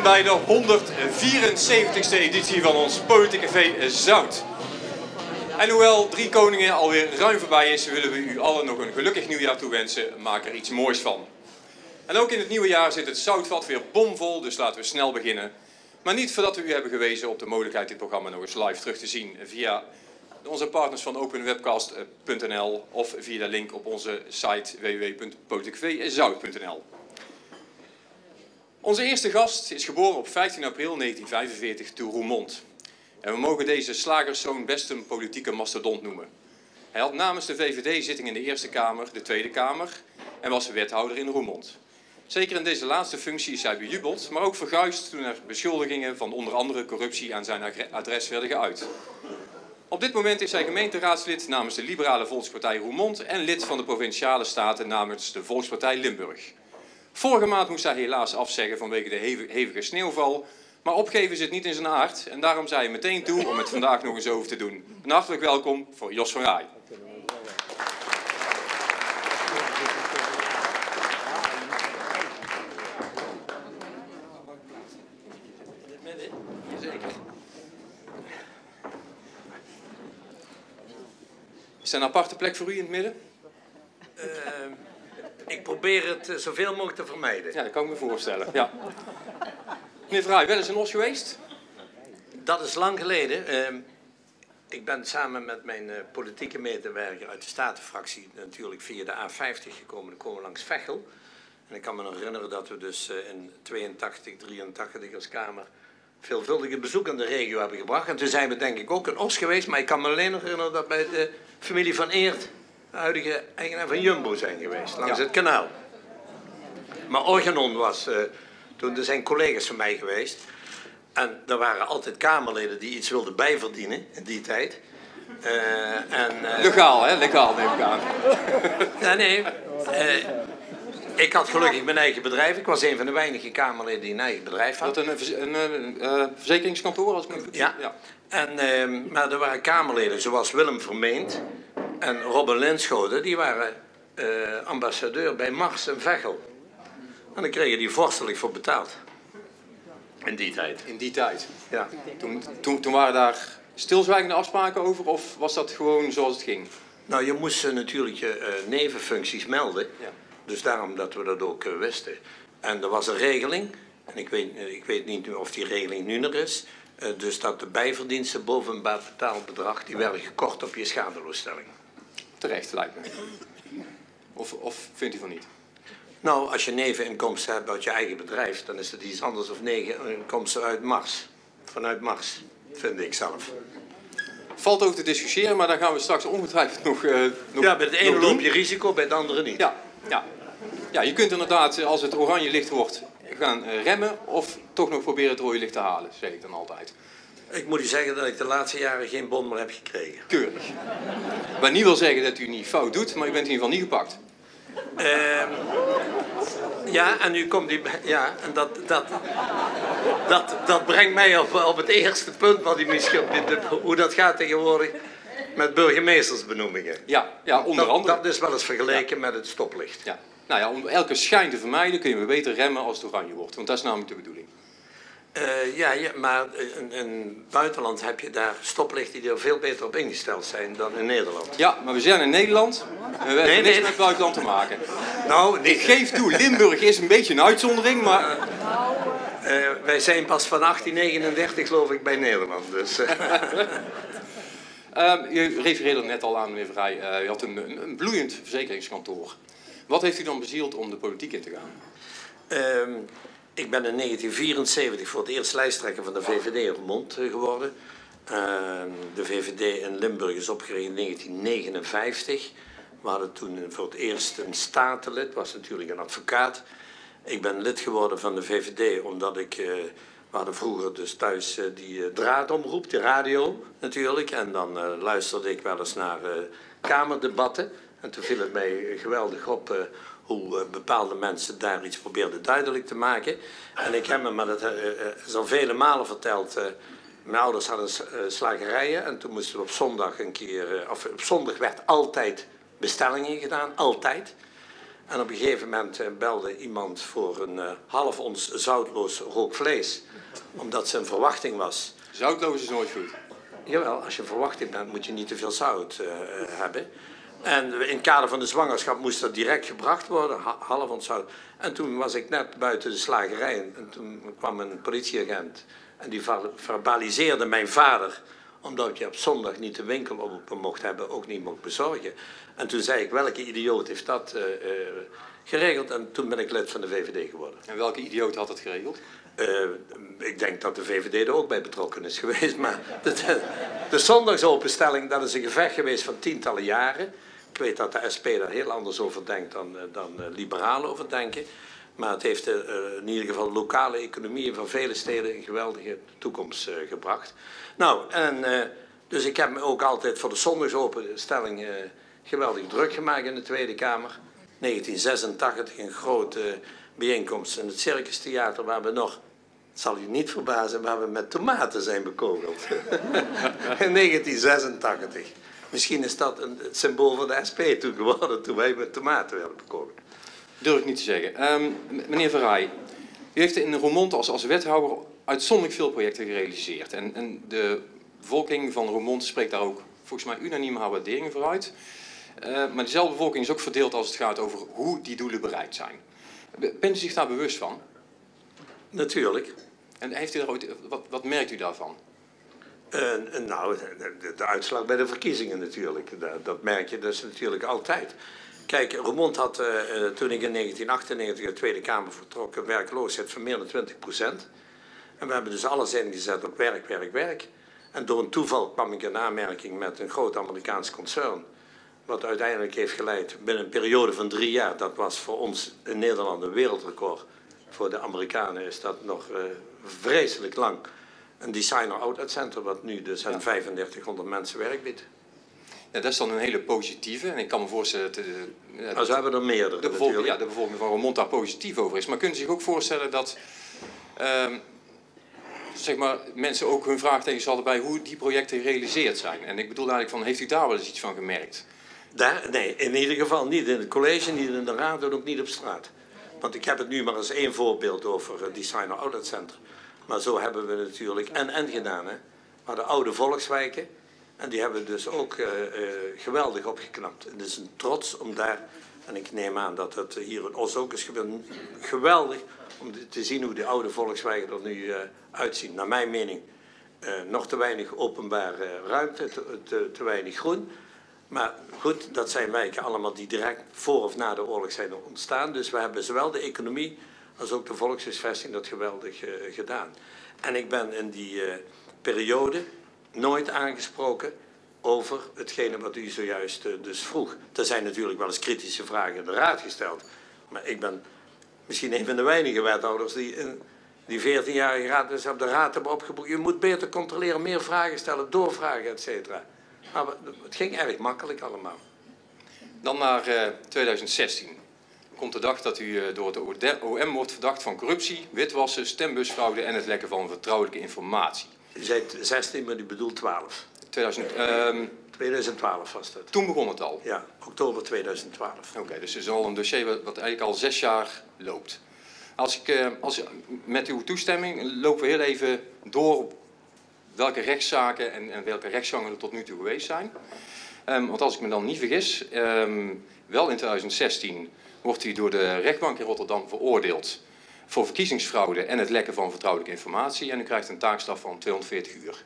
bij de 174ste editie van ons Politiek Café Zout. En hoewel Drie Koningen alweer ruim voorbij is, willen we u allen nog een gelukkig nieuwjaar toewensen. Maak er iets moois van. En ook in het nieuwe jaar zit het zoutvat weer bomvol, dus laten we snel beginnen. Maar niet voordat we u hebben gewezen op de mogelijkheid dit programma nog eens live terug te zien via onze partners van openwebcast.nl of via de link op onze site www.politiekcafezout.nl. Onze eerste gast is geboren op 15 april 1945 te Roermond. En we mogen deze slagerszoon best een politieke mastodont noemen. Hij had namens de VVD zitting in de Eerste Kamer, de Tweede Kamer en was wethouder in Roermond. Zeker in deze laatste functie is hij bejubeld, maar ook verguisd toen er beschuldigingen van onder andere corruptie aan zijn adres werden geuit. Op dit moment is hij gemeenteraadslid namens de Liberale Volkspartij Roermond en lid van de Provinciale Staten namens de Volkspartij Limburg. Vorige maand moest hij helaas afzeggen vanwege de hevige sneeuwval, maar opgeven zit niet in zijn aard en daarom zei hij meteen toe om het vandaag nog eens over te doen. Een hartelijk welkom voor Jos van Rij. Is er een aparte plek voor u in het midden? Ik probeer het zoveel mogelijk te vermijden. Ja, dat kan ik me voorstellen. Ja. Meneer Vrij, wel eens in Os geweest? Dat is lang geleden. Ik ben samen met mijn politieke medewerker uit de Statenfractie natuurlijk via de A50 gekomen. Dan komen we langs Veghel. En ik kan me nog herinneren dat we dus in 82, 83 als Kamer veelvuldige bezoek aan de regio hebben gebracht. En toen zijn we denk ik ook in Os geweest. Maar ik kan me alleen nog herinneren dat bij de familie van Eert, de huidige eigenaar van Jumbo, zijn geweest. Langs het kanaal. Maar Organon was toen er zijn collega's van mij geweest. En er waren altijd Kamerleden die iets wilden bijverdienen in die tijd. Legaal, hè? Legaal neem ik aan. Ja, nee. Ik had gelukkig mijn eigen bedrijf. Ik was een van de weinige Kamerleden die een eigen bedrijf had. Dat een verzekeringskantoor, als ik me goed zie? Ja. Maar er waren Kamerleden zoals Willem Vermeend en Robin Linschoten. Die waren ambassadeur bij Mars en Veghel. En dan kregen die vorstelijk voor betaald. In die tijd. In die tijd? Ja. Toen waren daar stilzwijgende afspraken over of was dat gewoon zoals het ging? Nou, je moest natuurlijk je nevenfuncties melden. Ja. Dus daarom dat we dat ook wisten. En er was een regeling. En ik weet niet of die regeling nu er is. Dus dat de bijverdiensten boven een betaald bedrag, die werden gekort op je schadeloosstelling. Terecht, lijkt me. Of vindt u van niet? Nou, als je neveninkomsten hebt uit je eigen bedrijf, dan is het iets anders of neveninkomsten uit Mars. Vanuit Mars, vind ik zelf. Valt over te discussiëren, maar daar gaan we straks ongetwijfeld nog ja, bij het ene loop je risico, bij het andere niet. Ja, je kunt inderdaad, als het oranje licht wordt, gaan remmen of toch nog proberen het rode licht te halen, zeg ik dan altijd. Ik moet u zeggen dat ik de laatste jaren geen bon meer heb gekregen. Keurig. Wat niet wil zeggen dat u niet fout doet, maar u bent in ieder geval niet gepakt. Ja, en nu komt die... Ja, en dat brengt mij op het eerste punt wat u misschien... Hoe dat gaat tegenwoordig met burgemeestersbenoemingen. Ja, onder andere. Dat is wel eens vergeleken met het stoplicht. Ja. Nou ja, om elke schijn te vermijden kun je beter remmen als het oranje wordt. Want dat is namelijk de bedoeling. Maar in het buitenland heb je daar stoplichten die er veel beter op ingesteld zijn dan in Nederland. Ja, maar we zijn in Nederland en we hebben niks met het buitenland te maken. Nou, ik geef toe, Limburg is een beetje een uitzondering, maar... wij zijn pas van 1839 geloof ik bij Nederland. Dus, U refereerde net al aan, meneer Vrij, u had een bloeiend verzekeringskantoor. Wat heeft u dan bezield om de politiek in te gaan? Ik ben in 1974 voor het eerst lijsttrekker van de VVD in Roermond geworden. De VVD in Limburg is opgericht in 1959. We hadden toen voor het eerst een statenlid, was natuurlijk een advocaat. Ik ben lid geworden van de VVD omdat we hadden vroeger dus thuis die draadomroep, de radio natuurlijk. En dan luisterde ik wel eens naar kamerdebatten. En toen viel het mij geweldig op hoe bepaalde mensen daar iets probeerden duidelijk te maken. En ik heb me, maar dat is al vele malen verteld, mijn ouders hadden slagerijen en toen moesten we op zondag een keer, of op zondag werd altijd bestellingen gedaan, altijd. En op een gegeven moment belde iemand voor een half ons zoutloos rookvlees. Omdat zijn verwachting was. Zoutloos is nooit goed. Jawel, als je verwachting bent moet je niet te veel zout hebben. En in het kader van de zwangerschap moest dat direct gebracht worden, half ons zout. En toen was ik net buiten de slagerij en toen kwam een politieagent. En die verbaliseerde mijn vader, omdat je op zondag niet de winkel open mocht hebben, ook niet mocht bezorgen. En toen zei ik, welke idioot heeft dat geregeld? En toen ben ik lid van de VVD geworden. En welke idioot had het geregeld? Ik denk dat de VVD er ook bij betrokken is geweest. Maar de zondagsopenstelling, dat is een gevecht geweest van tientallen jaren. Ik weet dat de SP daar heel anders over denkt dan liberalen over denken. Maar het heeft in ieder geval lokale economieën van vele steden een geweldige toekomst gebracht. Nou, dus ik heb me ook altijd voor de zondagsopenstelling geweldig druk gemaakt in de Tweede Kamer. 1986 een grote bijeenkomst in het Circus Theater waar we nog, het zal u niet verbazen, waar we met tomaten zijn bekogeld. In 1986. Misschien is dat het symbool van de SP toen geworden, toen wij met tomaten werden bekogeld. Durf ik niet te zeggen. Meneer Verhaay, u heeft in Roermond als wethouder uitzonderlijk veel projecten gerealiseerd. En de bevolking van Roermond spreekt daar ook volgens mij unaniem haar waarderingen voor uit. Maar diezelfde bevolking is ook verdeeld als het gaat over hoe die doelen bereikt zijn. Bent u zich daar bewust van? Natuurlijk. En heeft u daar ooit, wat merkt u daarvan? Nou, de uitslag bij de verkiezingen natuurlijk. Dat merk je dus natuurlijk altijd. Kijk, Roermond had toen ik in 1998 de Tweede Kamer vertrok een werkloosheid van meer dan 20%. En we hebben dus alles ingezet op werk, werk, werk. En door een toeval kwam ik in aanmerking met een groot Amerikaans concern. Wat uiteindelijk heeft geleid binnen een periode van 3 jaar. Dat was voor ons in Nederland een wereldrecord. Voor de Amerikanen is dat nog vreselijk lang. Een designer outlet center wat nu dus aan 3500 mensen werk biedt. Ja, dat is dan een hele positieve. En ik kan me voorstellen dat maar zo hebben we er meerdere de bevolking van Roermond daar positief over is. Maar kunt u zich ook voorstellen dat zeg maar, mensen ook hun vraagtekens hadden bij hoe die projecten gerealiseerd zijn? En ik bedoel eigenlijk van, heeft u daar wel eens iets van gemerkt? Nee, in ieder geval niet in het college, niet in de raad en ook niet op straat. Want ik heb het nu maar als één voorbeeld over Designer Outlet Center. Maar zo hebben we natuurlijk en gedaan. Hè. Maar de oude volkswijken, en die hebben we dus ook geweldig opgeknapt. Het is een trots om daar, en ik neem aan dat het hier in Os ook is gebeurd, geweldig om te zien hoe de oude volkswijken er nu uitzien. Naar mijn mening nog te weinig openbare ruimte, te weinig groen. Maar goed, dat zijn wijken allemaal die direct voor of na de oorlog zijn ontstaan. Dus we hebben zowel de economie als ook de volkshuisvesting dat geweldig gedaan. En ik ben in die periode nooit aangesproken over hetgene wat u zojuist dus vroeg. Er zijn natuurlijk wel eens kritische vragen in de raad gesteld. Maar ik ben misschien een van de weinige wethouders die in die 14-jarige raad dus op de raad hebben opgeboekt. Je moet beter controleren, meer vragen stellen, doorvragen, et cetera. Maar het ging erg makkelijk allemaal. Dan naar 2016. Komt de dag dat u door het OM wordt verdacht van corruptie, witwassen, stembusfraude en het lekken van vertrouwelijke informatie. U zei 16, maar u bedoelt 12. 2012 was dat. Toen begon het al? Ja, oktober 2012. Oké, dus het is al een dossier wat eigenlijk al 6 jaar loopt. Met uw toestemming lopen we heel even door welke rechtszaken en welke rechtsgangen er tot nu toe geweest zijn. Want als ik me dan niet vergis, wel in 2016 wordt u door de rechtbank in Rotterdam veroordeeld voor verkiezingsfraude en het lekken van vertrouwelijke informatie. En u krijgt een taakstraf van 240 uur.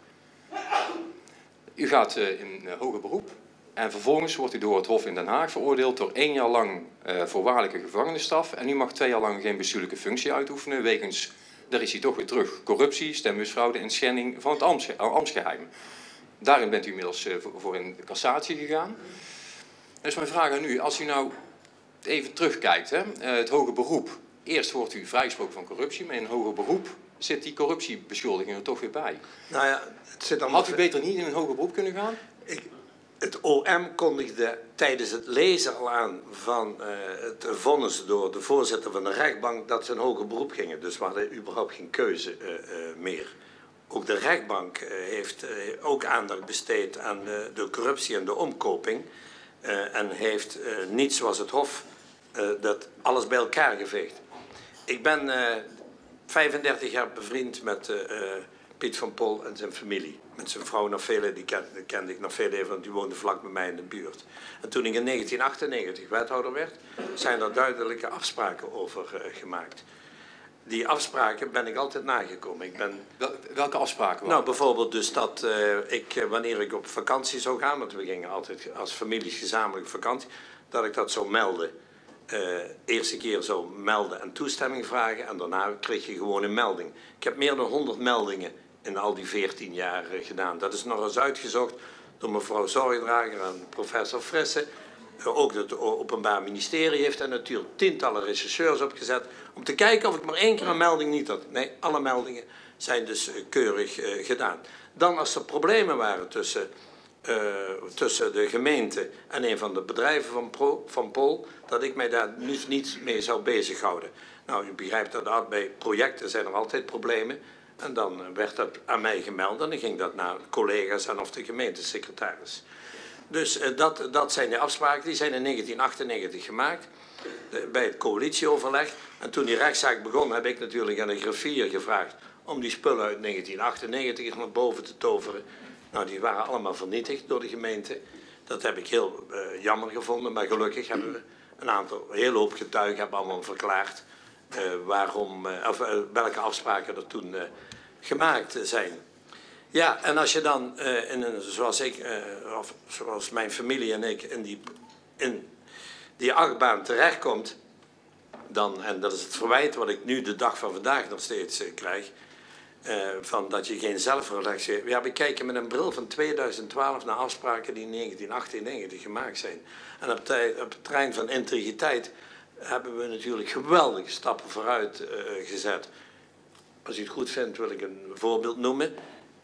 U gaat in hoger beroep en vervolgens wordt u door het Hof in Den Haag veroordeeld door 1 jaar lang voorwaardelijke gevangenisstraf. En u mag 2 jaar lang geen bestuurlijke functie uitoefenen wegens, daar is hij toch weer terug, corruptie, stembusfraude en schending van het ambtsgeheim. Daarin bent u inmiddels voor in de cassatie gegaan. Dus mijn vraag aan u, als u nou even terugkijkt, hè, het hoger beroep. Eerst wordt u vrijgesproken van corruptie, maar in een hoger beroep zit die corruptiebeschuldiging er toch weer bij. Nou ja, het zit allemaal... Had u beter niet in een hoger beroep kunnen gaan? Het OM kondigde tijdens het lezen al aan van het vonnis door de voorzitter van de rechtbank dat ze een hoger beroep gingen. Dus we hadden überhaupt geen keuze meer. Ook de rechtbank heeft ook aandacht besteed aan de corruptie en de omkoping. En heeft niet zoals het Hof dat alles bij elkaar geveegd. Ik ben 35 jaar bevriend met Piet van Pol en zijn familie. Met zijn vrouw nog vele, die kende ik nog veel even, want die woonde vlak bij mij in de buurt. En toen ik in 1998 wethouder werd, zijn er duidelijke afspraken over gemaakt. Die afspraken ben ik altijd nagekomen. Welke afspraken? Nou, bijvoorbeeld dus dat wanneer ik op vakantie zou gaan, want we gingen altijd als families gezamenlijk op vakantie, dat ik dat zou melden. Eerste keer zou melden en toestemming vragen en daarna kreeg je gewoon een melding. Ik heb meer dan 100 meldingen in al die 14 jaar gedaan. Dat is nog eens uitgezocht door mevrouw Zorgdrager en professor Frisse. Ook het Openbaar Ministerie heeft er natuurlijk tientallen rechercheurs opgezet om te kijken of ik maar 1 keer een melding niet had. Nee, alle meldingen zijn dus keurig gedaan. Dan als er problemen waren tussen de gemeente en een van de bedrijven van Pol, dat ik mij daar niet mee zou bezighouden. Nou, u begrijpt dat bij projecten zijn er altijd problemen. En dan werd dat aan mij gemeld en dan ging dat naar collega's en of de gemeentesecretaris. Dus dat zijn de afspraken, die zijn in 1998 gemaakt bij het coalitieoverleg. En toen die rechtszaak begon heb ik natuurlijk aan de griffier gevraagd om die spullen uit 1998 naar boven te toveren. Nou, die waren allemaal vernietigd door de gemeente. Dat heb ik heel jammer gevonden, maar gelukkig hebben we een hele hoop getuigen hebben allemaal verklaard welke afspraken er toen gemaakt zijn. Ja, en als je dan, zoals mijn familie en ik, in die achtbaan terechtkomt, dan, en dat is het verwijt wat ik nu de dag van vandaag nog steeds krijg, van dat je geen zelfreflectie hebt. Ja, we kijken met een bril van 2012 naar afspraken die in 1998 gemaakt zijn. En op het terrein van integriteit hebben we natuurlijk geweldige stappen vooruit gezet. Als u het goed vindt wil ik een voorbeeld noemen.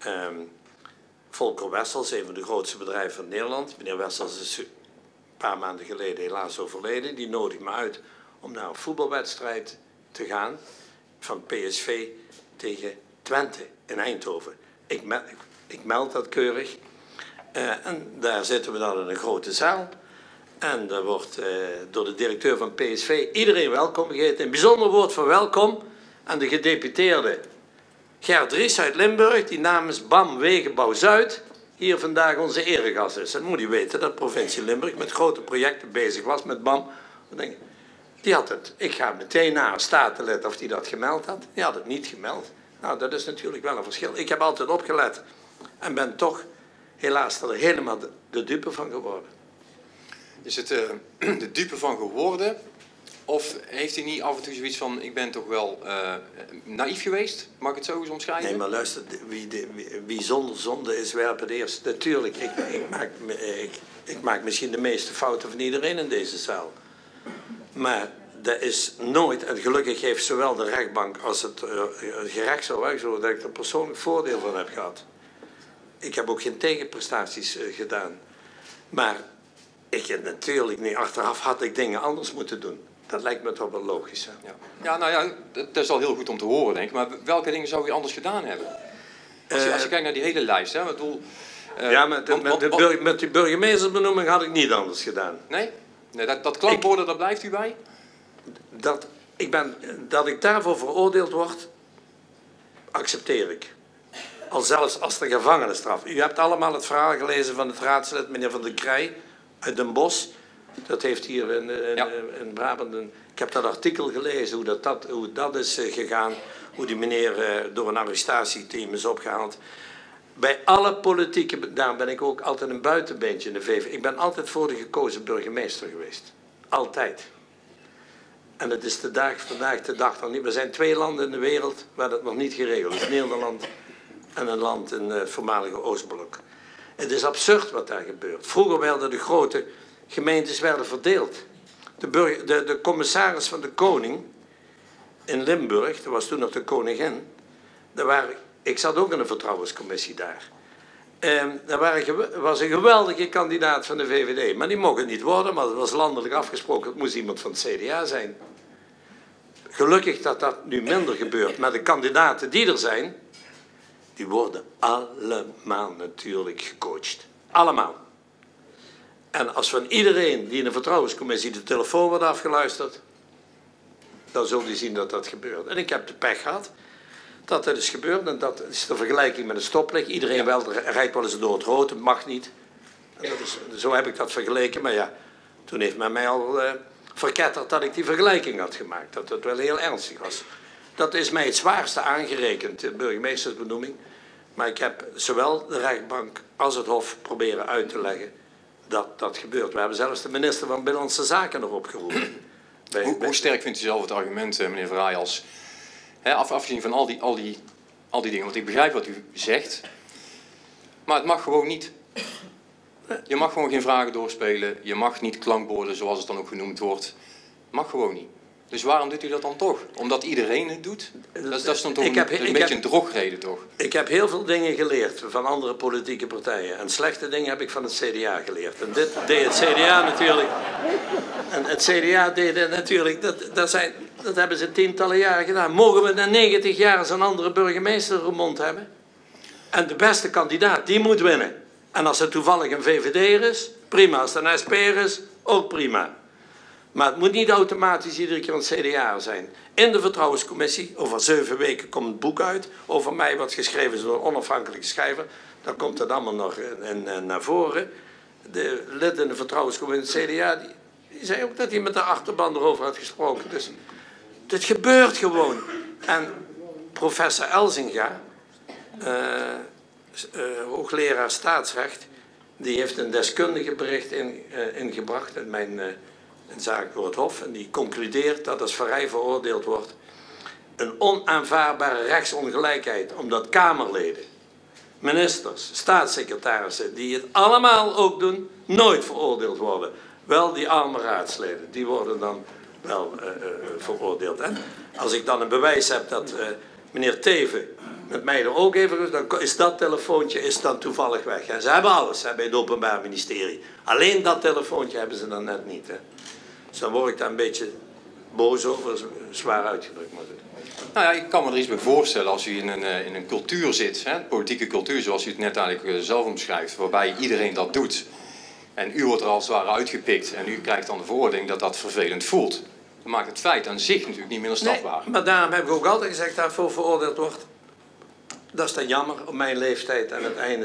Volker Wessels, een van de grootste bedrijven van Nederland. Meneer Wessels is een paar maanden geleden helaas overleden. Die nodigt me uit om naar een voetbalwedstrijd te gaan van PSV tegen Twente in Eindhoven. Ik meld dat keurig. En daar zitten we dan in een grote zaal. En daar wordt door de directeur van PSV iedereen welkom gegeten. Een bijzonder woord van welkom aan de gedeputeerde Gert Ries uit Limburg, die namens BAM Wegenbouw Zuid hier vandaag onze eregast is. En moet u weten dat provincie Limburg met grote projecten bezig was met BAM. Die had het. Ik ga meteen naar een statenlid of die dat gemeld had. Die had het niet gemeld. Nou, dat is natuurlijk wel een verschil. Ik heb altijd opgelet en ben toch helaas er helemaal de dupe van geworden. Is het de dupe van geworden? Of heeft hij niet af en toe zoiets van, ik ben toch wel naïef geweest? Mag ik het zo eens omschrijven? Nee, maar luister, wie zonder zonde is, werpen het eerst. Natuurlijk, ik maak misschien de meeste fouten van iedereen in deze zaal. Maar dat is nooit, en gelukkig heeft zowel de rechtbank als het gerechtshof zo dat ik er persoonlijk voordeel van heb gehad. Ik heb ook geen tegenprestaties gedaan. Maar natuurlijk niet. Achteraf had ik dingen anders moeten doen. Dat lijkt me toch wel logisch. Hè? Ja. Ja, nou ja, dat is al heel goed om te horen, denk ik. Maar welke dingen zou je anders gedaan hebben? Als je kijkt naar die hele lijst, hè? Ja, met die burgemeestersbenoeming had ik niet anders gedaan. Nee? Nee, dat klankborden, daar blijft u bij? Dat ik daarvoor veroordeeld word, accepteer ik. Al zelfs als de gevangenisstraf. U hebt allemaal het verhaal gelezen van het raadslid, meneer Van der Krij, uit Den Bosch. Dat heeft hier in Brabant. Ik heb dat artikel gelezen, hoe dat is gegaan. Hoe die meneer door een arrestatieteam is opgehaald. Bij alle politieke, daar ben ik ook altijd een buitenbeentje in de VV. Ik ben altijd voor de gekozen burgemeester geweest. Altijd. En het is vandaag de dag dan niet. Er zijn 2 landen in de wereld waar dat nog niet geregeld is. Nederland en een land in het voormalige Oostblok. Het is absurd wat daar gebeurt. Vroeger werden de grote gemeentes verdeeld. De commissaris van de koning in Limburg, dat was toen nog de koningin, ik zat ook in een vertrouwenscommissie daar. Er was een geweldige kandidaat van de VVD, maar die mocht het niet worden, maar het was landelijk afgesproken, het moest iemand van het CDA zijn. Gelukkig dat dat nu minder gebeurt, maar de kandidaten die er zijn, die worden allemaal natuurlijk gecoacht. Allemaal. En als van iedereen die in een vertrouwenscommissie de telefoon wordt afgeluisterd, dan zul je zien dat dat gebeurt. En ik heb de pech gehad dat dat is gebeurd. En dat is de vergelijking met een stoplicht. Iedereen rijdt wel eens door het rood, het mag niet. En dat is, zo heb ik dat vergeleken. Maar ja, toen heeft men mij al verketterd dat ik die vergelijking had gemaakt. Dat het wel heel ernstig was. Dat is mij het zwaarste aangerekend, de burgemeestersbenoeming. Maar ik heb zowel de rechtbank als het hof proberen uit te leggen dat dat gebeurt. We hebben zelfs de minister van Binnenlandse Zaken erop geroepen. Hoe sterk vindt u zelf het argument, meneer Verhaay, als afgezien van al die dingen? Want ik begrijp wat u zegt, maar het mag gewoon niet. Je mag gewoon geen vragen doorspelen. Je mag niet klankborden, zoals het dan ook genoemd wordt. Mag gewoon niet. Dus waarom doet u dat dan toch? Omdat iedereen het doet? Dat is dan toch een beetje een drogreden, toch? Ik heb heel veel dingen geleerd van andere politieke partijen. En slechte dingen heb ik van het CDA geleerd. En dit deed het CDA natuurlijk. En het CDA deed natuurlijk... Dat hebben ze tientallen jaren gedaan. Mogen we na 90 jaar zo'n andere burgemeester Roermond hebben? En de beste kandidaat, die moet winnen. En als het toevallig een VVD'er is, prima. Als het een SP'er is, ook prima. Maar het moet niet automatisch iedere keer een CDA zijn. In de vertrouwenscommissie, over 7 weken komt het boek uit. Over mij wat geschreven is door een onafhankelijke schrijver. Dan komt dat allemaal nog naar voren. De lid in de vertrouwenscommissie, het CDA, die zei ook dat hij met de achterban erover had gesproken. Dus dit gebeurt gewoon. En professor Elzinga, hoogleraar staatsrecht, die heeft een deskundige bericht ingebracht in mijn... een zaak door het Hof en die concludeert dat als Verhaay veroordeeld wordt een onaanvaardbare rechtsongelijkheid, omdat Kamerleden, ministers, staatssecretarissen, die het allemaal ook doen, nooit veroordeeld worden. Wel die arme raadsleden, die worden dan wel veroordeeld. En als ik dan een bewijs heb dat meneer Teven met mij er ook even, dan is dat telefoontje dan toevallig weg. En ze hebben alles bij het Openbaar Ministerie. Alleen dat telefoontje hebben ze dan net niet. Hè. Dus dan word ik daar een beetje boos over, zwaar uitgedrukt. Maar nou ja, ik kan me er iets bij voorstellen als u in een cultuur zit, hè, politieke cultuur zoals u het net eigenlijk zelf omschrijft, waarbij iedereen dat doet. En u wordt er als het ware uitgepikt en u krijgt dan de veroordeling dat dat vervelend voelt. Dan maakt het feit aan zich natuurlijk niet minder strafbaar. Nee, maar daarom heb ik ook altijd gezegd dat daarvoor veroordeeld wordt. Dat is dan jammer op mijn leeftijd aan het einde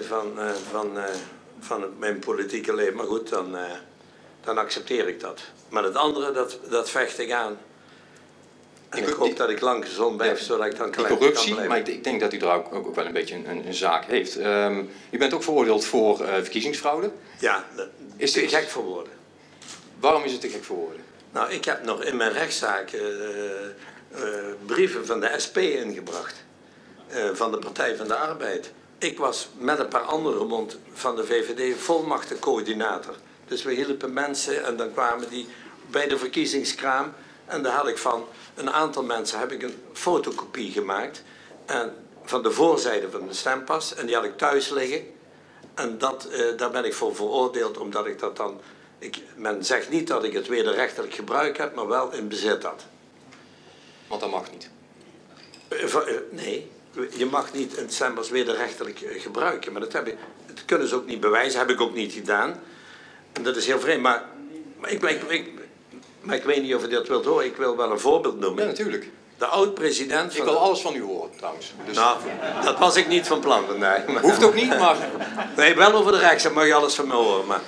van mijn politieke leven. Maar goed, dan accepteer ik dat. Maar het andere, dat vecht ik aan. En ik hoop dat ik lang gezond blijf, zodat ik dan die corruptie, maar ik denk dat u daar ook wel een beetje een zaak heeft. U bent ook veroordeeld voor verkiezingsfraude. Ja, is te gek voor woorden. Waarom is het te gek voor woorden? Nou, ik heb nog in mijn rechtszaak brieven van de SP ingebracht. Van de Partij van de Arbeid. Ik was met een paar anderen van de VVD volmachtencoördinator. Dus we hielpen mensen en dan kwamen die bij de verkiezingskraam. En daar had ik van een aantal mensen heb ik een fotocopie gemaakt. En van de voorzijde van de stempas. En die had ik thuis liggen. En daar ben ik voor veroordeeld omdat ik dat dan... men zegt niet dat ik het wederrechtelijk gebruik heb, maar wel in bezit had. Want dat mag niet? Nee. Je mag niet een stempas wederrechtelijk gebruiken. Maar dat kunnen ze ook niet bewijzen. Heb ik ook niet gedaan. En dat is heel vreemd. Maar ik weet niet of u dat wilt horen. Ik wil wel een voorbeeld noemen. Ja, natuurlijk. De oud-president... Ik wil alles van u horen, trouwens. Dus... Nou, dat was ik niet van plan. Nee. Maar... Hoeft ook niet, maar... Nee, wel over de rechtszaak mag je alles van me horen. Maar...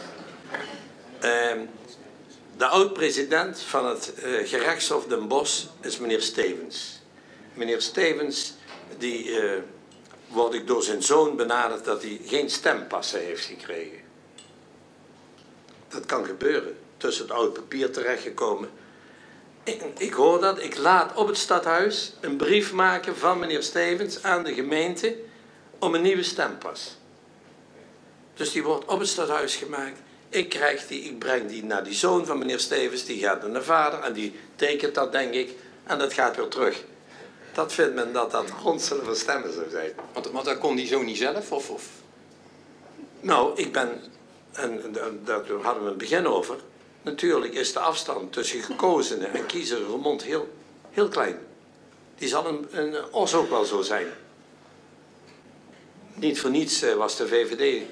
de oud-president van het gerechtshof Den Bosch is meneer Stevens. Meneer Stevens... die word ik door zijn zoon benaderd dat hij geen stempassen heeft gekregen. Dat kan gebeuren. Tussen het oud papier terechtgekomen. Ik hoor dat. Ik laat op het stadhuis een brief maken van meneer Stevens aan de gemeente om een nieuwe stempas. Dus die wordt op het stadhuis gemaakt. Ik breng die naar die zoon van meneer Stevens. Die gaat naar de vader en die tekent dat, denk ik. En dat gaat weer terug. Dat vindt men dat ronselen van stemmen zou zijn. Want dat kon die zo niet zelf? Of? Nou, ik ben... En daar hadden we het begin over. Natuurlijk is de afstand tussen gekozenen en kiezer Roermond heel klein. Die zal een os ook wel zo zijn. Niet voor niets was de VVD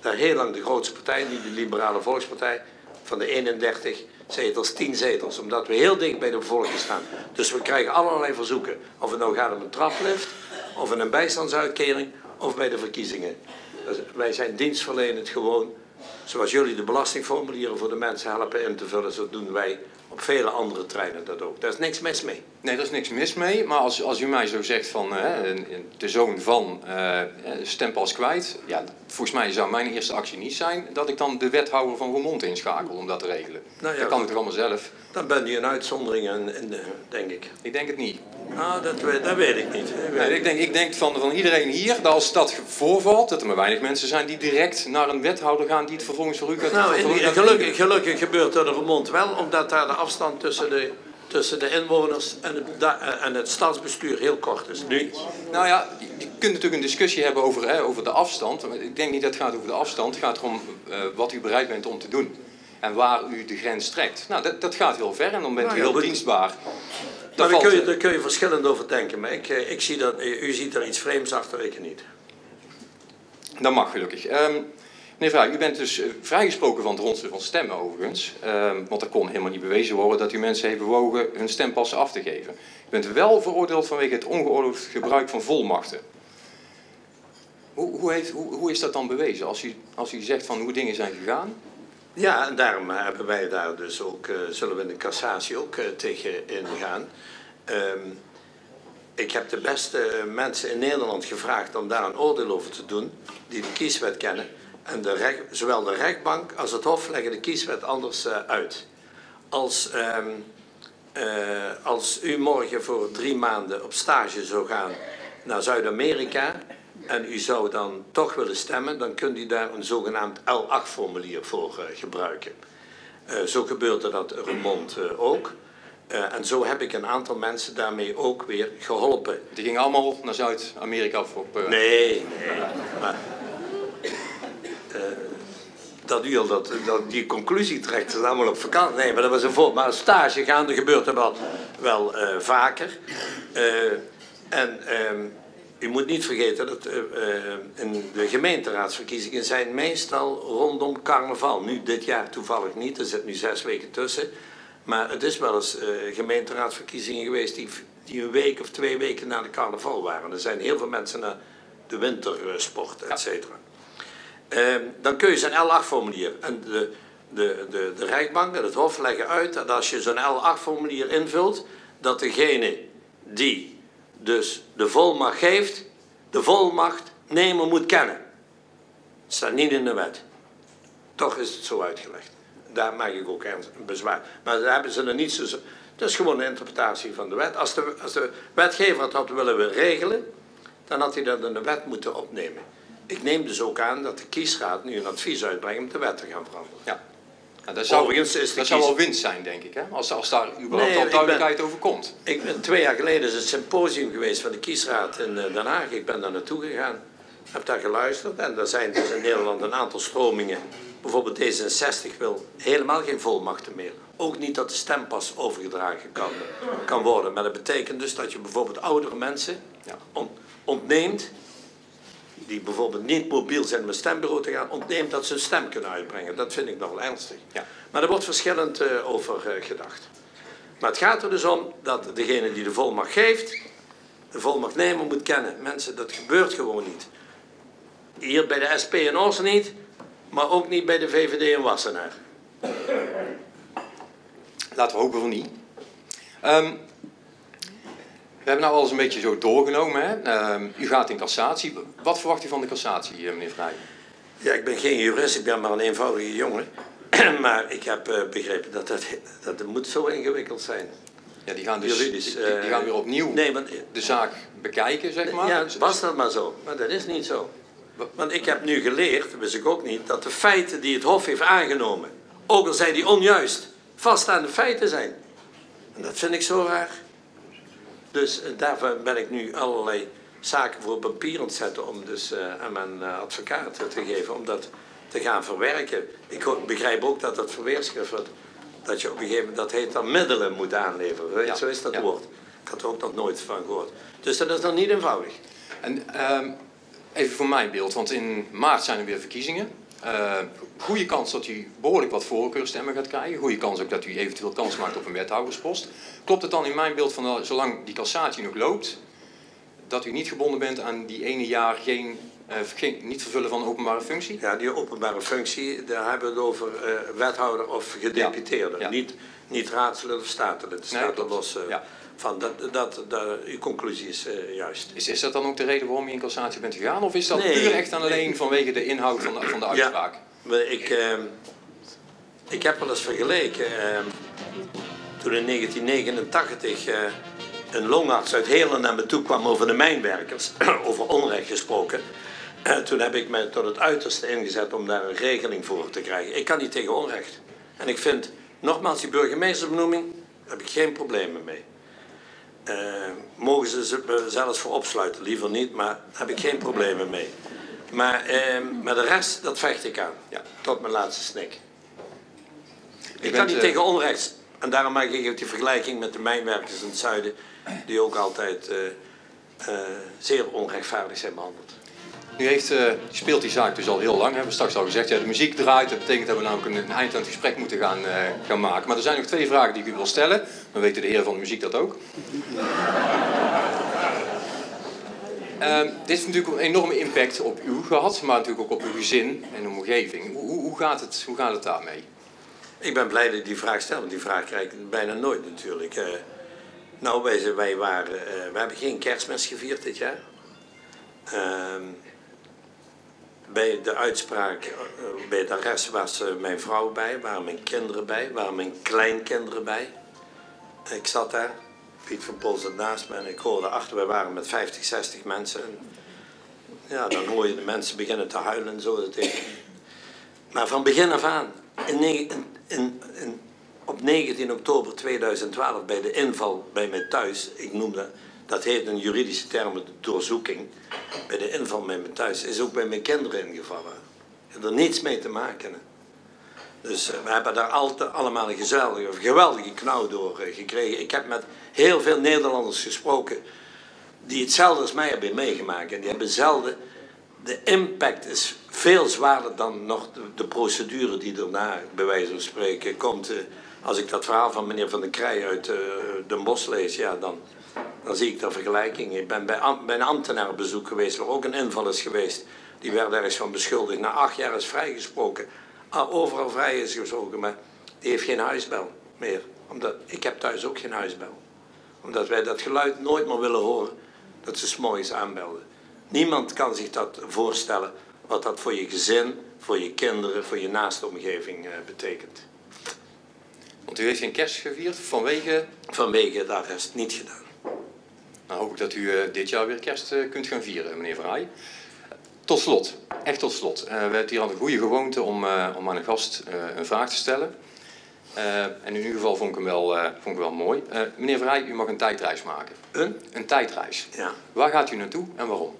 daar heel lang de grootste partij, niet de Liberale Volkspartij, van de 31 zetels 10 zetels. Omdat we heel dicht bij de bevolking staan. Dus we krijgen allerlei verzoeken. Of het nou gaat om een traplift, of een bijstandsuitkering, of bij de verkiezingen. Dus wij zijn dienstverlenend gewoon. Zoals jullie de belastingformulieren voor de mensen helpen in te vullen, zo doen wij op vele andere terreinen dat ook. Daar is niks mis mee. Nee, daar is niks mis mee. Maar als u mij zo zegt van de zoon van stempas kwijt. Ja, volgens mij zou mijn eerste actie niet zijn dat ik dan de wethouder van Roermond inschakel om dat te regelen. Nou ja, dat kan ik toch allemaal zelf? Dan ben je een uitzondering, denk ik. Ik denk het niet. Nou, dat weet ik niet. Ik denk van iedereen hier, dat als dat voorvalt, dat er maar weinig mensen zijn die direct naar een wethouder gaan die het vervolgens voor u gaat gelukkig gebeurt dat in Roermond wel, omdat daar de afstand tussen de inwoners en het stadsbestuur heel kort is. Nu. Nou ja, je kunt natuurlijk een discussie hebben over de afstand. Ik denk niet dat het gaat over de afstand. Het gaat erom wat u bereid bent om te doen. En waar u de grens trekt. Nou, dat gaat heel ver en dan bent u heel dienstbaar. Daar kun je verschillend over denken. Maar ik zie dat, u ziet er iets vreemds achter, ik niet. Dat mag gelukkig. Meneer Vrij, u bent dus vrijgesproken van het ronselen van stemmen overigens. Want er kon helemaal niet bewezen worden dat u mensen heeft bewogen hun stempassen af te geven. U bent wel veroordeeld vanwege het ongeoorloofd gebruik van volmachten. Hoe is dat dan bewezen als u zegt van hoe dingen zijn gegaan? Ja, en daarom hebben wij daar dus ook, zullen we in de cassatie ook tegen ingaan. Ik heb de beste mensen in Nederland gevraagd om daar een oordeel over te doen, die de kieswet kennen. En zowel de rechtbank als het Hof leggen de kieswet anders uit. Als u morgen voor 3 maanden op stage zou gaan naar Zuid-Amerika en u zou dan toch willen stemmen, dan kunt u daar een zogenaamd L8-formulier voor gebruiken. Zo gebeurde dat in Roermond ook. En zo heb ik een aantal mensen daarmee ook weer geholpen. Die gingen allemaal naar Zuid-Amerika op... Nee. Maar, dat u al die conclusie trekt, is allemaal op vakantie. Nee, maar dat was een voorbeeld. Maar stage gaande gebeurt er wel vaker. U moet niet vergeten dat in de gemeenteraadsverkiezingen zijn meestal rondom carnaval. Nu dit jaar toevallig niet, er zit nu 6 weken tussen. Maar het is wel eens gemeenteraadsverkiezingen geweest die een week of 2 weken na de carnaval waren. Er zijn heel veel mensen naar de wintersport, et cetera. Dan kun je zo'n L8-formulier. En de rechtbank en het Hof leggen uit dat als je zo'n L8-formulier invult, dat degene die dus de volmacht geeft, de volmacht nemen moet kennen. Dat staat niet in de wet. Toch is het zo uitgelegd. Daar maak ik ook een bezwaar. Maar daar hebben ze er niet zo... Dat is gewoon een interpretatie van de wet. Als de wetgever het had willen regelen, dan had hij dat in de wet moeten opnemen. Ik neem dus ook aan dat de kiesraad nu een advies uitbrengt om de wet te gaan veranderen. Ja. Nou, dat zou wel winst zijn, denk ik, hè? Als daar überhaupt al duidelijkheid over komt. Ik ben 2 jaar geleden is een symposium geweest van de kiesraad in Den Haag. Ik ben daar naartoe gegaan, heb daar geluisterd. En er zijn dus in Nederland een aantal stromingen. Bijvoorbeeld D66 wil helemaal geen volmachten meer. Ook niet dat de stempas overgedragen kan worden. Maar dat betekent dus dat je bijvoorbeeld oudere mensen ontneemt, die bijvoorbeeld niet mobiel zijn om een stembureau te gaan, ontneemt dat ze een stem kunnen uitbrengen. Dat vind ik nogal ernstig. Ja. Maar er wordt verschillend over gedacht. Maar het gaat er dus om dat degene die de volmacht geeft, de volmachtnemer moet kennen. Mensen, dat gebeurt gewoon niet. Hier bij de SP in Oost niet, maar ook niet bij de VVD in Wassenaar. Laten we hopen van niet. We hebben nou alles een beetje zo doorgenomen. Hè? U gaat in cassatie. Wat verwacht u van de cassatie, meneer Vrij? Ja, ik ben geen jurist, ik ben maar een eenvoudige jongen. Maar ik heb begrepen dat het moet zo ingewikkeld zijn. Ja, die gaan dus die gaan weer opnieuw de zaak bekijken, zeg maar. Ja, was dat maar zo. Maar dat is niet zo. Want ik heb nu geleerd, dat wist ik ook niet, dat de feiten die het Hof heeft aangenomen, ook al zijn die onjuist, vaststaande feiten zijn. En dat vind ik zo raar. Dus daarvoor ben ik nu allerlei zaken voor papier aan het zetten om dus aan mijn advocaat te geven, om dat te gaan verwerken. Ik begrijp ook dat dat verweerschrift wordt, dat je op een gegeven moment, dat heet dan middelen moet aanleveren. Ja, zo is dat woord. Ik had er ook nog nooit van gehoord. Dus dat is nog niet eenvoudig. En even voor mijn beeld, want in maart zijn er weer verkiezingen. Goede kans dat u behoorlijk wat voorkeurstemmen gaat krijgen. Goede kans ook dat u eventueel kans maakt op een wethouderspost. Klopt het dan in mijn beeld van zolang die cassatie nog loopt, dat u niet gebonden bent aan die ene jaar niet vervullen van een openbare functie? Ja, die openbare functie, daar hebben we het over wethouder of gedeputeerde. Ja. Niet raadslid of statenlid. Dat staat er los van. Uw conclusie is juist. Is dat dan ook de reden waarom je in cassatie bent gegaan? Of is dat puur echt en alleen vanwege de inhoud van de uitspraak? Ja, ik heb wel eens vergeleken. Toen in 1989 een longarts uit Heerlen naar me toe kwam over de mijnwerkers, over onrecht gesproken. Toen heb ik mij tot het uiterste ingezet om daar een regeling voor te krijgen. Ik kan niet tegen onrecht. En ik vind, nogmaals, die burgemeestersbenoeming, daar heb ik geen problemen mee. Mogen ze zelfs voor opsluiten, liever niet, maar daar heb ik geen problemen mee. Maar de rest, dat vecht ik aan. Ja, tot mijn laatste snik. Ik kan niet tegen onrecht. En daarom maak ik die vergelijking met de mijnwerkers in het zuiden, die ook altijd zeer onrechtvaardig zijn behandeld. Nu speelt die zaak dus al heel lang, hebben we straks al gezegd. Ja, de muziek draait, dat betekent dat we namelijk een eind aan het gesprek moeten gaan maken. Maar er zijn nog 2 vragen die ik u wil stellen. Dan weten de heren van de muziek dat ook. Dit heeft natuurlijk een enorme impact op u gehad, maar natuurlijk ook op uw gezin en uw omgeving. Hoe gaat het daarmee? Ik ben blij dat je die vraag stelt, want die vraag krijg ik bijna nooit natuurlijk. We hebben geen Kerstmis gevierd dit jaar. Bij de uitspraak, bij het arrest was mijn vrouw bij, waren mijn kinderen bij, waren mijn kleinkinderen bij. Ik zat daar, Piet van Pol zat naast me en ik hoorde achter, we waren met 50, 60 mensen. En ja, dan hoor je de mensen beginnen te huilen en zo. Maar van begin af aan, op 19 oktober 2012 bij de inval bij mij thuis, dat heet een juridische term, de doorzoeking. Bij de inval bij mij thuis is ook bij mijn kinderen ingevallen. Ik heb er niets mee te maken. Hè. Dus we hebben daar allemaal een geweldige knauw door gekregen. Ik heb met heel veel Nederlanders gesproken die hetzelfde als mij hebben meegemaakt. En die hebben zelden... De impact is veel zwaarder dan nog de procedure die daarna, bij wijze van spreken, komt. Als ik dat verhaal van meneer Van den Krij uit Den Bosch lees, ja, dan zie ik daar vergelijking. Ik ben bij een ambtenarenbezoek geweest, waar ook een inval is geweest. Die werd ergens van beschuldigd. Na 8 jaar is vrijgesproken. Overal vrij is gesproken, maar die heeft geen huisbel meer. Ik heb thuis ook geen huisbel. Omdat wij dat geluid nooit meer willen horen, dat ze 's morgens aanbelden. Niemand kan zich dat voorstellen, wat dat voor je gezin, voor je kinderen, voor je naaste omgeving betekent. Want u heeft geen kerst gevierd vanwege? Vanwege het arrest niet gedaan. Nou hoop ik dat u dit jaar weer kerst kunt gaan vieren, meneer Van Rij. Tot slot, echt tot slot. We hebben hier al een goede gewoonte om aan een gast een vraag te stellen. En in uw geval vond ik hem wel mooi. Meneer Van Rij, u mag een tijdreis maken. Een tijdreis. Ja. Waar gaat u naartoe en waarom?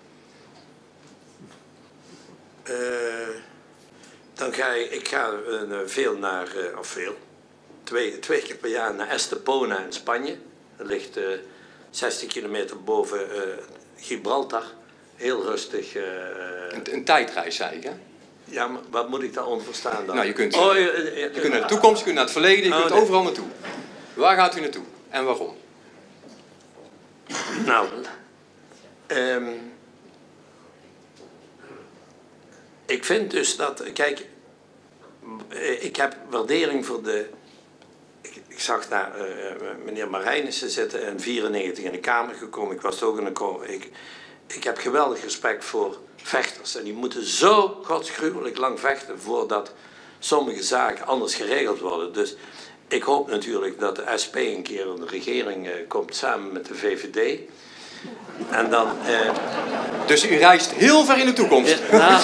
Ik ga veel naar, twee keer per jaar naar Estepona in Spanje. Dat ligt 60 kilometer boven Gibraltar. Heel rustig. Een tijdreis, zei ik, hè? Ja, maar wat moet ik daaronder verstaan dan? Nou, je kunt naar de toekomst, je kunt naar het verleden, je kunt overal naartoe. Waar gaat u naartoe en waarom? Nou, ik vind dus dat, kijk, ik heb waardering voor ik zag daar meneer Marijnissen zitten in 1994 in de Kamer gekomen. Ik was ook in de ik heb geweldig respect voor vechters. En die moeten zo godsgruwelijk lang vechten voordat sommige zaken anders geregeld worden. Dus ik hoop natuurlijk dat de SP een keer in de regering komt samen met de VVD. En dan... Dus u reist heel ver in de toekomst?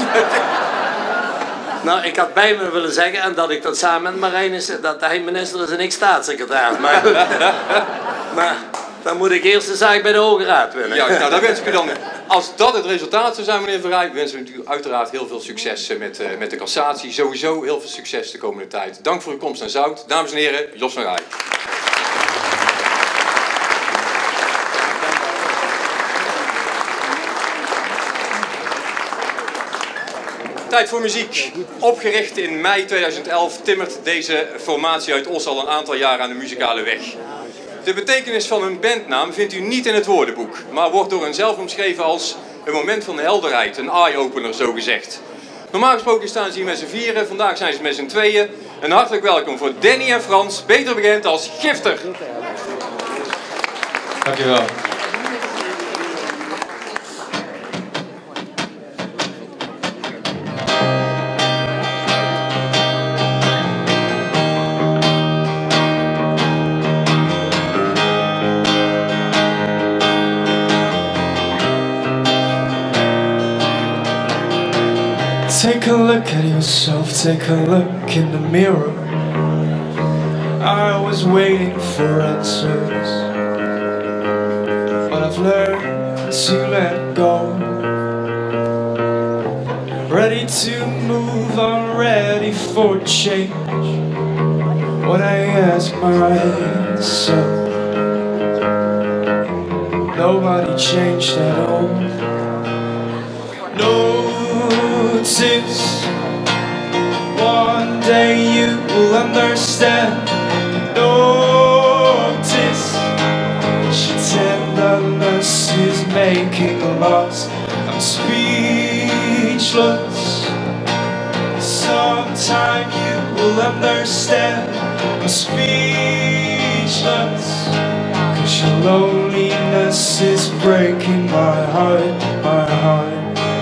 Nou, ik had bij me willen zeggen, en dat ik dat samen met Marijn is, dat hij minister is en ik staatssecretaris. Maar dan moet ik eerst de zaak bij de Hoge Raad winnen. Ja, nou, dan wens ik u dan, als dat het resultaat zou zijn, meneer Verrij, wensen we u uiteraard heel veel succes met de cassatie. Sowieso heel veel succes de komende tijd. Dank voor uw komst naar Zout. Dames en heren, Jos van Rij. Tijd voor muziek. Opgericht in mei 2011 timmert deze formatie uit Os al een aantal jaren aan de muzikale weg. De betekenis van hun bandnaam vindt u niet in het woordenboek, maar wordt door hen zelf omschreven als een moment van helderheid, een eye-opener zo gezegd. Normaal gesproken staan ze hier met z'n vieren, vandaag zijn ze met z'n tweeën. Een hartelijk welkom voor Danny en Frans, beter bekend als Gifter. Dankjewel. Take a look at yourself, take a look in the mirror. I was waiting for answers, but I've learned to let go. Ready to move on, ready for change. When I ask myself, nobody changed at all. Notice, one day you will understand. Notice, your tenderness is making a loss. I'm speechless. Sometime you will understand. I'm speechless, 'cause your loneliness is breaking my heart, my heart.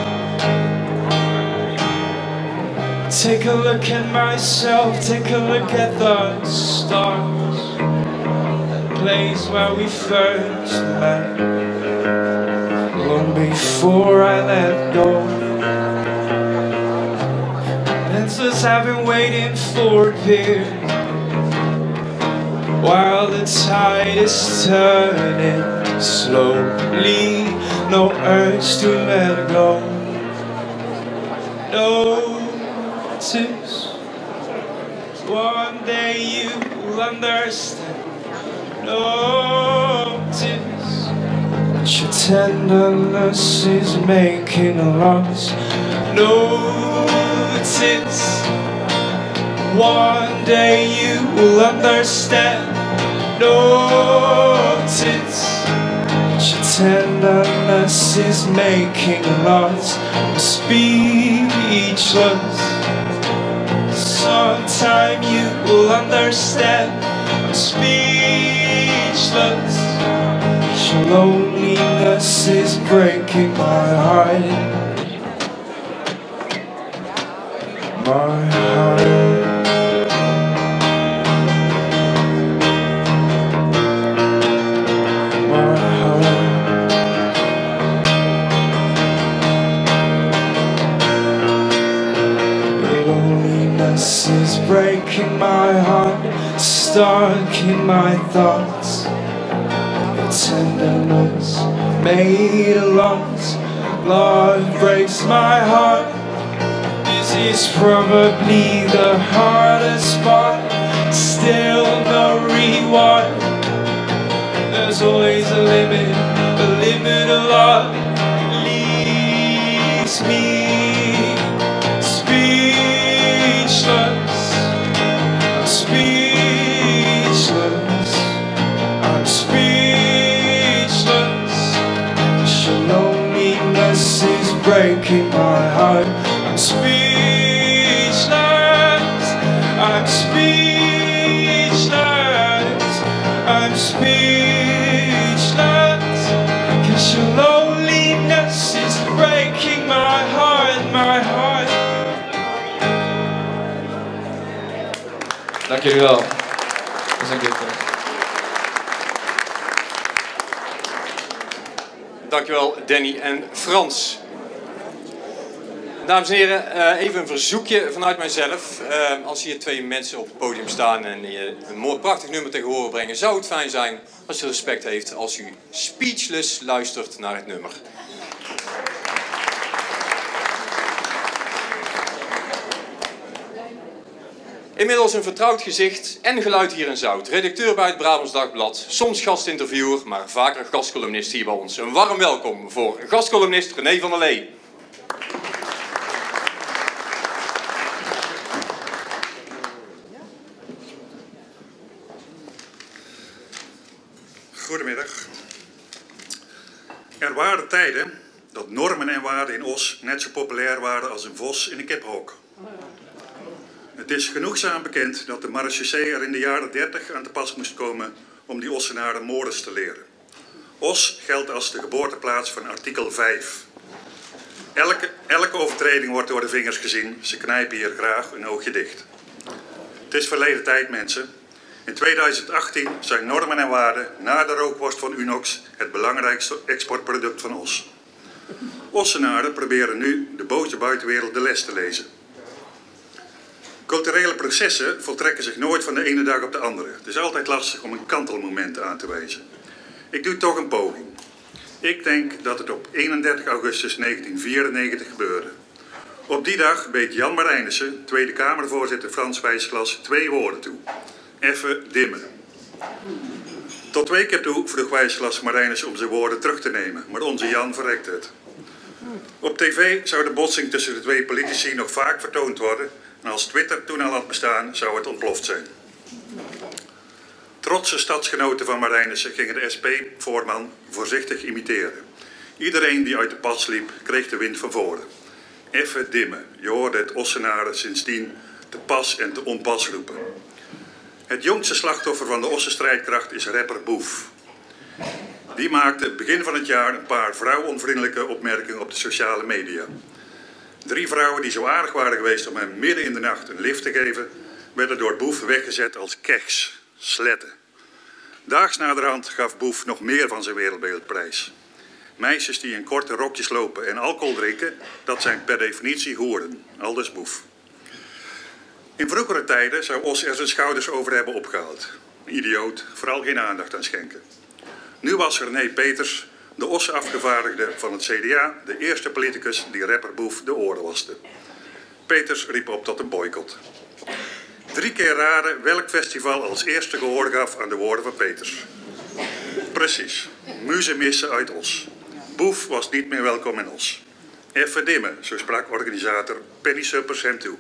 Take a look at myself, take a look at the stars, the place where we first met, long before I let go. Answers I've been waiting for appear, while the tide is turning slowly, no urge to let go. Notice, one day you will understand. Notice, that your tenderness is making a loss. Notice, one day you will understand. Notice, your tenderness is making a loss. I'm speechless. Sometime you will understand. I'm speechless. Your loneliness is breaking my heart, my heart. Loneliness is breaking my heart, stuck in my thoughts. Your tenderness made a loss. Love breaks my heart. This is probably the hardest part. Still no reward. There's always a limit of love leaves me speechless. I'm speechless. I'm speechless. Your loneliness is breaking my heart. I'm speechless. I'm speechless. I'm speechless. 'Cause your loneliness is breaking my heart, my heart. Dank jullie wel. We zijn Gifter. Dankjewel Danny en Frans. Dames en heren, even een verzoekje vanuit mijzelf. Als hier twee mensen op het podium staan en je een mooi prachtig nummer tegen horen brengen, zou het fijn zijn als u respect heeft als u speechless luistert naar het nummer. Inmiddels een vertrouwd gezicht en geluid hier in Zout. Redacteur bij het Brabants Dagblad, soms gastinterviewer, maar vaker gastcolumnist hier bij ons. Een warm welkom voor gastcolumnist René van der Lee. Goedemiddag. Er waren tijden dat normen en waarden in Os net zo populair waren als een vos in een kiphok. Het is genoegzaam bekend dat de marechaussee er in de jaren 30 aan te pas moest komen om die Ossenaren mores te leren. Os geldt als de geboorteplaats van artikel 5. Elke overtreding wordt door de vingers gezien. Ze knijpen hier graag een oogje dicht. Het is verleden tijd, mensen. In 2018 zijn normen en waarden na de rookworst van Unox het belangrijkste exportproduct van Os. Ossenaren proberen nu de boze buitenwereld de les te lezen. Culturele processen voltrekken zich nooit van de ene dag op de andere. Het is altijd lastig om een kantelmoment aan te wijzen. Ik doe toch een poging. Ik denk dat het op 31 augustus 1994 gebeurde. Op die dag beet Jan Marijnissen, Tweede Kamervoorzitter Frans Wijsklas, 2 woorden toe. Even dimmen. Tot 2 keer toe vroeg Wijsklas Marijnissen om zijn woorden terug te nemen, maar onze Jan verrekte het. Op tv zou de botsing tussen de 2 politici nog vaak vertoond worden en als Twitter toen al had bestaan, zou het ontploft zijn. Trotse stadsgenoten van Marijnissen gingen de SP-voorman voorzichtig imiteren. Iedereen die uit de pas liep, kreeg de wind van voren. Even dimmen. Je hoorde het Ossenaren sindsdien te pas en te onpas roepen. Het jongste slachtoffer van de Ossenstrijdkracht is rapper Boef. Die maakte begin van het jaar een paar vrouwonvriendelijke opmerkingen op de sociale media. 3 vrouwen die zo aardig waren geweest om hem midden in de nacht een lift te geven, werden door Boef weggezet als keks, sletten. Daags naderhand gaf Boef nog meer van zijn wereldbeeld prijs. Meisjes die in korte rokjes lopen en alcohol drinken, dat zijn per definitie hoeren, aldus Boef. In vroegere tijden zou Os er zijn schouders over hebben opgehaald. Idioot, vooral geen aandacht aan schenken. Nu was René Peters, de Osse-afgevaardigde van het CDA, de eerste politicus die rapper Boef de oren waste. Peters riep op tot een boycott. 3 keer raden welk festival als eerste gehoor gaf aan de woorden van Peters. Precies, Muzenmissen uit Os. Boef was niet meer welkom in Os. Even dimmen, zo sprak organisator Penny Suppers hem toe.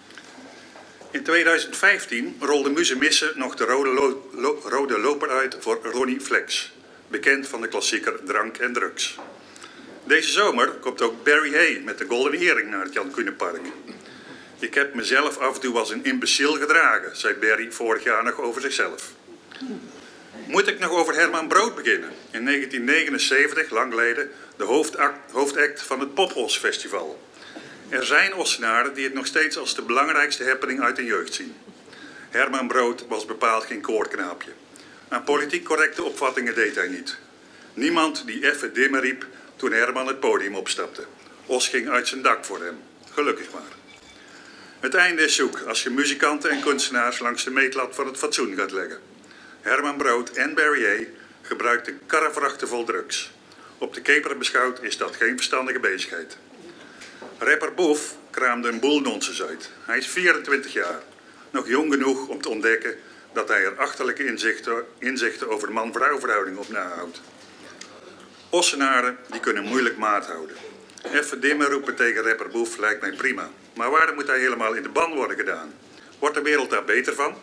In 2015 rolde Muzenmissen nog de rode loper uit voor Ronnie Flex, bekend van de klassieker Drank en Drugs. Deze zomer komt ook Barry Hay met de Golden Earring naar het Jan Kuenenpark. Ik heb mezelf af en toe als een imbeciel gedragen, zei Barry vorig jaar nog over zichzelf. Moet ik nog over Herman Brood beginnen? In 1979, lang geleden, de hoofdact van het Pop-Os Festival. Er zijn Ossenaren die het nog steeds als de belangrijkste happening uit hun jeugd zien. Herman Brood was bepaald geen koorknaapje. Aan politiek correcte opvattingen deed hij niet. Niemand die even dimmen riep toen Herman het podium opstapte. Os ging uit zijn dak voor hem. Gelukkig maar. Het einde is zoek als je muzikanten en kunstenaars langs de meetlat van het fatsoen gaat leggen. Herman Brood en Barry A. gebruikten karrevrachten vol drugs. Op de keper beschouwd is dat geen verstandige bezigheid. Rapper Boef kraamde een boel nonsens uit. Hij is 24 jaar. Nog jong genoeg om te ontdekken dat hij er achterlijke inzichten over man-vrouw verhouding op nahoudt. Ossenaren die kunnen moeilijk maat houden. Even dimmen roepen tegen rapper Boef lijkt mij prima. Maar waarom moet hij helemaal in de ban worden gedaan? Wordt de wereld daar beter van?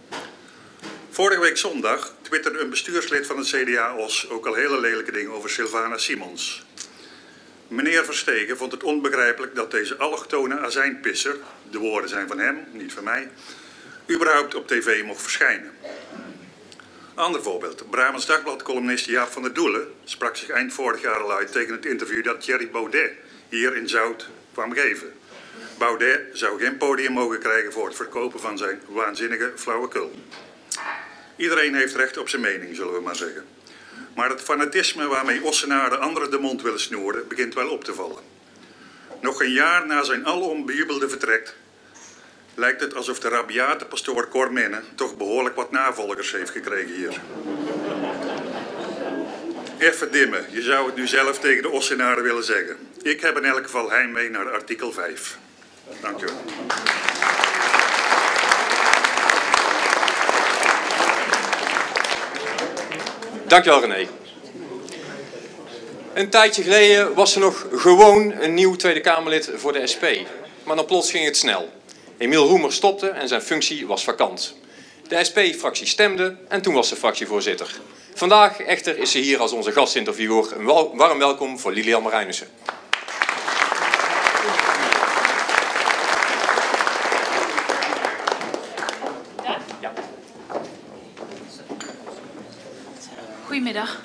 Vorige week zondag twitterde een bestuurslid van het CDA Os ook al hele lelijke dingen over Sylvana Simons. Meneer Verstegen vond het onbegrijpelijk dat deze allochtone azijnpisser, de woorden zijn van hem, niet van mij, überhaupt op tv mocht verschijnen. Ander voorbeeld. Brabants Dagblad-columnist Jaap van der Doelen sprak zich eind vorig jaar al uit tegen het interview dat Thierry Baudet hier in Zout kwam geven. Baudet zou geen podium mogen krijgen voor het verkopen van zijn waanzinnige flauwekul. Iedereen heeft recht op zijn mening, zullen we maar zeggen. Maar het fanatisme waarmee Ossenaren anderen de mond willen snoeren begint wel op te vallen. Nog een jaar na zijn alom bejubelde vertrek lijkt het alsof de rabiate pastoor Cor Menne toch behoorlijk wat navolgers heeft gekregen hier. Even dimmen, je zou het nu zelf tegen de Ossenaren willen zeggen. Ik heb in elk geval heimwee naar artikel 5. Dank u wel. Dankjewel René. Een tijdje geleden was er nog gewoon een nieuw Tweede Kamerlid voor de SP. Maar dan plots ging het snel. Emiel Roemer stopte en zijn functie was vakant. De SP-fractie stemde en toen was ze fractievoorzitter. Vandaag echter is ze hier als onze gastinterviewer. Een warm welkom voor Lilian Marijnissen. Goedemiddag.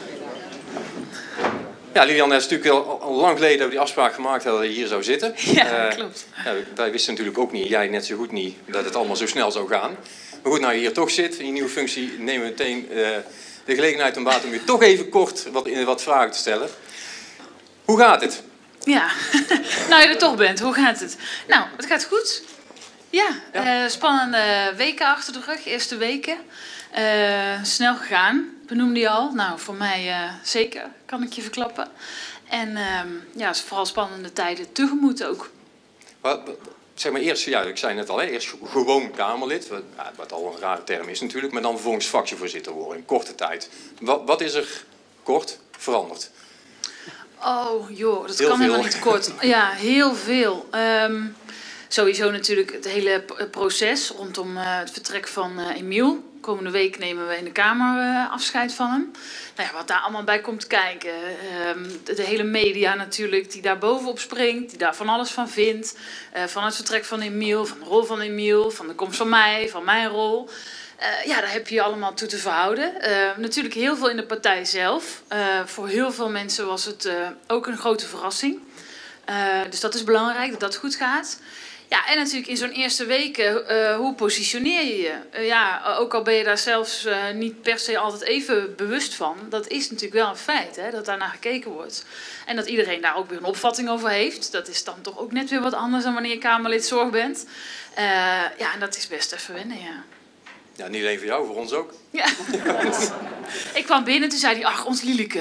Ja, Lilian, het is natuurlijk al lang geleden dat we die afspraak gemaakt hadden dat je hier zou zitten. Ja, klopt. Ja, wij wisten natuurlijk ook niet, jij net zo goed niet, dat het allemaal zo snel zou gaan. Maar goed, nou je hier toch zit, in je nieuwe functie, nemen we meteen de gelegenheid om je toch even kort wat vragen te stellen. Hoe gaat het? Ja, nou je er toch bent, hoe gaat het? Nou, het gaat goed. Ja, spannende weken achter de rug, eerste weken. Snel gegaan, benoemde je al. Nou, voor mij zeker, kan ik je verklappen. En ja, vooral spannende tijden tegemoet ook. Zeg maar eerst, ja, ik zei net al, hè, eerst gewoon Kamerlid, wat al een rare term is natuurlijk, maar dan vervolgens fractievoorzitter worden in korte tijd. Wat is er kort veranderd? Oh joh, dat Heel kan veel. helemaal niet kort. Ja, heel veel. Sowieso natuurlijk het hele proces rondom het vertrek van Emiel. Komende week nemen we in de Kamer afscheid van hem. Nou ja, wat daar allemaal bij komt kijken. De hele media natuurlijk die daar bovenop springt. Die daar van alles van vindt. Van het vertrek van Emiel, van de rol van Emiel. Van de komst van mij, van mijn rol. Ja, daar heb je allemaal toe te verhouden. Natuurlijk heel veel in de partij zelf. Voor heel veel mensen was het ook een grote verrassing. Dus dat is belangrijk, dat dat goed gaat. Ja, en natuurlijk in zo'n eerste weken, hoe positioneer je je? Ja, ook al ben je daar zelfs niet per se altijd even bewust van. Dat is natuurlijk wel een feit, hè, dat daar naar gekeken wordt. En dat iedereen daar ook weer een opvatting over heeft. Dat is dan toch ook net weer wat anders dan wanneer je Kamerlid zorg bent. Ja, en dat is best even wennen, ja. Ja, niet alleen voor jou, voor ons ook. Ja. Ik kwam binnen, toen zei hij, ach, ons Lieleke.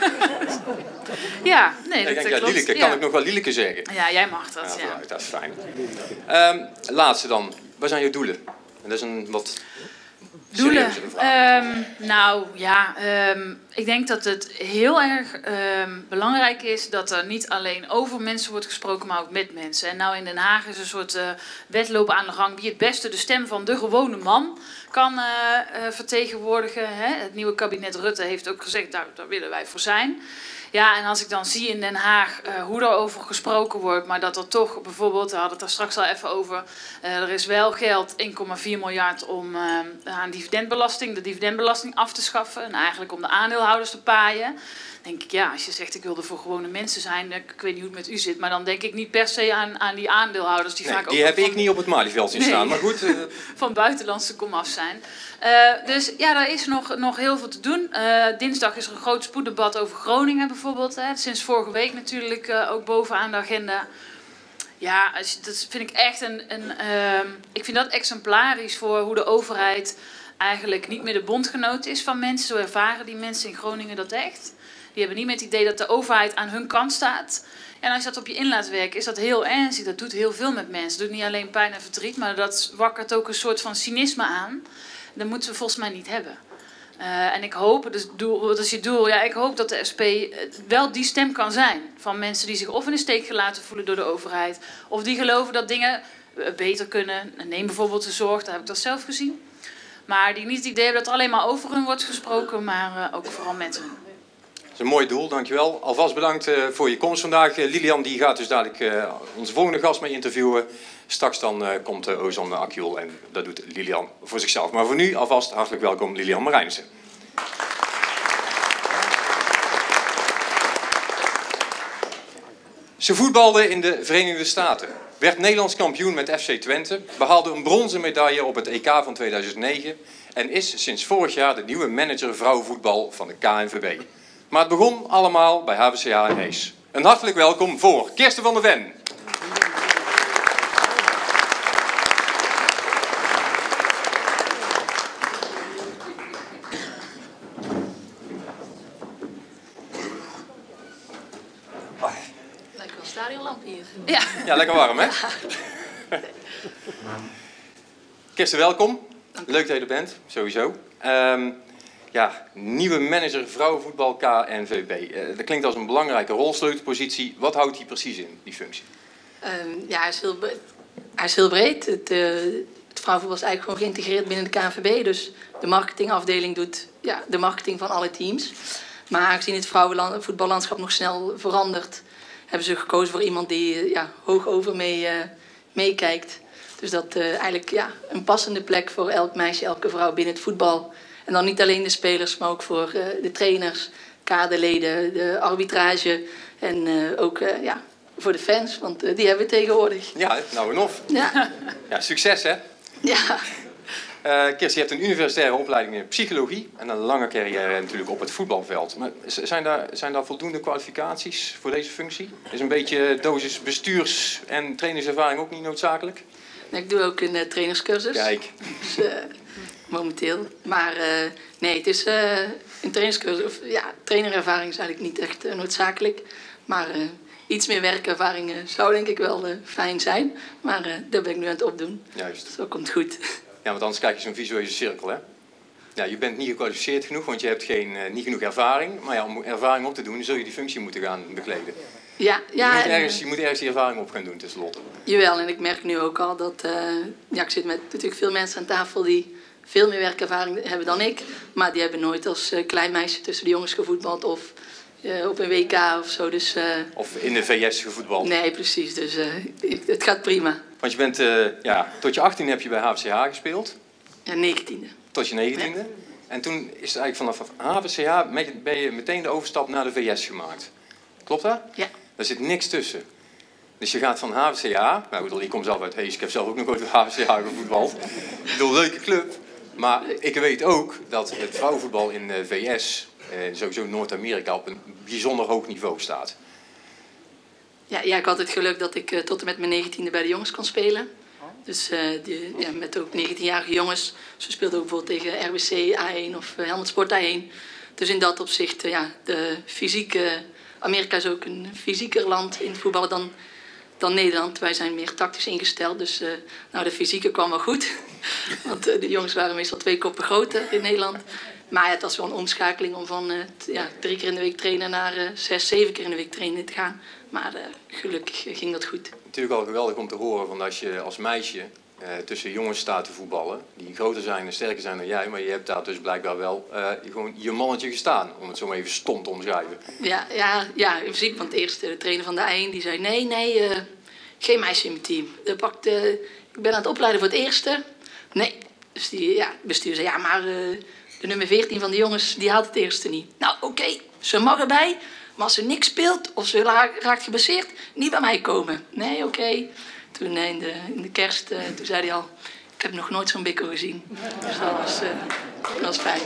Ja, nee, dat Ja, klopt. Lieleke, kan ik nog wel Lieleke zeggen? Ja, jij mag dat, Ja, ja. vooruit, dat is fijn. Laatste dan, wat zijn je doelen? En dat is een wat Doelen. serieuzere vraag. Nou ja, ik denk dat het heel erg belangrijk is dat er niet alleen over mensen wordt gesproken, maar ook met mensen. En nou in Den Haag is een soort wedloop aan de gang wie het beste de stem van de gewone man kan vertegenwoordigen. Hè? Het nieuwe kabinet Rutte heeft ook gezegd, daar willen wij voor zijn. Ja, en als ik dan zie in Den Haag hoe er over gesproken wordt, maar dat er toch bijvoorbeeld, we hadden het daar straks al even over, er is wel geld, 1,4 miljard om aan dividendbelasting, de dividendbelasting af te schaffen en eigenlijk om de aandeelhouders te paaien. Denk ik, ja, als je zegt ik wil er voor gewone mensen zijn, ik weet niet hoe het met u zit, maar dan denk ik niet per se aan die aandeelhouders die vaak ook die heb van, ik niet op het Malieveld zien staan, maar goed. van buitenlandse komaf zijn. Dus ja, daar is nog heel veel te doen. Dinsdag is er een groot spoeddebat over Groningen bijvoorbeeld. Hè. Sinds vorige week natuurlijk ook bovenaan de agenda. Ja, dat vind ik echt ik vind dat exemplarisch voor hoe de overheid eigenlijk niet meer de bondgenoot is van mensen. Zo ervaren die mensen in Groningen dat echt. Die hebben niet meer het idee dat de overheid aan hun kant staat. En als je dat op je in laat werken, is dat heel ernstig. Dat doet heel veel met mensen. Dat doet niet alleen pijn en verdriet, maar dat wakkert ook een soort van cynisme aan. Dat moeten we volgens mij niet hebben. En ik hoop, dus wat is je doel? Ja, ik hoop dat de SP wel die stem kan zijn. Van mensen die zich of in de steek gelaten voelen door de overheid. Of die geloven dat dingen beter kunnen. Neem bijvoorbeeld de zorg, daar heb ik dat zelf gezien. Maar die niet het idee hebben dat er alleen maar over hun wordt gesproken, maar ook vooral met hun. Dat is een mooi doel, dankjewel. Alvast bedankt voor je komst vandaag. Lilian die gaat dus dadelijk onze volgende gast mee interviewen. Straks dan komt Ozan Akjol en dat doet Lilian voor zichzelf. Maar voor nu alvast hartelijk welkom Lilian Marijnissen. Ze voetbalde in de Verenigde Staten, werd Nederlands kampioen met FC Twente, behaalde een bronzen medaille op het EK van 2009 en is sinds vorig jaar de nieuwe manager vrouwenvoetbal van de KNVB. Maar het begon allemaal bij HVCH in Hees. Een hartelijk welkom voor Kirsten van der Ven. Lijkt wel een stadionlamp hier. Ja. Ja, lekker warm, hè? Kirsten, welkom. Leuk dat je er bent, sowieso. Ja, nieuwe manager vrouwenvoetbal KNVB. Dat klinkt als een belangrijke rolsleutelpositie. Wat houdt die precies in, die functie? Ja, hij is heel breed. Het vrouwenvoetbal is eigenlijk gewoon geïntegreerd binnen de KNVB. Dus de marketingafdeling doet de marketing van alle teams. Maar aangezien het vrouwenvoetballandschap nog snel verandert, hebben ze gekozen voor iemand die hoog over meekijkt. Dus dat eigenlijk een passende plek voor elk meisje, elke vrouw binnen het voetbal. En dan niet alleen de spelers, maar ook voor de trainers, kaderleden, de arbitrage en ook voor de fans, want die hebben we tegenwoordig. Ja, nou en of. Ja. Ja, succes hè. Ja. Kirsten, je hebt een universitaire opleiding in psychologie en een lange carrière natuurlijk op het voetbalveld. Maar zijn daar voldoende kwalificaties voor deze functie? Is een beetje dosis bestuurs- en trainerservaring ook niet noodzakelijk? Ik doe ook een trainerscursus. Kijk. Dus, momenteel. Maar nee, het is een trainerscursus. Trainerervaring is eigenlijk niet echt noodzakelijk. Maar iets meer werkervaring zou denk ik wel fijn zijn. Maar daar ben ik nu aan het opdoen. Juist. Dus dat komt goed. Ja, want anders krijg je zo'n visueuze cirkel, hè? Ja, je bent niet gekwalificeerd genoeg, want je hebt niet genoeg ervaring. Maar ja, om ervaring op te doen, zul je die functie moeten gaan bekleden. Ja, Je moet ergens die ervaring op gaan doen, tenslotte. Jawel, en ik merk nu ook al dat... ik zit met natuurlijk veel mensen aan tafel die veel meer werkervaring hebben dan ik. Maar die hebben nooit als klein meisje tussen de jongens gevoetbald of op een WK of zo. Dus, of in de VS gevoetbald. Nee, precies. Dus het gaat prima. Want je bent, tot je 18 heb je bij HVCH gespeeld. Ja, 19e. Tot je 19e. Ja. En toen is het eigenlijk vanaf HVCH ben je meteen de overstap naar de VS gemaakt. Klopt dat? Ja. Daar zit niks tussen. Dus je gaat van HVCH, ik kom zelf uit Hees, ik heb zelf ook nog ooit bij HVCH gevoetbald. Ik bedoel, leuke club. Maar ik weet ook dat het vrouwenvoetbal in de VS, sowieso Noord-Amerika, op een bijzonder hoog niveau staat. Ja, ik had het geluk dat ik tot en met mijn 19e bij de jongens kon spelen. Dus met ook 19-jarige jongens. Ze speelden ook bijvoorbeeld tegen RWC A1 of Helmond Sport A1. Dus in dat opzicht, de fysieke... Amerika is ook een fysieker land in het voetballen dan Nederland. Wij zijn meer tactisch ingesteld, dus de fysieke kwam wel goed. Want de jongens waren meestal 2 koppen groter in Nederland. Maar het was wel een omschakeling om van 3 keer in de week trainen naar 6, 7 keer in de week trainen te gaan. Maar gelukkig ging dat goed. Natuurlijk al geweldig om te horen, want als je als meisje tussen jongens staat te voetballen, die groter zijn en sterker zijn dan jij, maar je hebt daar dus blijkbaar wel gewoon je mannetje gestaan, om het zo maar even stom te omschrijven. Ja, in principe, want eerst de trainer van de A1 die zei, nee, geen meisje in mijn team. Ik ben aan het opleiden voor het eerste. Nee, dus het bestuur zei, maar de nummer 14 van de jongens, die haalt het eerste niet. Nou, oké, ze mag erbij, maar als ze niks speelt of ze raakt geblesseerd, niet bij mij komen. Nee, oké. Toen in de kerst, toen zei hij al, ik heb nog nooit zo'n bikkel gezien. Dus dat was fijn.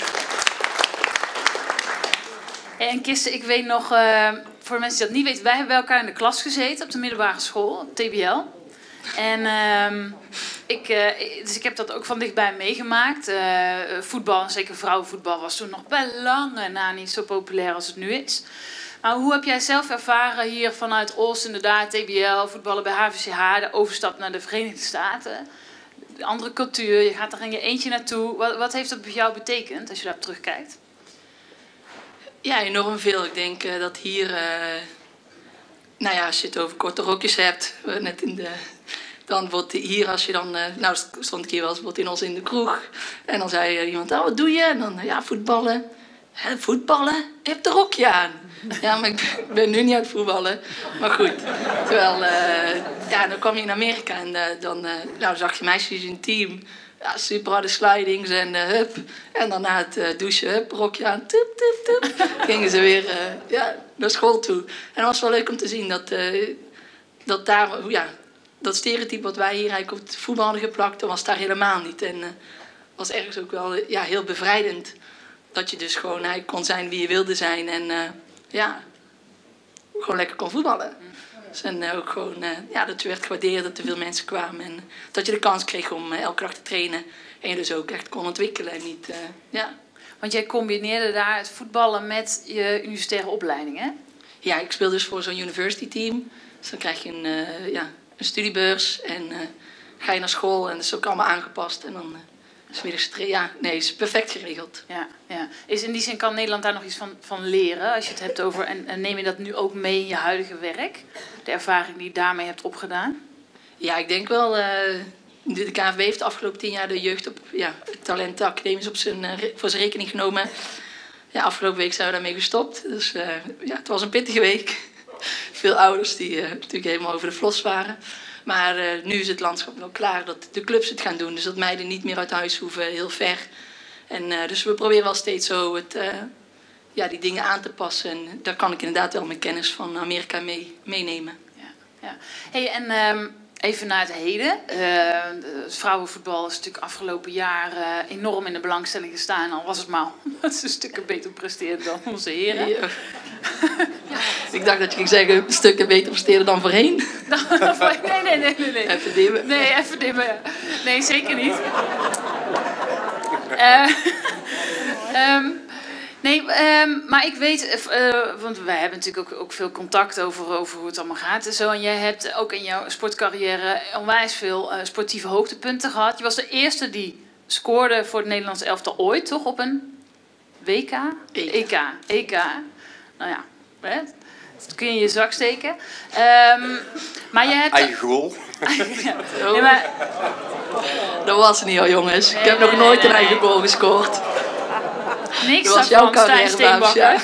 En Kirsten, ik weet nog, voor de mensen die dat niet weten, wij hebben bij elkaar in de klas gezeten op de middelbare school, op TBL. En dus ik heb dat ook van dichtbij meegemaakt. Voetbal, en zeker vrouwenvoetbal, was toen nog bij lange na niet zo populair als het nu is. Maar hoe heb jij zelf ervaren hier vanuit Os, inderdaad, TBL, voetballen bij HVCH, de overstap naar de Verenigde Staten? De andere cultuur, je gaat er in je eentje naartoe. Wat heeft dat bij jou betekend als je daarop terugkijkt? Ja, enorm veel. Ik denk dat hier, als je het over korte rokjes hebt, dan wordt hier, als je dan, stond ik hier wel eens in ons in de kroeg. En dan zei iemand, wat doe je? En dan, voetballen. Voetballen? Je hebt een rokje aan. Ja, maar ik ben nu niet aan het voetballen. Maar goed. Terwijl, dan kwam je in Amerika en dan zag je meisjes in een team. Ja, super harde slidings en hup. En dan na het douchen, hup, rokje aan. Tup, tup, tup. Gingen ze weer naar school toe. En dat was wel leuk om te zien dat daar, dat stereotype wat wij hier eigenlijk op het voetbal hadden geplakt, dat was daar helemaal niet. En was ergens ook wel heel bevrijdend. Dat je dus gewoon eigenlijk kon zijn wie je wilde zijn en gewoon lekker kon voetballen. Dus en ook gewoon dat je werd gewaardeerd, dat er veel mensen kwamen en dat je de kans kreeg om elke dag te trainen. En je dus ook echt kon ontwikkelen en niet, Want jij combineerde daar het voetballen met je universitaire opleiding, hè? Ja, ik speel dus voor zo'n university team. Dus dan krijg je een studiebeurs en ga je naar school en dat is ook allemaal aangepast en dan... is perfect geregeld. Ja. Is in die zin kan Nederland daar nog iets van leren als je het hebt over... En neem je dat nu ook mee in je huidige werk? De ervaring die je daarmee hebt opgedaan? Ja, ik denk wel de KNVB heeft de afgelopen 10 jaar de jeugd op talentenacademisch voor zijn rekening genomen. Ja, afgelopen week zijn we daarmee gestopt. Dus het was een pittige week. Veel ouders die natuurlijk helemaal over de flos waren. Maar nu is het landschap wel klaar dat de clubs het gaan doen. Dus dat meiden niet meer uit huis hoeven, heel ver. En dus we proberen wel steeds zo die dingen aan te passen. En daar kan ik inderdaad wel mijn kennis van Amerika meenemen. Ja. Hey, en even naar het heden. Het vrouwenvoetbal is natuurlijk afgelopen jaar enorm in de belangstelling gestaan. Al was het maar omdat ze stukken beter presteerden dan onze heren. Ja. Ik dacht dat je ging zeggen, stukken beter presteren dan voorheen. Nee. Even dimmen. Nee, even dimmen. Ja. Nee, zeker niet. Maar ik weet, want wij hebben natuurlijk ook veel contact over hoe het allemaal gaat en zo. En jij hebt ook in jouw sportcarrière onwijs veel sportieve hoogtepunten gehad. Je was de eerste die scoorde voor het Nederlands elftal ooit, toch? Op een WK? EK. Nou ja, dat kun je in je zak steken. Maar je hebt... Eigen goal. Nee, maar... Dat was het niet al, jongens. Ik heb nog nooit een eigen goal gescoord. Niks Dat was jouw van Stijn carrière, Steenbakker. ja.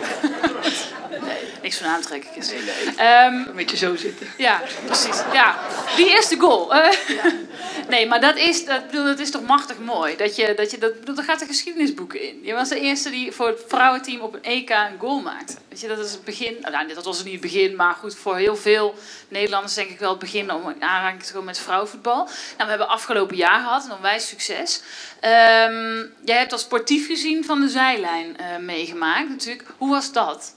Niks van aantrekken. Een beetje zo zitten. Ja, precies. Ja, die eerste goal. Nee, maar dat is toch machtig mooi. Dat gaat de geschiedenisboeken in. Je was de eerste die voor het vrouwenteam op een EK een goal maakte. Weet je, dat is het begin. Nou, dat was niet het begin, maar goed, voor heel veel Nederlanders denk ik wel het begin om in aanraking te komen met vrouwenvoetbal. Nou, we hebben afgelopen jaar gehad een onwijs succes. Jij hebt dat sportief gezien van de zijlijn meegemaakt natuurlijk. Hoe was dat?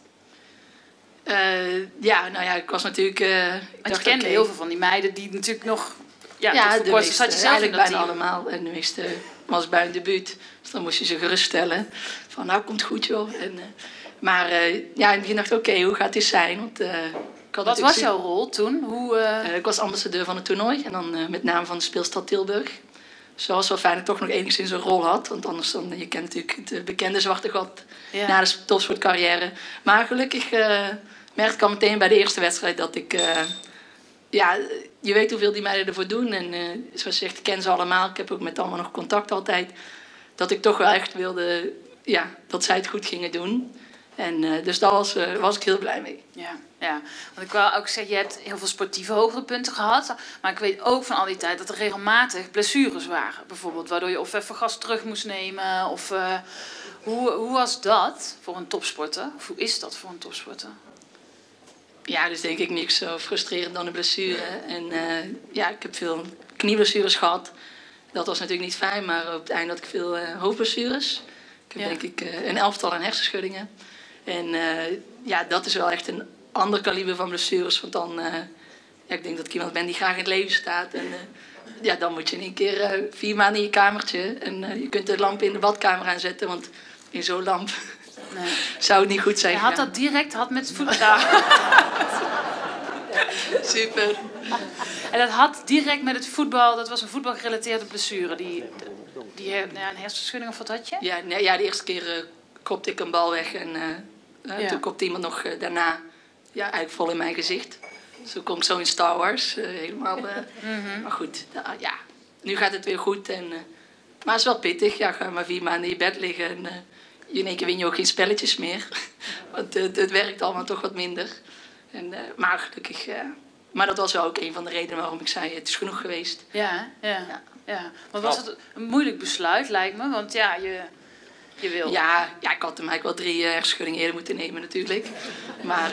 Ik was natuurlijk... Want je kende heel veel van die meiden die natuurlijk nog... Ja, de meeste, zat je zelf in dat bijna team. allemaal. En de meeste was bij een debuut. Dus dan moest je ze geruststellen. Van, nou, komt goed, joh. En, in het begin dacht ik, oké, hoe gaat dit zijn? Want, wat was jouw rol toen? Ik was ambassadeur van het toernooi. En dan met name van de speelstad Tilburg. Dus het was wel fijn dat ik toch nog enigszins een rol had. Want anders dan, je kent natuurlijk het bekende zwarte gat na de topsportcarrière. Maar gelukkig merkte ik al meteen bij de eerste wedstrijd dat ik... je weet hoeveel die meiden ervoor doen. En zoals je zegt, ik ken ze allemaal. Ik heb ook met allemaal nog contact altijd. Dat ik toch wel echt wilde dat zij het goed gingen doen. En dus daar was ik heel blij mee. Ja, want ik wil ook zeggen, je hebt heel veel sportieve hoogtepunten gehad. Maar ik weet ook van al die tijd dat er regelmatig blessures waren. Bijvoorbeeld, waardoor je of even gas terug moest nemen. Of, hoe was dat voor een topsporter? Of hoe is dat voor een topsporter? Ja, dus denk ik niks zo frustrerend dan een blessure. En ik heb veel knieblessures gehad. Dat was natuurlijk niet fijn, maar op het einde had ik veel hoofdblessures. Ik heb denk ik een 11-tal aan hersenschuddingen. En dat is wel echt een ander kaliber van blessures. Want dan, ik denk dat ik iemand ben die graag in het leven staat. En dan moet je in één keer 4 maanden in je kamertje. En je kunt de lamp in de badkamer aanzetten, want in zo'n lamp... Nee. Zou het niet goed zijn. Je had dat direct met het voetbal. Super. En dat had direct met het voetbal, dat was een voetbalgerelateerde blessure. Een hersenschudding of wat had je? Ja, de eerste keer kopte ik een bal weg en toen kopte iemand nog daarna eigenlijk vol in mijn gezicht. Zo kom ik zo in Star Wars, helemaal. Maar goed, nu gaat het weer goed. Maar het is wel pittig. Ja, ga maar 4 maanden in je bed liggen en in één keer win je ook geen spelletjes meer. Want het werkt allemaal toch wat minder. Maar gelukkig... maar dat was wel ook een van de redenen waarom ik zei, het is genoeg geweest. Ja. Maar was het een moeilijk besluit, lijkt me? Want je wil... Ja, ik had hem eigenlijk wel 3 hersenschuddingen eerder moeten nemen natuurlijk. Maar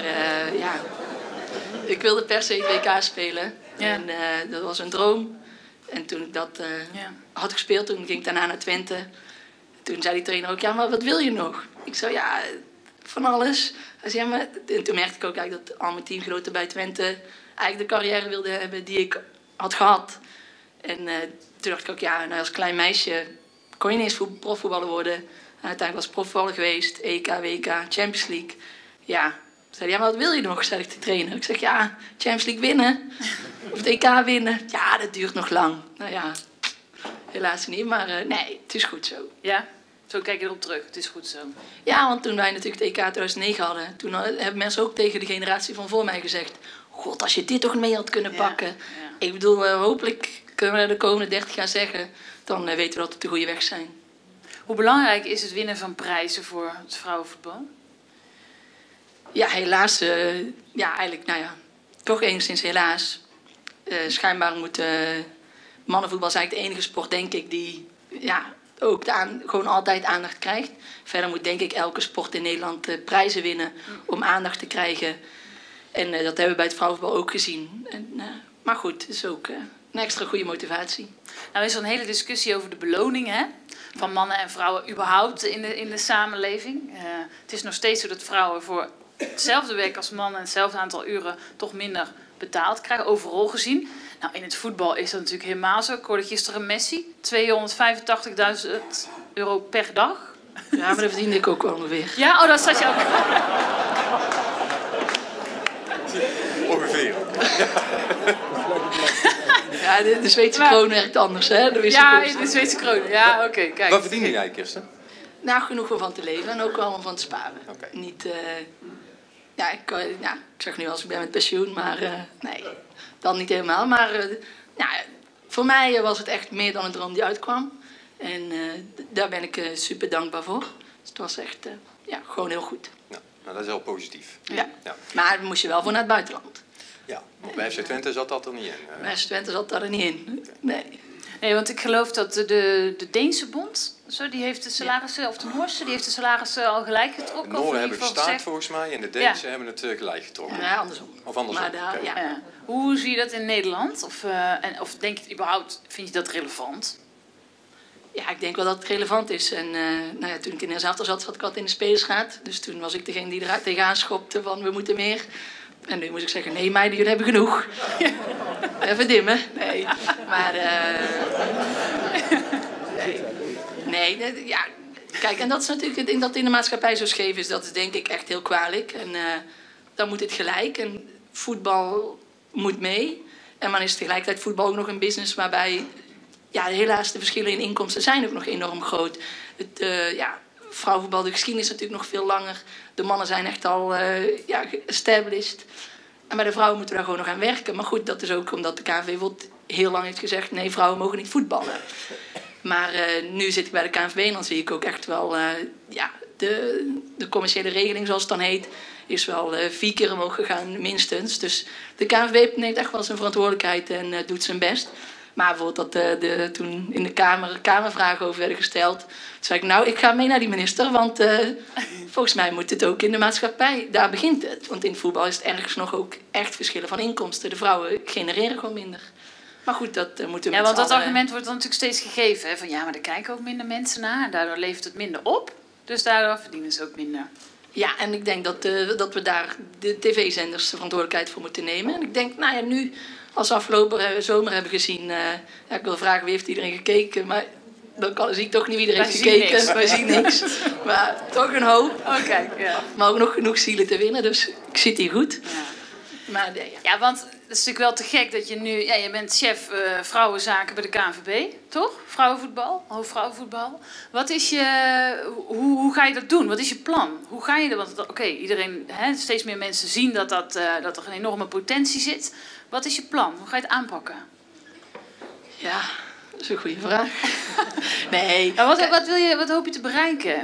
ik wilde per se het WK spelen. Ja. En dat was een droom. En toen ik dat had gespeeld, toen ging ik daarna naar Twente. Toen zei die trainer ook, maar wat wil je nog? Ik zei, van alles. Hij zei, maar... En toen merkte ik ook eigenlijk dat al mijn teamgenoten bij Twente eigenlijk de carrière wilden hebben die ik had gehad. En toen dacht ik ook, als klein meisje kon je niet eens profvoetballer worden. En uiteindelijk was ik profvoetballer geweest, EK, WK, Champions League. Ja, zei hij, maar wat wil je nog? Zei ik de trainer. Ik zeg, Champions League winnen. Of het EK winnen. Ja, dat duurt nog lang. Nou ja, helaas niet, maar nee, het is goed zo. Ja? Zo kijk je erop terug, het is goed zo. Ja, want toen wij natuurlijk het EK 2009 hadden... toen hebben mensen ook tegen de generatie van voor mij gezegd... God, als je dit toch mee had kunnen pakken. Ja. Ik bedoel, hopelijk kunnen we de komende 30 jaar zeggen, dan weten we dat we op de goede weg zijn. Hoe belangrijk is het winnen van prijzen voor het vrouwenvoetbal? Ja, helaas. Ja, eigenlijk, nou ja, toch enigszins helaas. Schijnbaar moet mannenvoetbal is eigenlijk de enige sport, denk ik, die ja, ook gewoon altijd aandacht krijgt. Verder moet, denk ik, elke sport in Nederland prijzen winnen om aandacht te krijgen. En dat hebben we bij het vrouwenvoetbal ook gezien. En, maar goed, het is ook een extra goede motivatie. Nou is er een hele discussie over de beloning, hè? Van mannen en vrouwen überhaupt in de samenleving. Het is nog steeds zo dat vrouwen voor hetzelfde werk als mannen... hetzelfde aantal uren toch minder betaald krijgen, overal gezien. Nou, in het voetbal is dat natuurlijk helemaal zo. Ik hoorde gisteren Messi, €285.000 per dag. Ja, maar dat verdiende ik ook wel ongeveer. Ja, oh, dat zat je ook. Ongeveer. Ja, de Zweedse kroon werkt anders, hè? Ja, in de Zweedse kroon. Ja, oké, kijk. Wat verdien jij, Kirsten? Nou, genoeg om van te leven en ook wel om van te sparen. Oké. Niet, ja, ik zeg nu als ik ben met pensioen, maar nee, dan niet helemaal. Maar ja, voor mij was het echt meer dan een droom die uitkwam. En daar ben ik super dankbaar voor. Dus het was echt ja, gewoon heel goed. Nou, dat is heel positief. Ja. Ja. Maar daar moest je wel voor naar het buitenland. Ja, bij FC Twente zat dat er niet in. Bij FC Twente zat daar er niet in. Nee. Nee, want ik geloof dat de Deense bond, die heeft de salarissen, of de Noorse, die heeft de salarissen al gelijk getrokken. De of in Noren ieder hebben geval gestaakt gezegd. volgens mij en de Deense hebben het gelijk getrokken. Ja, andersom. Of andersom. Maar daar, Oké. ja. Ja. Hoe zie je dat in Nederland? Of denk je het überhaupt, vind je dat relevant? Ja, ik denk wel dat het relevant is. En nou ja, toen ik in de elftal zat, zat ik altijd in de spelersraad. Dus toen was ik degene die er tegenaan schopte van we moeten meer. En nu moet ik zeggen, nee meiden, jullie hebben genoeg. Even dimmen. Nee, maar... nee, ja... Kijk, en dat is natuurlijk het ding dat in de maatschappij zo scheef is. Dat is denk ik echt heel kwalijk. En dan moet het gelijk. En voetbal moet mee. En dan is tegelijkertijd voetbal ook nog een business waarbij... Ja, helaas de verschillen in inkomsten zijn ook nog enorm groot. Het, ja, vrouwenvoetbal, de geschiedenis is natuurlijk nog veel langer. De mannen zijn echt al ja, established. En bij de vrouwen moeten we daar gewoon nog aan werken. Maar goed, dat is ook omdat de KNVB heel lang heeft gezegd... nee, vrouwen mogen niet voetballen. Maar nu zit ik bij de KNVB en dan zie ik ook echt wel... ja, de commerciële regeling, zoals het dan heet... is wel 4 keer omhoog gegaan, minstens. Dus de KNVB neemt echt wel zijn verantwoordelijkheid en doet zijn best... Maar bijvoorbeeld dat toen in de Kamervragen over werden gesteld... toen zei ik, nou, ik ga mee naar die minister... want volgens mij moet het ook in de maatschappij. Daar begint het. Want in het voetbal is het ergens nog ook echt verschillen van inkomsten. De vrouwen genereren gewoon minder. Maar goed, dat moeten we Ja, want dat argument wordt dan natuurlijk steeds gegeven. Hè? Van ja, maar er kijken ook minder mensen naar. En daardoor levert het minder op. Dus daardoor verdienen ze ook minder. Ja, en ik denk dat we daar de tv-zenders de verantwoordelijkheid voor moeten nemen. En ik denk, nou ja, nu... Als we afgelopen zomer hebben gezien... ja, ik wil vragen wie heeft iedereen gekeken... maar dan zie ik toch niet wie er heeft gekeken. Wij zien niks. Maar toch een hoop. Oh, kijk, ja. Maar ook nog genoeg zielen te winnen. Dus ik zit hier goed. Ja. Maar, ja. Ja, want het is natuurlijk wel te gek dat je nu... Ja, je bent chef vrouwenzaken bij de KNVB, toch? Vrouwenvoetbal, hoofdvrouwenvoetbal. Wat is je... Hoe ga je dat doen? Wat is je plan? Hoe ga je dat... Want oké, iedereen... Hè, steeds meer mensen zien dat er een enorme potentie zit... Wat is je plan? Hoe ga je het aanpakken? Ja, dat is een goede vraag. Nee. Maar wat hoop je te bereiken?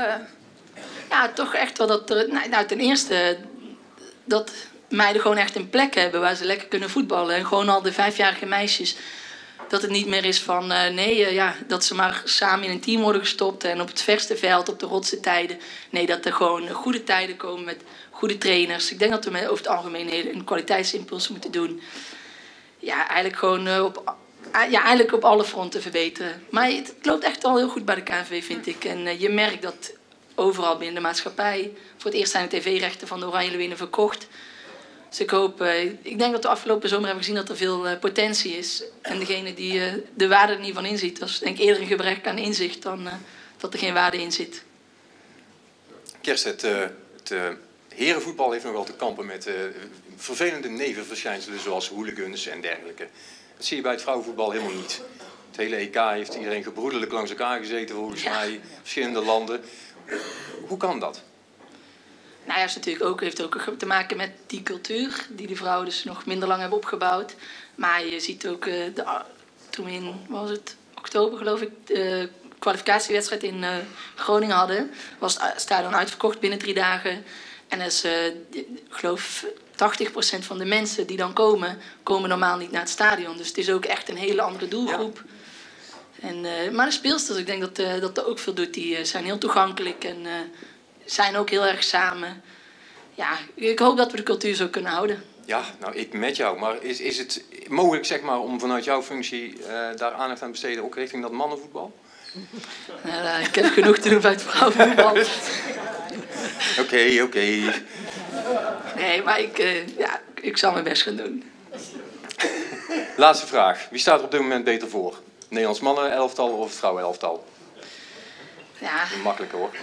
Ja, toch echt wel dat er... Nou, ten eerste dat meiden gewoon echt een plek hebben waar ze lekker kunnen voetballen. En gewoon al de 5-jarige meisjes... Dat het niet meer is van dat ze maar samen in een team worden gestopt... en op het verste veld, op de rotse tijden. Nee, dat er gewoon goede tijden komen met goede trainers. Ik denk dat we over het algemeen een kwaliteitsimpuls moeten doen. Ja, eigenlijk gewoon eigenlijk op alle fronten verbeteren. Maar het loopt echt wel heel goed bij de KNVB, vind ik. En je merkt dat overal binnen de maatschappij... Voor het eerst zijn de tv-rechten van de Oranje Leeuwinnen verkocht... Dus ik denk dat we de afgelopen zomer hebben gezien dat er veel potentie is. En degene die de waarde er niet van inziet, dat is denk ik eerder een gebrek aan inzicht dan dat er geen waarde in zit. Kirsten, het herenvoetbal heeft nog wel te kampen met vervelende nevenverschijnselen zoals hooligans en dergelijke. Dat zie je bij het vrouwenvoetbal helemaal niet. Het hele EK heeft iedereen gebroedelijk langs elkaar gezeten volgens mij, verschillende landen. Hoe kan dat? Nou ja, het heeft ook te maken met die cultuur die de vrouwen dus nog minder lang hebben opgebouwd. Maar je ziet ook toen we in, wat was het, oktober geloof ik, de kwalificatiewedstrijd in Groningen hadden, was het stadion uitverkocht binnen 3 dagen. En is, ik geloof 80% van de mensen die dan komen normaal niet naar het stadion. Dus het is ook echt een hele andere doelgroep. Ja. En, maar de speelsters, ik denk dat ook veel doet. Die zijn heel toegankelijk en zijn ook heel erg samen. Ja, ik hoop dat we de cultuur zo kunnen houden. Ja, nou ik met jou. Maar is het mogelijk zeg maar, om vanuit jouw functie daar aandacht aan te besteden, ook richting dat mannenvoetbal? Nou, ik heb genoeg te doen bij het vrouwenvoetbal. Oké. Nee, maar ik zal mijn best gaan doen. Laatste vraag. Wie staat er op dit moment beter voor? Nederlands mannen-elftal of het vrouwen-elftal? Ja. Makkelijker hoor.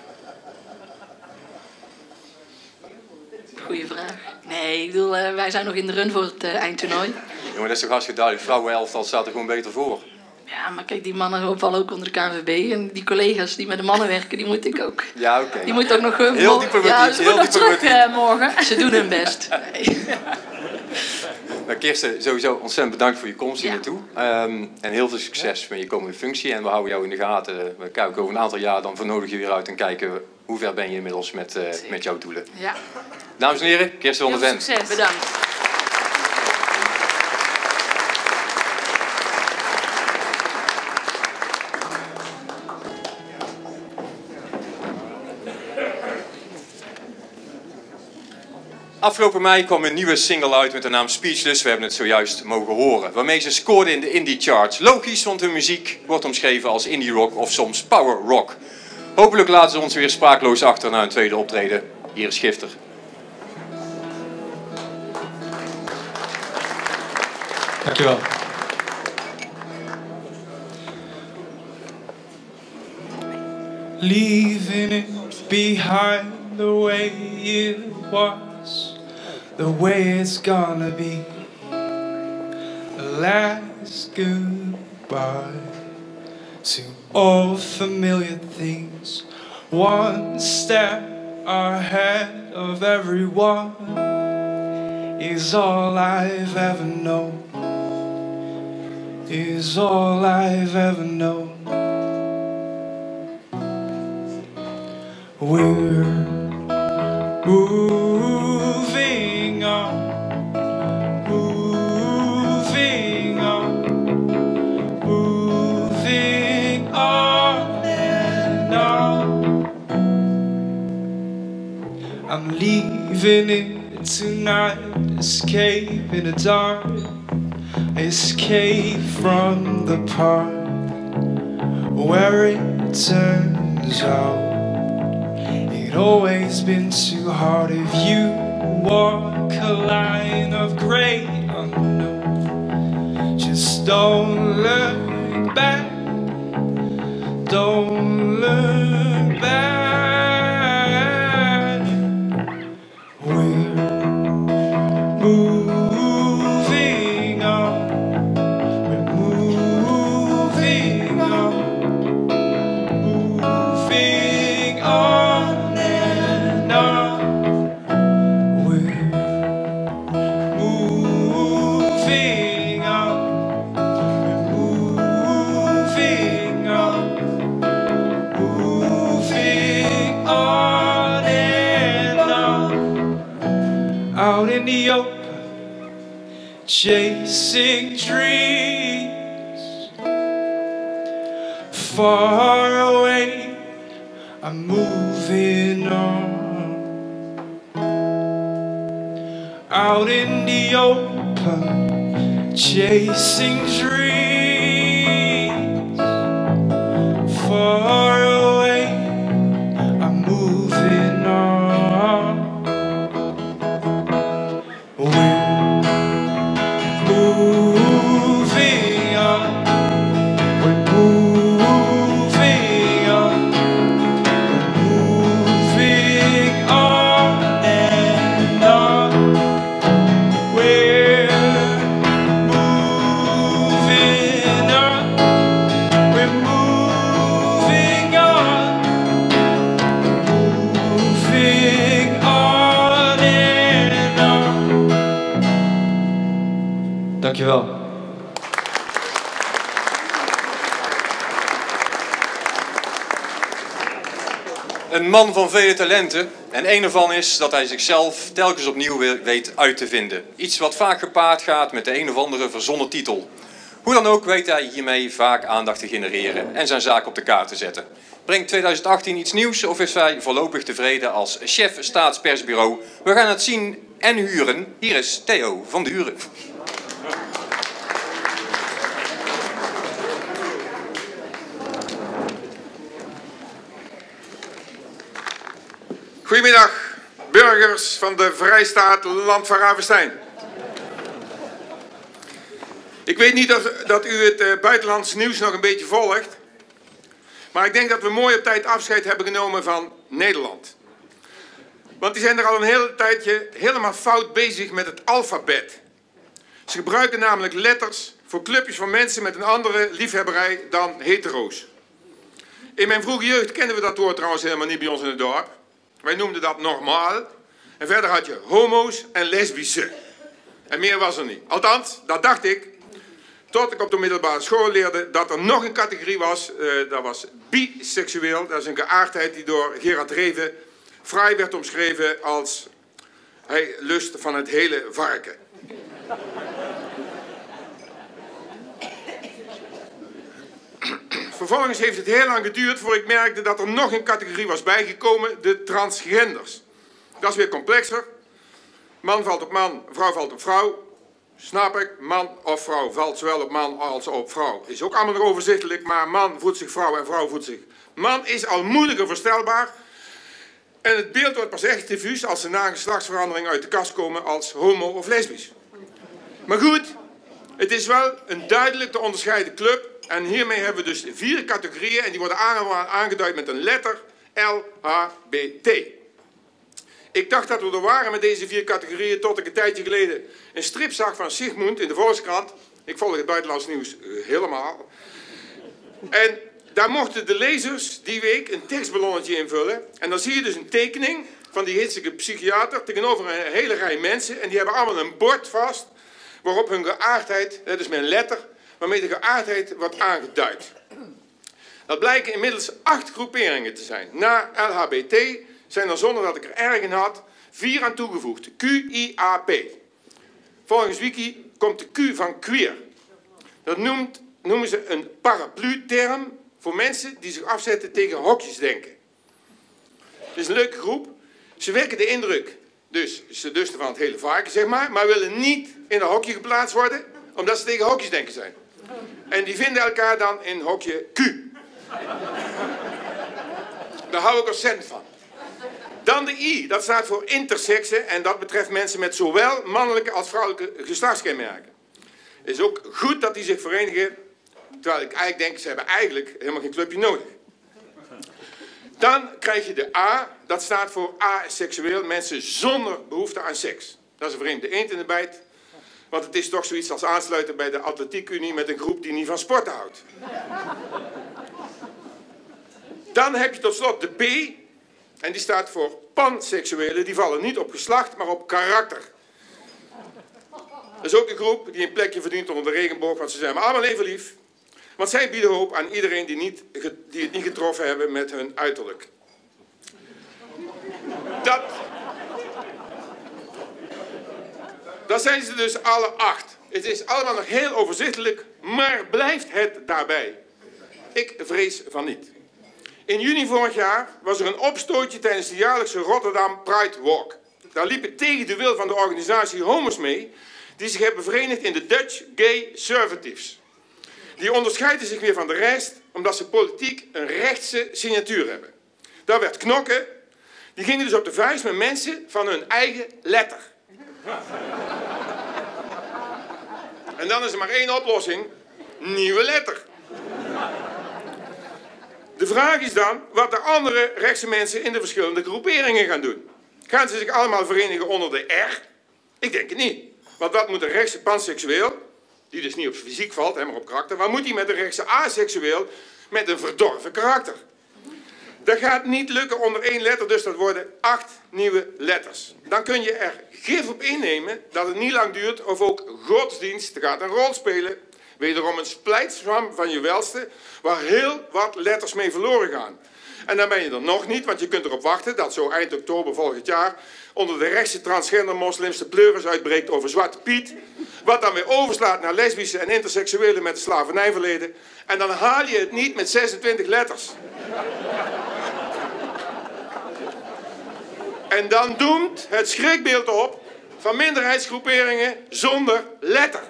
Goeie vraag. Nee, ik bedoel, wij zijn nog in de run voor het eindtoernooi. Ja, maar dat is toch hartstikke duidelijk. Vrouwen-elftal staat er gewoon beter voor. Ja, maar kijk, die mannen vallen ook onder de KNVB. En die collega's die met de mannen werken, die moet ik ook. Ja, oké. Die moeten ook nog... Heel diplomatiek. Ja, ze moeten nog terug morgen. Ze doen hun best. Nee. Nou, Kirsten, sowieso ontzettend bedankt voor je komst hier naartoe. En heel veel succes met je komende functie. En we houden jou in de gaten. We kijken over een aantal jaar, dan vernodigen je weer uit en kijken hoe ver ben je inmiddels met jouw doelen. Ja. Dames en heren, Kirsten van der Ven. Succes. Bedankt. Afgelopen mei kwam een nieuwe single uit met de naam Speechless. We hebben het zojuist mogen horen. Waarmee ze scoorden in de indie charts. Logisch, want hun muziek wordt omschreven als indie rock of soms power rock. Hopelijk laten ze ons weer sprakeloos achter na een tweede optreden. Hier is Schifter. Dankjewel. Leaving it behind the way it was, the way it's gonna be, the last goodbye to all familiar things, one step ahead of everyone is all I've ever known, is all I've ever known. We're moving on, moving on, moving on and on. I'm leaving it tonight, escape in the dark, escape from the park where it turns out it's always been too hard. If you walk a line of great unknown, just don't look back, don't look back. We're moving on, we're moving on, moving on. Out in the open, chasing dreams. Far away, I'm moving on. Out in the open, chasing dreams. Far away, I'm moving on. Moving on, we're moving on, we're moving on and on. We're moving Een man van vele talenten en één ervan is dat hij zichzelf telkens opnieuw weet uit te vinden. Iets wat vaak gepaard gaat met de een of andere verzonnen titel. Hoe dan ook weet hij hiermee vaak aandacht te genereren en zijn zaak op de kaart te zetten. Brengt 2018 iets nieuws of is hij voorlopig tevreden als chef staatspersbureau? We gaan het zien en huren. Hier is Theo van Duren. Goedemiddag, burgers van de Vrijstaat Land van Ravenstein. Ik weet niet dat u het buitenlands nieuws nog een beetje volgt, maar ik denk dat we mooi op tijd afscheid hebben genomen van Nederland. Want die zijn er al een hele tijdje helemaal fout bezig met het alfabet. Ze gebruiken namelijk letters voor clubjes van mensen met een andere liefhebberij dan hetero's. In mijn vroege jeugd kenden we dat woord trouwens helemaal niet bij ons in het dorp. Wij noemden dat normaal. En verder had je homo's en lesbische. En meer was er niet. Althans, dat dacht ik. Tot ik op de middelbare school leerde dat er nog een categorie was. Dat was biseksueel. Dat is een geaardheid die door Gerard Reven fraai werd omschreven als hij lust van het hele varken. Vervolgens heeft het heel lang geduurd voor ik merkte dat er nog een categorie was bijgekomen, de transgenders. Dat is weer complexer. Man valt op man, vrouw valt op vrouw. Snap ik, man of vrouw valt zowel op man als op vrouw. Is ook allemaal nog overzichtelijk, maar man voelt zich vrouw en vrouw voelt zich man is al moeilijker voorstelbaar. En het beeld wordt pas echt diffuus als ze na een geslachtsverandering uit de kast komen als homo of lesbisch. Maar goed, het is wel een duidelijk te onderscheiden club. En hiermee hebben we dus 4 categorieën en die worden aangeduid met een letter LHBT. Ik dacht dat we er waren met deze 4 categorieën tot ik een tijdje geleden een strip zag van Sigmund in de Volkskrant. Ik volg het buitenlands nieuws helemaal. En daar mochten de lezers die week een tekstballonnetje invullen. En dan zie je dus een tekening van die hitsige psychiater tegenover een hele rij mensen. En die hebben allemaal een bord vast waarop hun geaardheid, dat is met een letter, waarmee de geaardheid wordt aangeduid. Dat blijken inmiddels 8 groeperingen te zijn. Na LHBT zijn er, zonder dat ik er erg in had, 4 aan toegevoegd. QIAP. Volgens Wiki komt de Q van queer. Dat noemen ze een paraplu-term voor mensen die zich afzetten tegen hokjesdenken. Het is een leuke groep. Ze wekken de indruk, dus ze dusten van het hele varken, zeg maar willen niet in een hokje geplaatst worden, omdat ze tegen hokjesdenken zijn. En die vinden elkaar dan in hokje Q. Daar hou ik er cent van. Dan de I, dat staat voor interseksen en dat betreft mensen met zowel mannelijke als vrouwelijke geslachtskenmerken. Het is ook goed dat die zich verenigen, terwijl ik eigenlijk denk, ze hebben eigenlijk helemaal geen clubje nodig. Dan krijg je de A, dat staat voor aseksueel, mensen zonder behoefte aan seks. Dat is een vreemde eend in de bijt, want het is toch zoiets als aansluiten bij de atletiekunie met een groep die niet van sporten houdt. Dan heb je tot slot de P, en die staat voor panseksuelen, die vallen niet op geslacht, maar op karakter. Dat is ook een groep die een plekje verdient onder de regenboog, want ze zijn maar allemaal even lief. Want zij bieden hoop aan iedereen die het niet getroffen hebben met hun uiterlijk. Dat zijn ze dus alle 8. Het is allemaal nog heel overzichtelijk, maar blijft het daarbij? Ik vrees van niet. In juni vorig jaar was er een opstootje tijdens de jaarlijkse Rotterdam Pride Walk. Daar liepen tegen de wil van de organisatie homo's mee, die zich hebben verenigd in de Dutch Gay Conservatives. Die onderscheiden zich weer van de rest, omdat ze politiek een rechtse signatuur hebben. Daar werd knokken. Die gingen dus op de vuist met mensen van hun eigen letter. En dan is er maar 1 oplossing. Nieuwe letter. De vraag is dan wat de andere rechtse mensen in de verschillende groeperingen gaan doen. Gaan ze zich allemaal verenigen onder de R? Ik denk het niet. Want wat moet een rechtse panseksueel, die dus niet op fysiek valt, maar op karakter, wat moet hij met een rechtse aseksueel met een verdorven karakter? Dat gaat niet lukken onder 1 letter, dus dat worden 8 nieuwe letters. Dan kun je er gif op innemen dat het niet lang duurt of ook godsdienst gaat een rol spelen. Wederom een splijtswam van je welste, waar heel wat letters mee verloren gaan. En dan ben je er nog niet, want je kunt erop wachten dat zo eind oktober volgend jaar onder de rechtse transgender moslims de pleuris uitbreekt over Zwarte Piet. Wat dan weer overslaat naar lesbische en interseksuelen met een slavernijverleden. En dan haal je het niet met 26 letters. En dan doemt het schrikbeeld op van minderheidsgroeperingen zonder letter.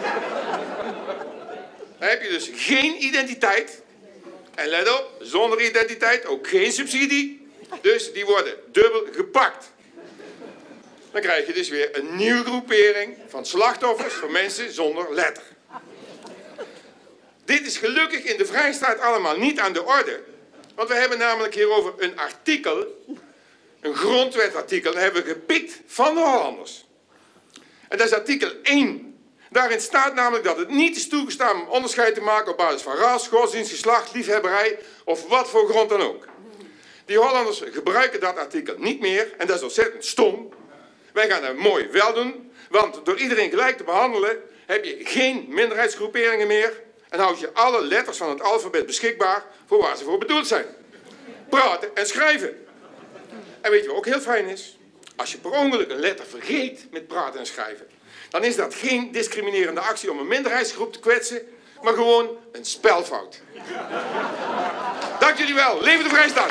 Dan heb je dus geen identiteit. En let op, zonder identiteit ook geen subsidie. Dus die worden dubbel gepakt. Dan krijg je dus weer een nieuwe groepering van slachtoffers van mensen zonder letter. Dit is gelukkig in de Vrijstaat allemaal niet aan de orde. Want we hebben namelijk hierover een artikel, een grondwetartikel, dat hebben we gepikt van de Hollanders. En dat is artikel 1. Daarin staat namelijk dat het niet is toegestaan om onderscheid te maken op basis van ras, godsdienst, geslacht, liefhebberij of wat voor grond dan ook. Die Hollanders gebruiken dat artikel niet meer en dat is ontzettend stom. Wij gaan dat mooi wel doen, want door iedereen gelijk te behandelen heb je geen minderheidsgroeperingen meer en houd je alle letters van het alfabet beschikbaar voor waar ze voor bedoeld zijn. Praten en schrijven. En weet je wat ook heel fijn is? Als je per ongeluk een letter vergeet met praten en schrijven, dan is dat geen discriminerende actie om een minderheidsgroep te kwetsen, maar gewoon een spelfout. Dank jullie wel. Leven de Vrijstaat!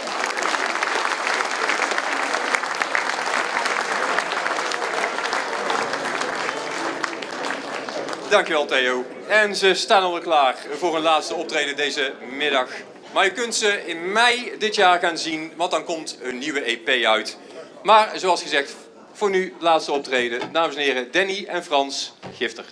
Dankjewel Theo. En ze staan alweer klaar voor een laatste optreden deze middag. Maar je kunt ze in mei dit jaar gaan zien, want dan komt een nieuwe EP uit. Maar zoals gezegd, voor nu het laatste optreden. Dames en heren, Danny en Frans Gifter.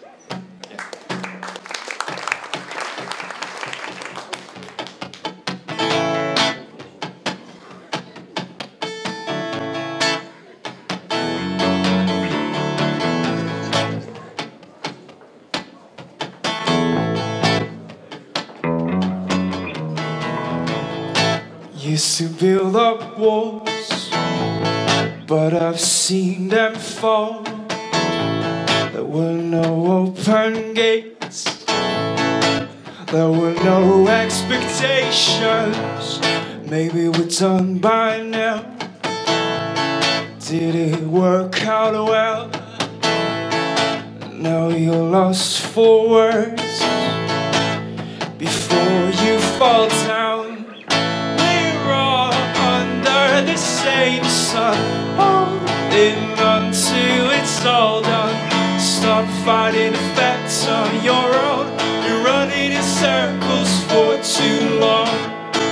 Used to build up walls, but I've seen them fall. There were no open gates, there were no expectations. Maybe we're done by now. Did it work out well? Now you're lost for words. Before you fall down, we're all under the same sun, holding on to it's all done. Stop fighting effects on your own. You're running in circles for too long.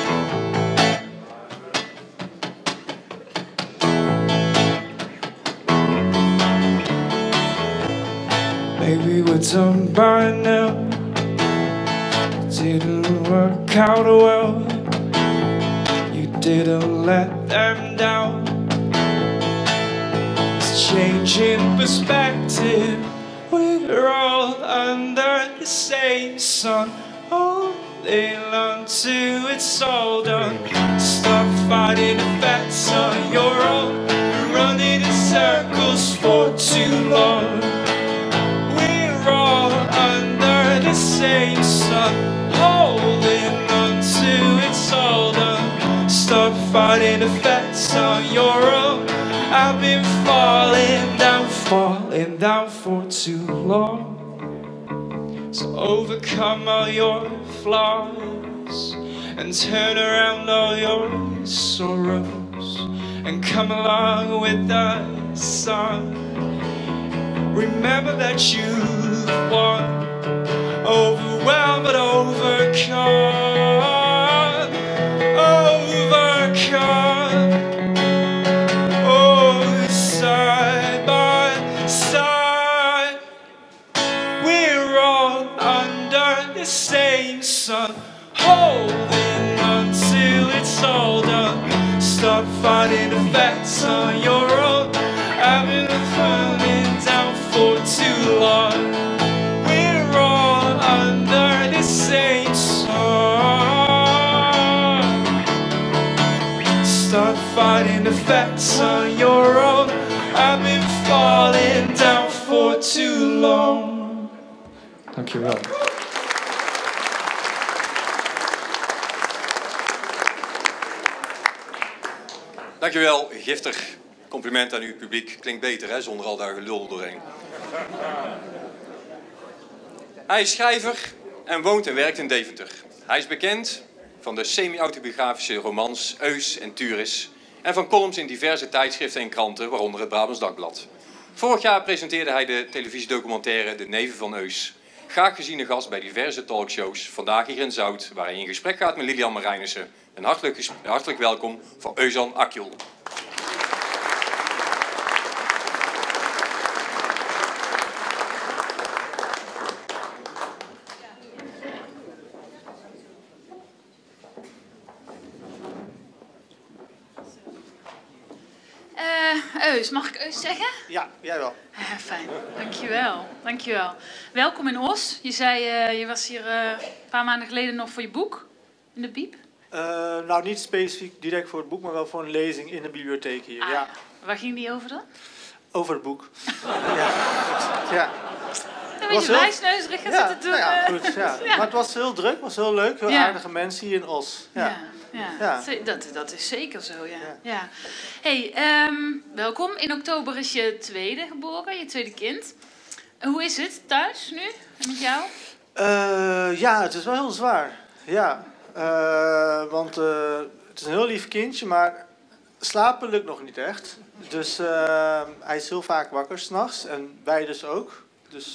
Maybe we're done by now. Didn't work out well. You didn't let them down. It's changing perspective. We're all under the same sun, holding on to it's all done. Stop fighting effects on your own. You're running in circles for too long. We're all under the same sun, holding on to it's all done. Stop fighting effects on your own. I've been falling down for too long. So overcome all your flaws and turn around all your sorrows and come along with the sun. Remember that you've won, overwhelmed but overcome, overcome. Oh, side by side, we're all under the same sun, holding on to it's all done. Stop fighting effects on your own. I've been falling down for too long. We're all under the same sun. Stop fighting effects on your own. I've been falling down for too long. Dankjewel. Dankjewel, giftig compliment aan uw publiek. Klinkt beter, hè, zonder al daar gelul doorheen. Hij is schrijver en woont en werkt in Deventer. Hij is bekend van de semi-autobiografische romans Eus en Turis en van columns in diverse tijdschriften en kranten, waaronder het Brabants Dagblad. Vorig jaar presenteerde hij de televisiedocumentaire De Neven van Eus. Graag geziene gast bij diverse talkshows, vandaag hier in Zout, waar hij in gesprek gaat met Lilian Marijnissen. En hartelijk welkom voor Özan Akgül. Eus, mag ik Eus zeggen? Ja, jij wel. Fijn, dankjewel. Dankjewel. Welkom in Os. Je zei, je was hier een paar maanden geleden nog voor je boek in de Biep. Nou, niet specifiek direct voor het boek, maar wel voor een lezing in de bibliotheek hier. Ja. Waar ging die over dan? Over het boek. Ja. Een beetje wijsneuzerig gaan zitten doen. Nou ja, goed. Ja. Ja. Maar het was heel druk, het was heel leuk. Heel aardige mensen hier in Os. Ja. Dat is zeker zo, ja. Hey, welkom. In oktober is je tweede geboren, je tweede kind. Hoe is het thuis nu met jou? Ja, het is wel heel zwaar. Ja, want het is een heel lief kindje, maar slapen lukt nog niet echt. Dus hij is heel vaak wakker 's nachts en wij dus ook. Dus,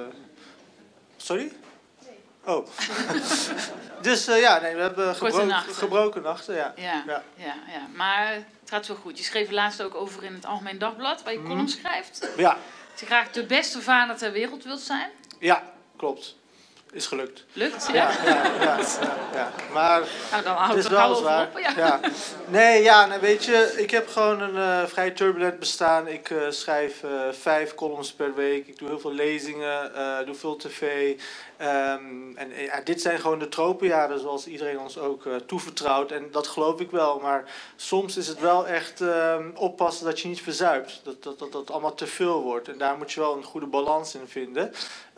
sorry? Oh. Dus we hebben gebroken nachten, ja. Maar het gaat wel goed. Je schreef er laatst ook over in het Algemeen Dagblad, waar je column schrijft. Ja. Dat je graag de beste vader ter wereld wilt zijn. Ja, klopt. Is gelukt. Lukt? Ja. Maar nou, dan het is wel zwaar. Nee, weet je, ik heb gewoon een vrij turbulent bestaan. Ik schrijf 5 columns per week. Ik doe heel veel lezingen, doe veel tv. Dit zijn gewoon de tropenjaren zoals iedereen ons ook toevertrouwt. En dat geloof ik wel. Maar soms is het wel echt oppassen dat je niet verzuipt. Dat allemaal te veel wordt. En daar moet je wel een goede balans in vinden.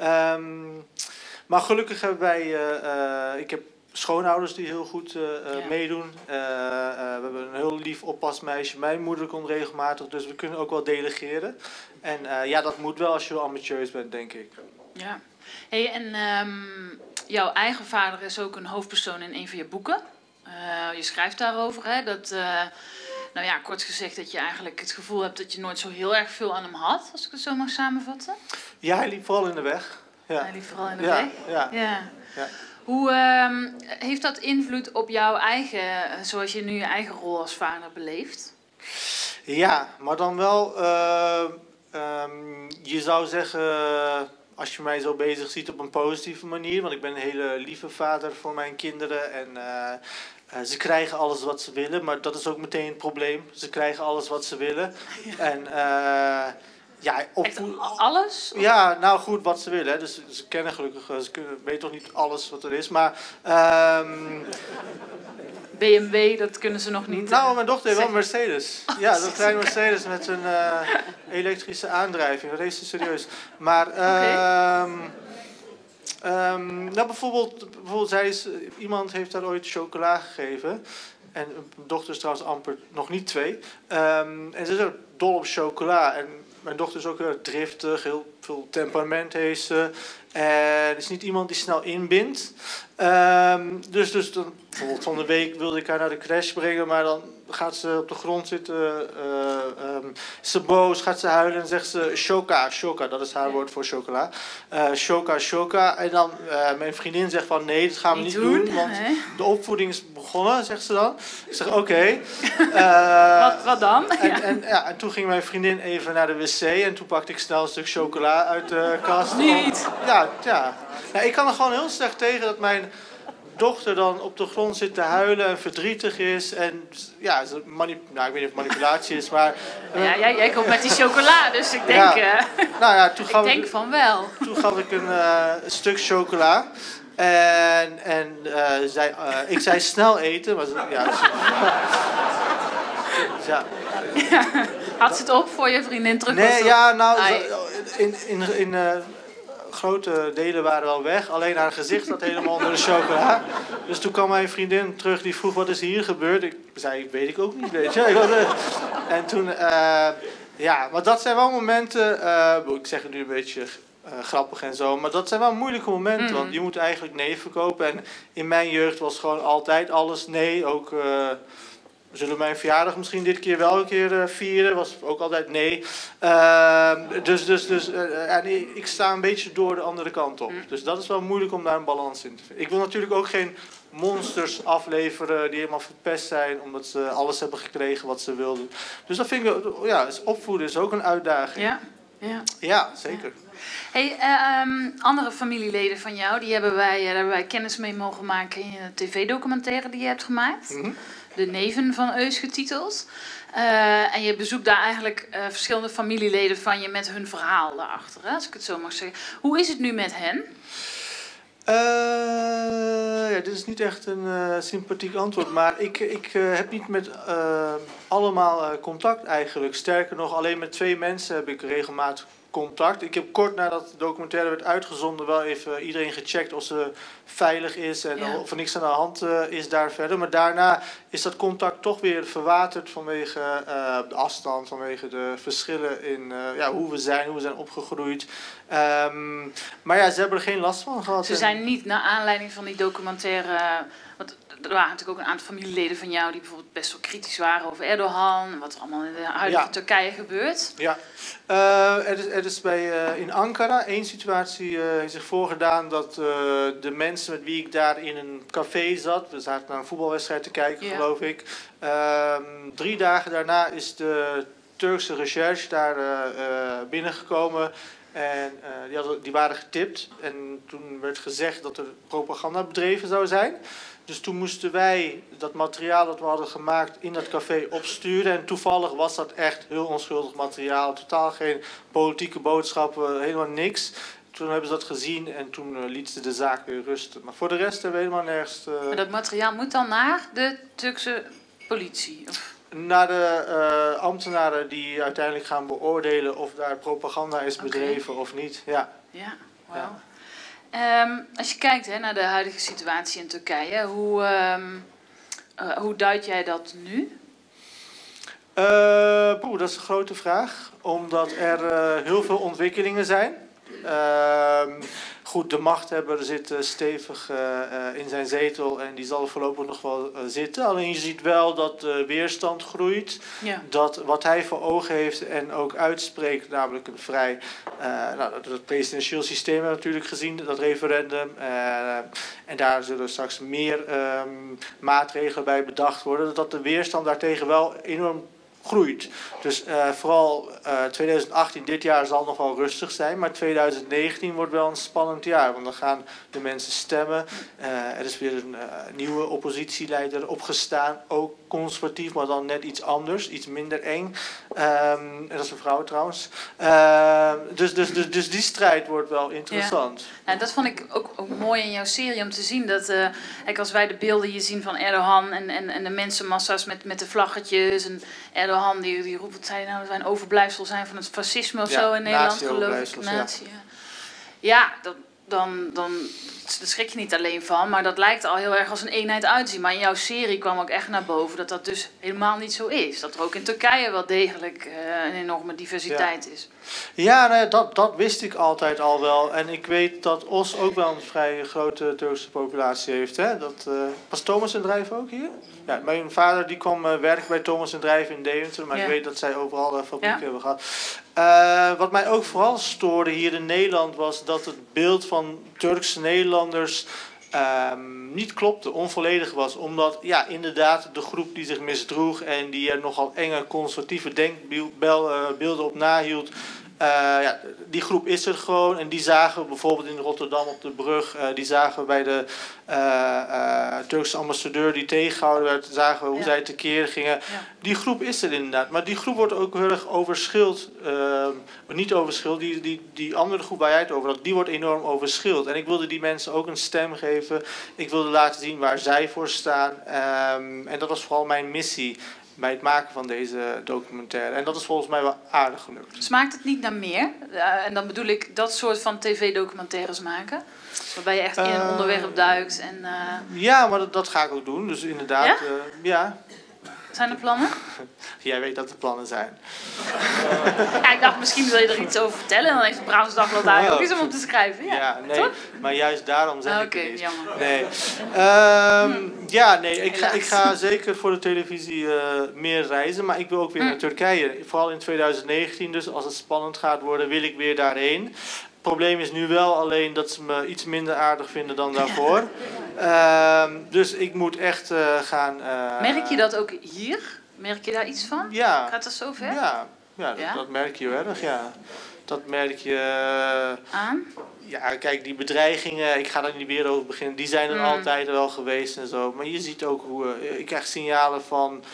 Maar gelukkig hebben wij, ik heb schoonouders die heel goed meedoen. We hebben een heel lief oppasmeisje. Mijn moeder komt regelmatig, dus we kunnen ook wel delegeren. En dat moet wel als je wel ambitieus bent, denk ik. Ja. Hey, en jouw eigen vader is ook een hoofdpersoon in een van je boeken. Je schrijft daarover, hè, dat... kort gezegd dat je eigenlijk het gevoel hebt dat je nooit zo heel erg veel aan hem had, als ik het zo mag samenvatten. Ja, hij liep vooral in de weg. Ja. Hij liep vooral in de weg? Ja. Hoe heeft dat invloed op jouw eigen, zoals je nu je eigen rol als vader beleeft? Ja, maar dan wel, je zou zeggen, als je mij zo bezig ziet op een positieve manier, want ik ben een hele lieve vader voor mijn kinderen en... ze krijgen alles wat ze willen, maar dat is ook meteen het probleem. Ze krijgen alles wat ze willen. En echt alles? Ja, nou goed, wat ze willen. Hè. Dus ze kennen gelukkig, ze weten toch niet alles wat er is. Maar BMW, dat kunnen ze nog niet. Nou, mijn dochter heeft wel een Mercedes. Ja, dat kleine Mercedes met een elektrische aandrijving. Dat heeft ze serieus. Maar bijvoorbeeld iemand heeft daar ooit chocola gegeven. En mijn dochter is trouwens amper nog niet 2. En ze is ook dol op chocola. En mijn dochter is ook heel driftig, heel veel temperament heeft ze. En is niet iemand die snel inbindt. Dus dan, bijvoorbeeld van de week wilde ik haar naar de crash brengen, maar dan gaat ze op de grond zitten, is ze boos, gaat ze huilen en zegt ze choca, dat is haar woord voor chocola. Choca. En dan mijn vriendin zegt van nee, dat gaan we niet doen, want de opvoeding is begonnen, zegt ze dan. Ik zeg oké. Wat dan? En toen ging mijn vriendin even naar de wc en toen pakte ik snel een stuk chocola uit de kast. Niet? Ja. Nou, ik kan er gewoon heel slecht tegen dat mijn dochter dan op de grond zit te huilen en verdrietig is. En ja, ik weet niet of het manipulatie is, maar... jij komt met die chocola, dus ik denk... van wel. Toen gaf ik een stuk chocola. En ik zei snel eten, maar Had ze het op voor je vriendin terug? Nee, grote delen waren wel weg. Alleen haar gezicht zat helemaal onder de chocola. Dus toen kwam mijn vriendin terug, die vroeg, wat is hier gebeurd? Ik zei, weet ik ook niet, weet je. En toen, ja, maar dat zijn wel momenten, ik zeg het nu een beetje grappig en zo, maar dat zijn wel moeilijke momenten. Want je moet eigenlijk nee verkopen. En in mijn jeugd was gewoon altijd alles nee. Ook, we zullen mijn verjaardag misschien dit keer wel een keer vieren. Was ook altijd nee. En ik sta een beetje door de andere kant op. Dus dat is wel moeilijk om daar een balans in te vinden. Ik wil natuurlijk ook geen monsters afleveren die helemaal verpest zijn omdat ze alles hebben gekregen wat ze wilden. Dus dat vind ik, ja, opvoeden is ook een uitdaging. Ja, ja. Ja, zeker. Hey, andere familieleden van jou, daar hebben wij kennis mee mogen maken in een tv-documentaire die je hebt gemaakt. De Neven van Eus getiteld. En je bezoekt daar eigenlijk verschillende familieleden van je met hun verhaal daarachter, hè, als ik het zo mag zeggen. Hoe is het nu met hen? Ja, dit is niet echt een sympathiek antwoord, maar ik heb niet met allemaal contact eigenlijk. Sterker nog, alleen met 2 mensen heb ik regelmatig contact. Ik heb kort nadat de documentaire werd uitgezonden wel even iedereen gecheckt of ze veilig is en of er niks aan de hand is daar verder. Maar daarna is dat contact toch weer verwaterd vanwege de afstand, vanwege de verschillen in hoe we zijn opgegroeid. Maar ja, ze hebben er geen last van gehad. Ze zijn niet, naar aanleiding van die documentaire, want er waren natuurlijk ook een aantal familieleden van jou die bijvoorbeeld best wel kritisch waren over Erdogan, wat er allemaal in de huidige Turkije gebeurt. Ja, er is in Ankara één situatie zich voorgedaan dat de mensen met wie ik daar in een café zat, we zaten naar een voetbalwedstrijd te kijken, geloof ik. 3 dagen daarna is de Turkse recherche daar binnengekomen. En die waren getipt. En toen werd gezegd dat er propaganda bedreven zou zijn. Dus toen moesten wij dat materiaal dat we hadden gemaakt in dat café opsturen. En toevallig was dat echt heel onschuldig materiaal. Totaal geen politieke boodschappen, helemaal niks. Toen hebben ze dat gezien en toen lieten ze de zaak weer rusten. Maar voor de rest hebben we helemaal nergens... Maar dat materiaal moet dan naar de Turkse politie? Of? Naar de ambtenaren die uiteindelijk gaan beoordelen of daar propaganda is bedreven of niet. Ja. Ja, wauw. Als je kijkt naar de huidige situatie in Turkije, hoe duid jij dat nu? Dat is een grote vraag, omdat er heel veel ontwikkelingen zijn. Goed, de machthebber zit stevig in zijn zetel en die zal voorlopig nog wel zitten. Alleen je ziet wel dat de weerstand groeit. Ja. Dat wat hij voor ogen heeft en ook uitspreekt, namelijk een vrij... het presidentieel systeem hebben we natuurlijk gezien, dat referendum. En daar zullen straks meer maatregelen bij bedacht worden. Dat de weerstand daartegen wel enorm groeit. Dus vooral 2018, dit jaar zal nog wel rustig zijn, maar 2019 wordt wel een spannend jaar, want dan gaan de mensen stemmen. Er is weer een nieuwe oppositieleider opgestaan, ook conservatief, maar dan net iets anders, iets minder eng. En dat is een vrouw trouwens. Dus die strijd wordt wel interessant. Ja. Nou, dat vond ik ook mooi in jouw serie om te zien. Dat als wij de beelden hier zien van Erdogan en de mensenmassa's met de vlaggetjes. En Erdogan die roept, wat zei je nou, dat wij een overblijfsel zijn van het fascisme of zo in Nederland, geloof ik. Nazi, dan schrik je niet alleen van, maar dat lijkt al heel erg als een eenheid uitzien. Maar in jouw serie kwam ook echt naar boven dat dat dus helemaal niet zo is. Dat er ook in Turkije wel degelijk een enorme diversiteit is. Ja, dat wist ik altijd al wel. En ik weet dat Os ook wel een vrij grote Turkse populatie heeft. Hè? Was Thomas en Drijf ook hier? Ja, mijn vader die kwam werken bij Thomas en Drijf in Deventer. Maar ik weet dat zij overal fabrieken hebben gehad. Wat mij ook vooral stoorde hier in Nederland was dat het beeld van Turkse Nederlanders niet klopte, onvolledig was. Omdat inderdaad de groep die zich misdroeg en die er nogal enge conservatieve denkbeelden op nahield, die groep is er gewoon. En die zagen we bijvoorbeeld in Rotterdam op de brug. Die zagen we bij de Turkse ambassadeur die tegengehouden werd. Zagen we hoe zij tekeer gingen. Ja. Die groep is er inderdaad. Maar die groep wordt ook heel erg overschild. Niet overschild. Die andere groep waar jij het over had, die wordt enorm overschild. En ik wilde die mensen ook een stem geven. Ik wilde laten zien waar zij voor staan. En dat was vooral mijn missie. bij het maken van deze documentaire. En dat is volgens mij wel aardig gelukt. Smaakt het niet naar meer? En dan bedoel ik dat soort van tv-documentaires maken. Waarbij je echt in een onderwerp duikt. En, Ja, maar dat ga ik ook doen. Dus inderdaad, Ja? Ja. Zijn er plannen? Jij weet dat er plannen zijn. Ja, ik dacht misschien wil je er iets over vertellen. En dan heeft de Brabants Dagblad daar ook iets om op te schrijven. Ja, Ja, nee, toch? maar juist daarom zeg ik Oké, het niet. jammer. Nee. Ik ga zeker voor de televisie meer reizen, maar ik wil ook weer naar Turkije. Vooral in 2019, dus als het spannend gaat worden, wil ik weer daarheen. Het probleem is nu wel alleen dat ze me iets minder aardig vinden dan daarvoor. Dus ik moet echt gaan... Merk je dat ook hier? Merk je daar iets van? Ja. Gaat dat zo ver? Ja, Ja? dat merk je heel erg, ja. Dat merk je... Aan? Ja, kijk, die bedreigingen, ik ga daar niet weer over beginnen, die zijn er altijd wel geweest en zo. Maar je ziet ook hoe... ik krijg signalen van...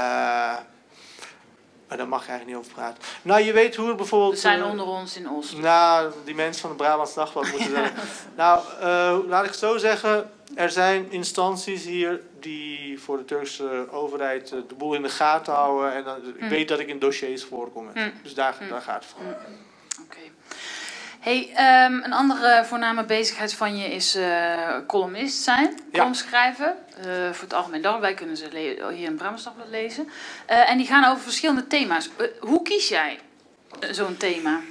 maar daar mag je eigenlijk niet over praten. Nou, je weet hoe het bijvoorbeeld... We zijn onder ons in Oost. Nou, die mensen van de Brabants Dagblad moeten zeggen. Nou, laat ik het zo zeggen. Er zijn instanties hier die voor de Turkse overheid de boel in de gaten houden. En ik weet dat ik in dossiers voorkom. Dus daar gaat het voor. Oké. Hey, een andere voorname bezigheid van je is columnist zijn, column schrijven. Voor het Algemeen Dagblad, wij kunnen ze hier in het Brabants Dagblad lezen. En die gaan over verschillende thema's. Hoe kies jij zo'n thema?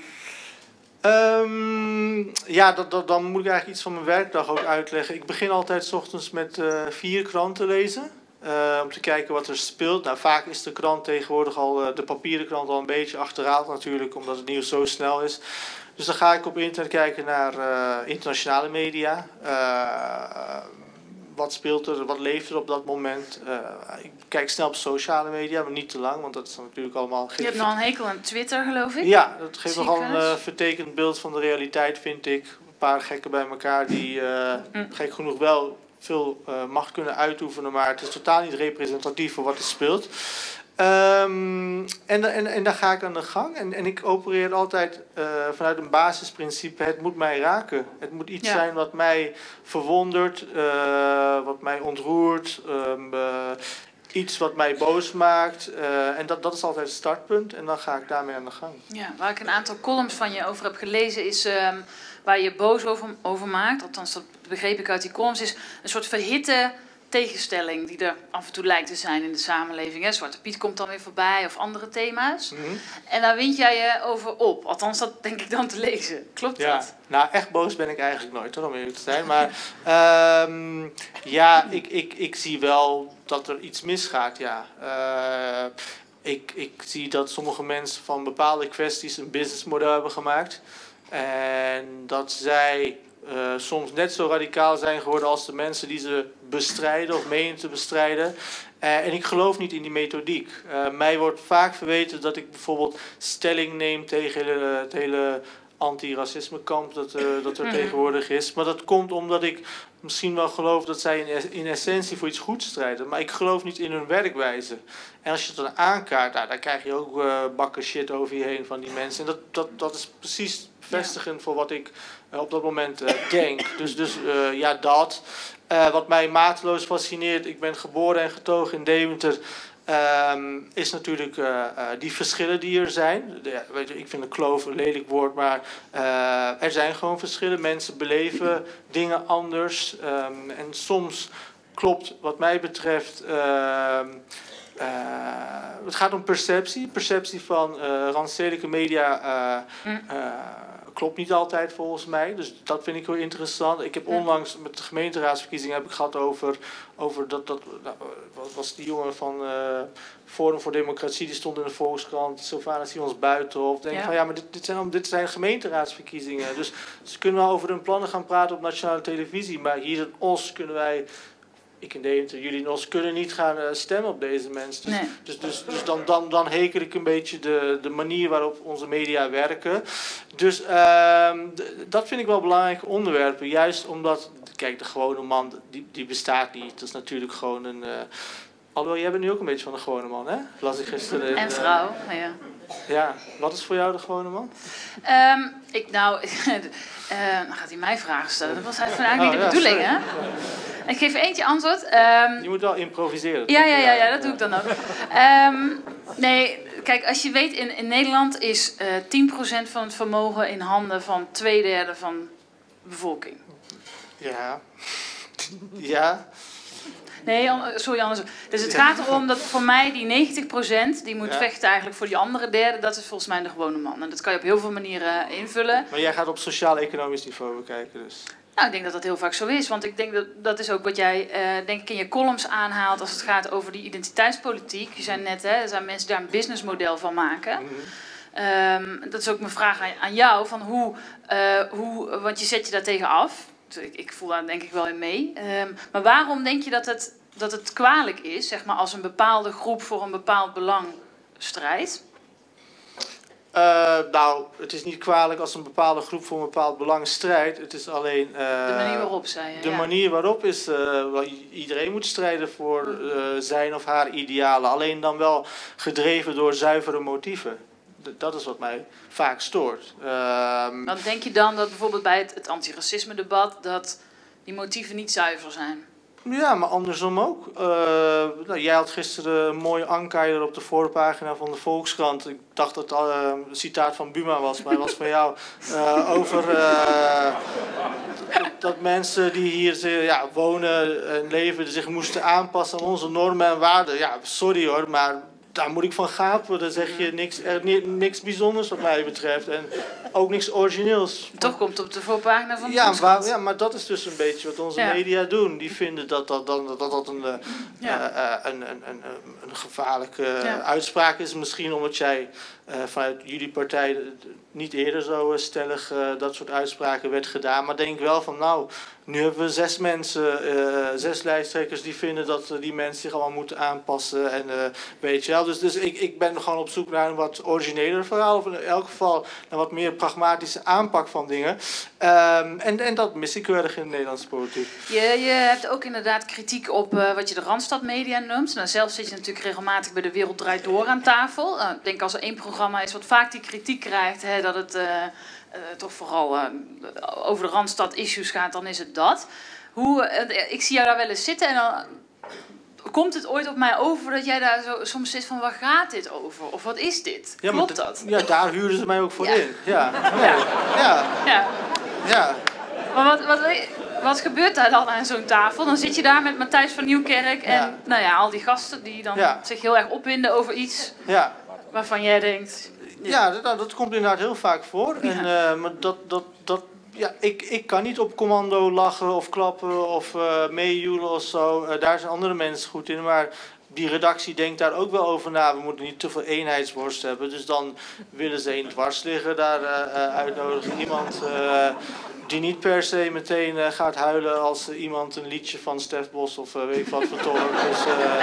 Dan moet ik eigenlijk iets van mijn werkdag ook uitleggen. Ik begin altijd 's ochtends met 4 kranten lezen. Om te kijken wat er speelt. Nou, vaak is de krant tegenwoordig al, de papieren krant al een beetje achterhaald natuurlijk, omdat het nieuws zo snel is. Dus dan ga ik op internet kijken naar internationale media. Wat speelt er, wat leeft er op dat moment? Ik kijk snel op sociale media, maar niet te lang, want dat is dan natuurlijk allemaal... Je hebt nog een hekel aan Twitter, geloof ik? Ja, dat geeft nogal een vertekend beeld van de realiteit, vind ik. Een paar gekken bij elkaar die gek genoeg wel veel macht kunnen uitoefenen, maar het is totaal niet representatief voor wat er speelt. En daar ga ik aan de gang. En ik opereer altijd vanuit een basisprincipe. Het moet mij raken. Het moet iets zijn wat mij verwondert, wat mij ontroert, iets wat mij boos maakt. En dat is altijd het startpunt. En dan ga ik daarmee aan de gang. Ja, waar ik een aantal columns van je over heb gelezen is... waar je boos over maakt, althans dat begreep ik uit die columns, is een soort verhitte tegenstelling die er af en toe lijkt te zijn in de samenleving. Hè? Zwarte Piet komt dan weer voorbij of andere thema's. En daar wind jij je over op. Althans, dat denk ik dan te lezen. Klopt dat? Nou, echt boos ben ik eigenlijk nooit, hoor, om eerlijk te zijn. Maar ik zie wel dat er iets misgaat, ja. Ik zie dat sommige mensen van bepaalde kwesties een businessmodel hebben gemaakt. En dat zij soms net zo radicaal zijn geworden als de mensen die ze bestrijden of menen te bestrijden. En ik geloof niet in die methodiek. Mij wordt vaak verweten dat ik bijvoorbeeld stelling neem tegen het hele antiracismekamp dat er tegenwoordig is. Maar dat komt omdat ik misschien wel geloof dat zij in essentie voor iets goeds strijden. Maar ik geloof niet in hun werkwijze. En als je het dan aankaart, dan krijg je ook bakken shit over je heen van die mensen. En dat is precies vestigend voor wat ik op dat moment denk. Dus dat. Wat mij mateloos fascineert, ik ben geboren en getogen in Deventer, is natuurlijk die verschillen die er zijn. Ik vind een kloof een lelijk woord, maar er zijn gewoon verschillen. Mensen beleven dingen anders. En soms klopt wat mij betreft... het gaat om perceptie. Perceptie van randstedelijke media klopt niet altijd volgens mij. Dus dat vind ik heel interessant. Ik heb onlangs met de gemeenteraadsverkiezingen heb ik gehad over dat wat was die jongen van Forum voor Democratie, die stond in de Volkskrant, Sylvanus Simons Buitenhof. Denk van maar dit zijn gemeenteraadsverkiezingen. Dus ze kunnen wel over hun plannen gaan praten op nationale televisie. Maar hier in Os kunnen wij... Ik in Deventer, jullie in Os kunnen niet gaan stemmen op deze mensen. Dus dan hekel ik een beetje de manier waarop onze media werken. Dus dat vind ik wel belangrijke onderwerpen. Juist omdat, kijk, de gewone man, die bestaat niet. Dat is natuurlijk gewoon een... alhoewel, jij bent nu ook een beetje van de gewone man, hè? Las ik gisteren. En vrouw, ja. Ja, wat is voor jou de gewone man? Dan gaat hij mij vragen stellen. Dat was eigenlijk niet de bedoeling, hè? Ik geef eentje antwoord. Je moet wel improviseren. Ja, dat doe ik dan ook. Nee, kijk, als je weet, in Nederland is 10% van het vermogen in handen van 2/3 van de bevolking. Ja. Ja. Nee, sorry, anders. Dus het gaat erom dat voor mij die 90% die moet vechten eigenlijk voor die andere derde. Dat is volgens mij de gewone man. En dat kan je op heel veel manieren invullen. Maar jij gaat op sociaal-economisch niveau bekijken dus. Nou, ik denk dat dat heel vaak zo is. Want ik denk dat is ook wat jij denk ik in je columns aanhaalt als het gaat over die identiteitspolitiek. Je zei net, er zijn mensen die daar een businessmodel van maken. Dat is ook mijn vraag aan jou. Van hoe, want je zet je daar tegen af. Ik voel daar denk ik wel in mee. Maar waarom denk je dat het kwalijk is, zeg maar, als een bepaalde groep voor een bepaald belang strijdt? Nou, het is niet kwalijk als een bepaalde groep voor een bepaald belang strijdt. Het is alleen... de manier waarop, zei je. De manier waarop is... iedereen moet strijden voor zijn of haar idealen. Alleen dan wel gedreven door zuivere motieven. Dat is wat mij vaak stoort. Dan denk je dan dat bijvoorbeeld bij het antiracisme-debat dat die motieven niet zuiver zijn? Ja, maar andersom ook. Jij had gisteren een mooie anker op de voorpagina van de Volkskrant. Ik dacht dat het een citaat van Buma was, maar het was van jou. Over dat mensen die hier wonen en leven zich moesten aanpassen aan onze normen en waarden. Ja, sorry hoor, maar... Daar moet ik van gapen. Dan zeg je niks bijzonders wat mij betreft. En ook niks origineels. Toch komt het op de voorpagina van de Volkskrant. Ja, maar dat is dus een beetje wat onze media doen. Die vinden dat een gevaarlijke uitspraak is. Misschien omdat jij vanuit jullie partij niet eerder zo stellig dat soort uitspraken werd gedaan. Maar denk wel van nou, nu hebben we 6 mensen, 6 lijsttrekkers die vinden dat die mensen zich allemaal moeten aanpassen. En weet je wel. Dus ik ben gewoon op zoek naar een wat origineler verhaal. Of in elk geval naar wat meer pragmatische aanpak van dingen. En dat mis ik heel erg in de Nederlandse politiek. Je hebt ook inderdaad kritiek op wat je de Randstad-media noemt. Nou, zelf zit je natuurlijk regelmatig bij De Wereld Draait Door aan tafel. Ik denk als er één programma is wat vaak die kritiek krijgt, dat het toch vooral over de Randstad-issues gaat, dan is het dat. Ik zie jou daar wel eens zitten en dan... Komt het ooit op mij over dat jij daar zo soms zit van waar gaat dit over? Of wat is dit? Ja, klopt dat? Ja, daar huurden ze mij ook voor in. Ja. Maar wat gebeurt daar dan aan zo'n tafel? Dan zit je daar met Matthijs van Nieuwkerk en al die gasten die dan zich heel erg opwinden over iets waarvan jij denkt... Ja, dat komt inderdaad heel vaak voor. Ja. Maar ik kan niet op commando lachen of klappen of meejoelen of zo. Daar zijn andere mensen goed in. Maar die redactie denkt daar ook wel over na. We moeten niet te veel eenheidsworst hebben. Dus dan willen ze een dwarsligger daar uitnodigen. Iemand die niet per se meteen gaat huilen als iemand een liedje van Stef Bos of weet ik wat vertolkt. Dus,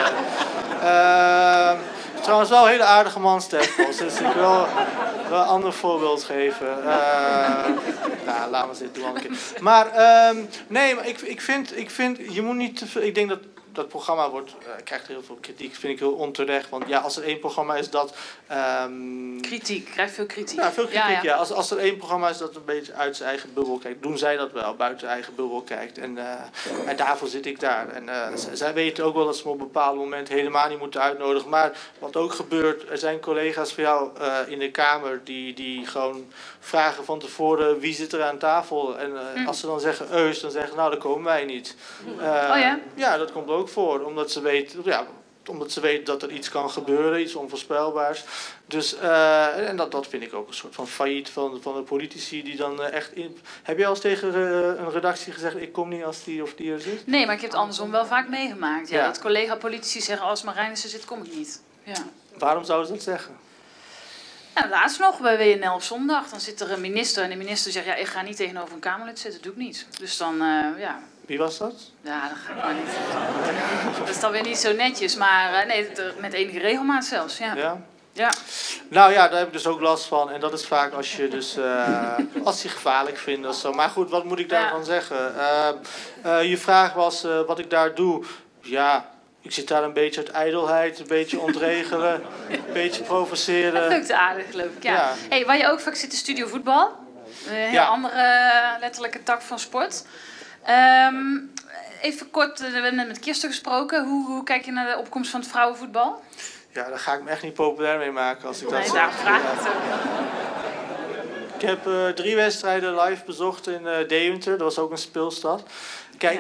trouwens wel een hele aardige man, Stef Bos. Dus ik wil een ander voorbeeld geven. Laat maar zitten, doe wel een keer. Maar nee, maar ik vind, je moet niet te veel... Ik denk dat programma krijgt heel veel kritiek. Vind ik heel onterecht. Want ja, als er één programma is dat... kritiek, krijgt veel kritiek. Ja, veel kritiek, ja. Als er één programma is dat een beetje uit zijn eigen bubbel kijkt, doen zij dat wel, buiten zijn eigen bubbel kijkt. En daarvoor zit ik daar. En zij weten ook wel dat ze me op een bepaald moment helemaal niet moeten uitnodigen. Maar wat ook gebeurt, er zijn collega's van jou in de Kamer die gewoon vragen van tevoren wie zit er aan tafel. En als ze dan zeggen Eus, dan zeggen nou, dan komen wij niet. Ja, dat komt ook voor, omdat ze weten dat er iets kan gebeuren, iets onvoorspelbaars. Dus, en dat vind ik ook een soort van failliet van de politici die dan echt... Heb je al eens tegen een redactie gezegd, ik kom niet als die of die er zit? Nee, maar ik heb het andersom wel vaak meegemaakt. Ja, dat collega-politici zeggen, als Marijnissen zit, kom ik niet. Ja. Waarom zouden ze dat zeggen? Nou, laatst nog bij WNL op zondag. Dan zit er een minister en de minister zegt, ik ga niet tegenover een Kamerlid zitten, dat doe ik niet. Dus dan, Wie was dat? Ja, dat ga ik maar niet. Dat is dan weer niet zo netjes, maar met enige regelmaat zelfs. Ja. Nou ja, daar heb ik dus ook last van. En dat is vaak als je dus als je gevaarlijk vindt of zo. Maar goed, wat moet ik daarvan zeggen? Je vraag was wat ik daar doe. Ja, ik zit daar een beetje uit ijdelheid, een beetje ontregelen, een beetje provoceren. Dat lukt aardig, geloof ik. Ja. Hey, waar je ook vaak zit, de Studio Voetbal. Een heel andere letterlijke tak van sport. even kort, we hebben net met Kirsten gesproken. Hoe kijk je naar de opkomst van het vrouwenvoetbal? Ja, daar ga ik me echt niet populair mee maken als ik dat Nee, zeg. daarom vraag ik het ook. Ik heb 3 wedstrijden live bezocht in Deventer. Dat was ook een speelstad. Kijk,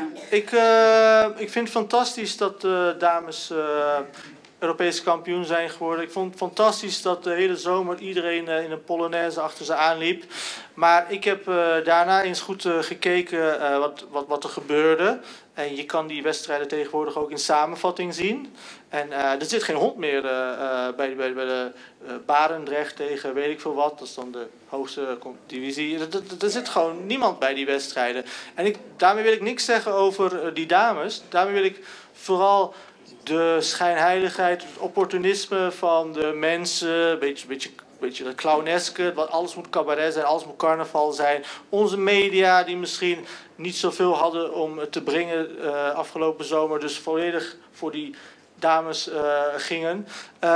ik vind het fantastisch dat de dames Europese kampioen zijn geworden. Ik vond het fantastisch dat de hele zomer iedereen in een Polonaise achter ze aanliep. Maar ik heb daarna eens goed gekeken wat er gebeurde. En je kan die wedstrijden tegenwoordig ook in samenvatting zien. En er zit geen hond meer bij de Barendrecht tegen weet ik veel wat. Dat is dan de hoogste divisie. Er zit gewoon niemand bij die wedstrijden. En daarmee wil ik niks zeggen over die dames. Daarmee wil ik vooral de schijnheiligheid, het opportunisme van de mensen, een beetje dat clowneske, wat alles moet cabaret zijn, alles moet carnaval zijn. Onze media die misschien niet zoveel hadden om te brengen afgelopen zomer, dus volledig voor die dames gingen.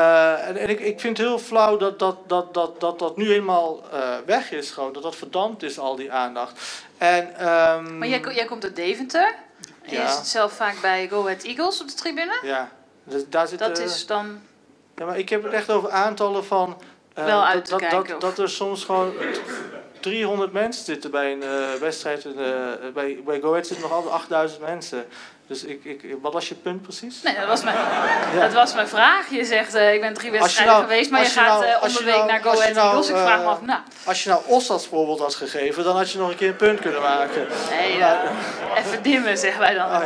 En ik vind het heel flauw dat nu helemaal weg is, gewoon, dat verdampt is, al die aandacht. En, maar jij komt uit Deventer. En je zit zelf vaak bij Go Ahead Eagles op de tribune. Ja, dus daar zit, dat is dan... Ja, maar ik heb het echt over aantallen van... wel uit te kijken. Dat er soms gewoon 300 mensen zitten bij een wedstrijd. Bij Go Ahead zitten nog altijd 8000 mensen. Dus wat was je punt precies? Nee, dat was mijn vraag. Je zegt, ik ben 3 wedstrijden geweest, maar je gaat om de week naar Go Ahead Eagles. Ik vraag me af, nou... Als je nou Os als voorbeeld had gegeven, dan had je nog een keer een punt kunnen maken. Nee, even dimmen, zeggen wij dan.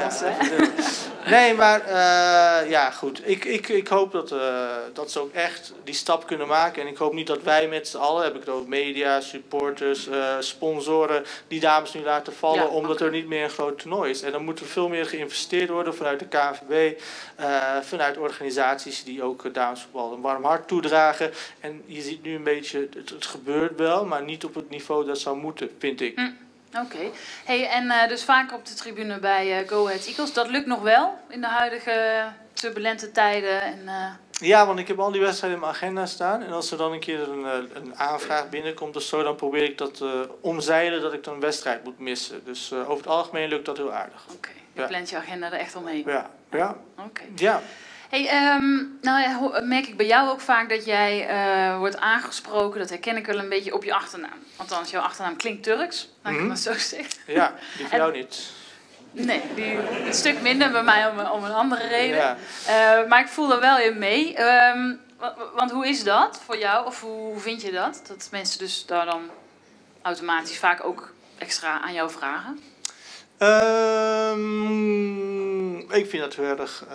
Nee, maar ja, goed. Ik hoop dat ze ook echt die stap kunnen maken. En ik hoop niet dat wij met z'n allen, heb ik het over media, supporters, sponsoren, die dames nu laten vallen, omdat er niet meer een groot toernooi is. En dan moet er veel meer geïnvesteerd worden vanuit de KNVB, vanuit organisaties die ook damesvoetbal een warm hart toedragen. En je ziet nu een beetje, het gebeurt wel, maar niet op het niveau dat zou moeten, vind ik. Oké. Hey, en dus vaak op de tribune bij Go Ahead Eagles. Dat lukt nog wel in de huidige turbulente tijden. Ja, want ik heb al die wedstrijden in mijn agenda staan. En als er dan een keer een aanvraag binnenkomt of zo, dan probeer ik dat omzeilen dat ik dan een wedstrijd moet missen. Dus over het algemeen lukt dat heel aardig. Oké, je plant je agenda er echt al mee. Ja. Oké. Ja. Hey, nou ja, merk ik bij jou ook vaak dat jij wordt aangesproken, dat herken ik wel een beetje, op je achternaam. Althans, jouw achternaam klinkt Turks, laat ik het maar zo zeggen. Ja, die voor jou niet. Nee, die een stuk minder bij mij om een andere reden. Ja. Maar ik voel er wel in mee. Want hoe is dat voor jou? Of hoe vind je dat? Dat mensen dus daar dan automatisch vaak ook extra aan jou vragen? Ik vind dat heel erg...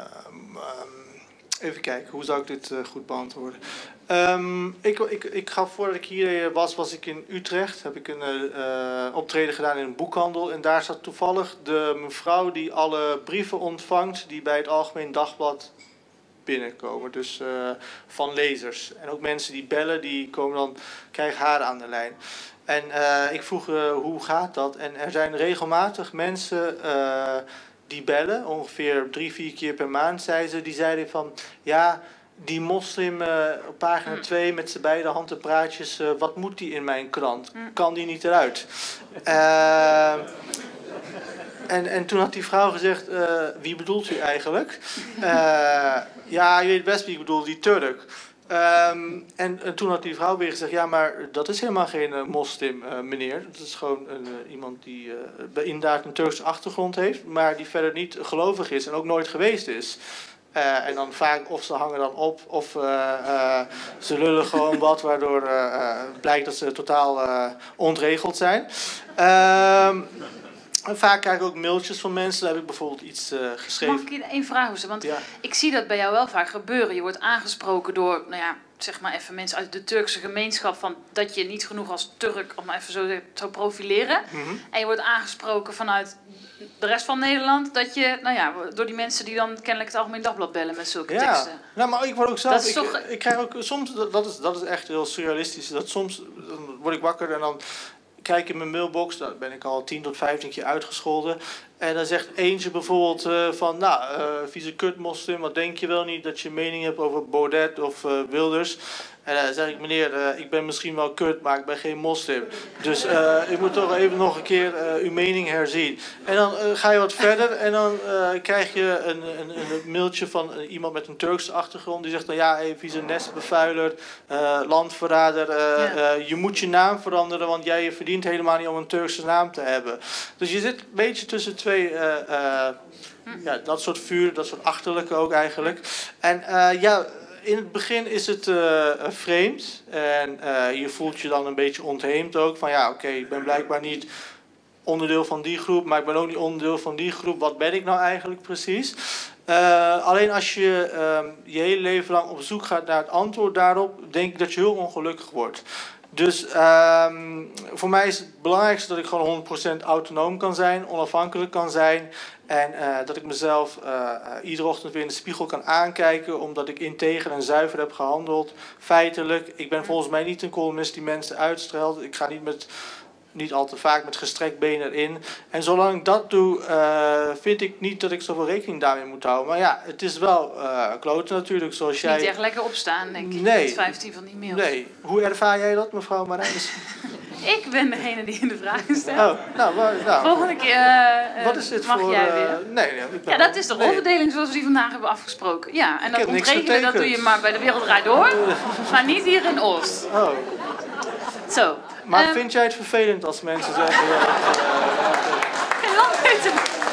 even kijken, hoe zou ik dit goed beantwoorden? Ik gaf voordat ik hier was ik in Utrecht. Heb ik een optreden gedaan in een boekhandel. En daar zat toevallig de mevrouw die alle brieven ontvangt die bij het Algemeen Dagblad binnenkomen. Dus van lezers. En ook mensen die bellen, die krijgen haar aan de lijn. En ik vroeg hoe gaat dat? En er zijn regelmatig mensen die bellen, ongeveer 3-4 keer per maand, die zeiden van ja, die moslim op pagina 2 met zijn beide handenpraatjes, wat moet die in mijn krant? Kan die niet eruit? En toen had die vrouw gezegd, wie bedoelt u eigenlijk? Ja, je weet best wie ik bedoel, die Turk. En toen had die vrouw weer gezegd, ja, maar dat is helemaal geen moslim, meneer. Dat is gewoon iemand die inderdaad een Turkse achtergrond heeft, maar die verder niet gelovig is en ook nooit geweest is. En dan vaak of ze hangen dan op of ze lullen gewoon wat, waardoor blijkt dat ze totaal ontregeld zijn. En vaak krijg ik ook mailtjes van mensen. Daar heb ik bijvoorbeeld iets geschreven. Mag ik je één vraag stellen? Want ik zie dat bij jou wel vaak gebeuren. Je wordt aangesproken door, nou ja, zeg maar even mensen uit de Turkse gemeenschap, van dat je niet genoeg als Turk, om maar even zo te profileren. En je wordt aangesproken vanuit de rest van Nederland, dat je, nou ja, door die mensen die dan kennelijk het Algemeen Dagblad bellen met zulke teksten. Nou, maar ik word ook zelf. Dat is ik krijg ook soms, dat is echt heel surrealistisch. Dat soms dan word ik wakker en dan kijk in mijn mailbox, daar ben ik al 10 tot 15 keer uitgescholden. En dan zegt eentje bijvoorbeeld van, nou, vieze kutmoslim, wat denk je wel niet dat je mening hebt over Baudet of Wilders? En dan zeg ik, meneer, ik ben misschien wel kut, maar ik ben geen moslim. Dus ik moet toch even nog een keer uw mening herzien. En dan ga je wat verder en dan krijg je een mailtje van iemand met een Turkse achtergrond. Die zegt dan, ja, hey, vieze nestbevuiler, landverrader, je moet je naam veranderen, want jij verdient helemaal niet om een Turkse naam te hebben. Dus je zit een beetje tussen twee... ja, dat soort vuur, dat soort achterlijke ook eigenlijk. En ja... In het begin is het vreemd en je voelt je dan een beetje ontheemd ook. Van ja, oké, ik ben blijkbaar niet onderdeel van die groep, maar ik ben ook niet onderdeel van die groep. Wat ben ik nou eigenlijk precies? Alleen als je je hele leven lang op zoek gaat naar het antwoord daarop, denk ik dat je heel ongelukkig wordt. Dus voor mij is het belangrijkste dat ik gewoon 100% autonoom kan zijn, onafhankelijk kan zijn. En dat ik mezelf iedere ochtend weer in de spiegel kan aankijken, omdat ik integer en zuiver heb gehandeld. Feitelijk, ik ben volgens mij niet een columnist die mensen uitstraalt. Ik ga niet al te vaak met gestrekt been erin. En zolang ik dat doe, vind ik niet dat ik zoveel rekening daarmee moet houden. Maar ja, het is wel kloten natuurlijk, zoals jij... Niet echt lekker opstaan, denk ik, nee, met 15 van die mails. Nee. Hoe ervaar jij dat, mevrouw Marijnis? Ik ben degene die in de vragen stelt. Oh, nou. Volgende keer wat is dit mag voor, jij weer. Nee, ik ben Ja, dat is de rolverdeling zoals we die vandaag hebben afgesproken. Ja, en dat ontregelen, dat doe je maar bij De Wereld Draait Door. Maar niet hier in Oost. Oh. Zo. Maar vind jij het vervelend als mensen zeggen... Geen land weten.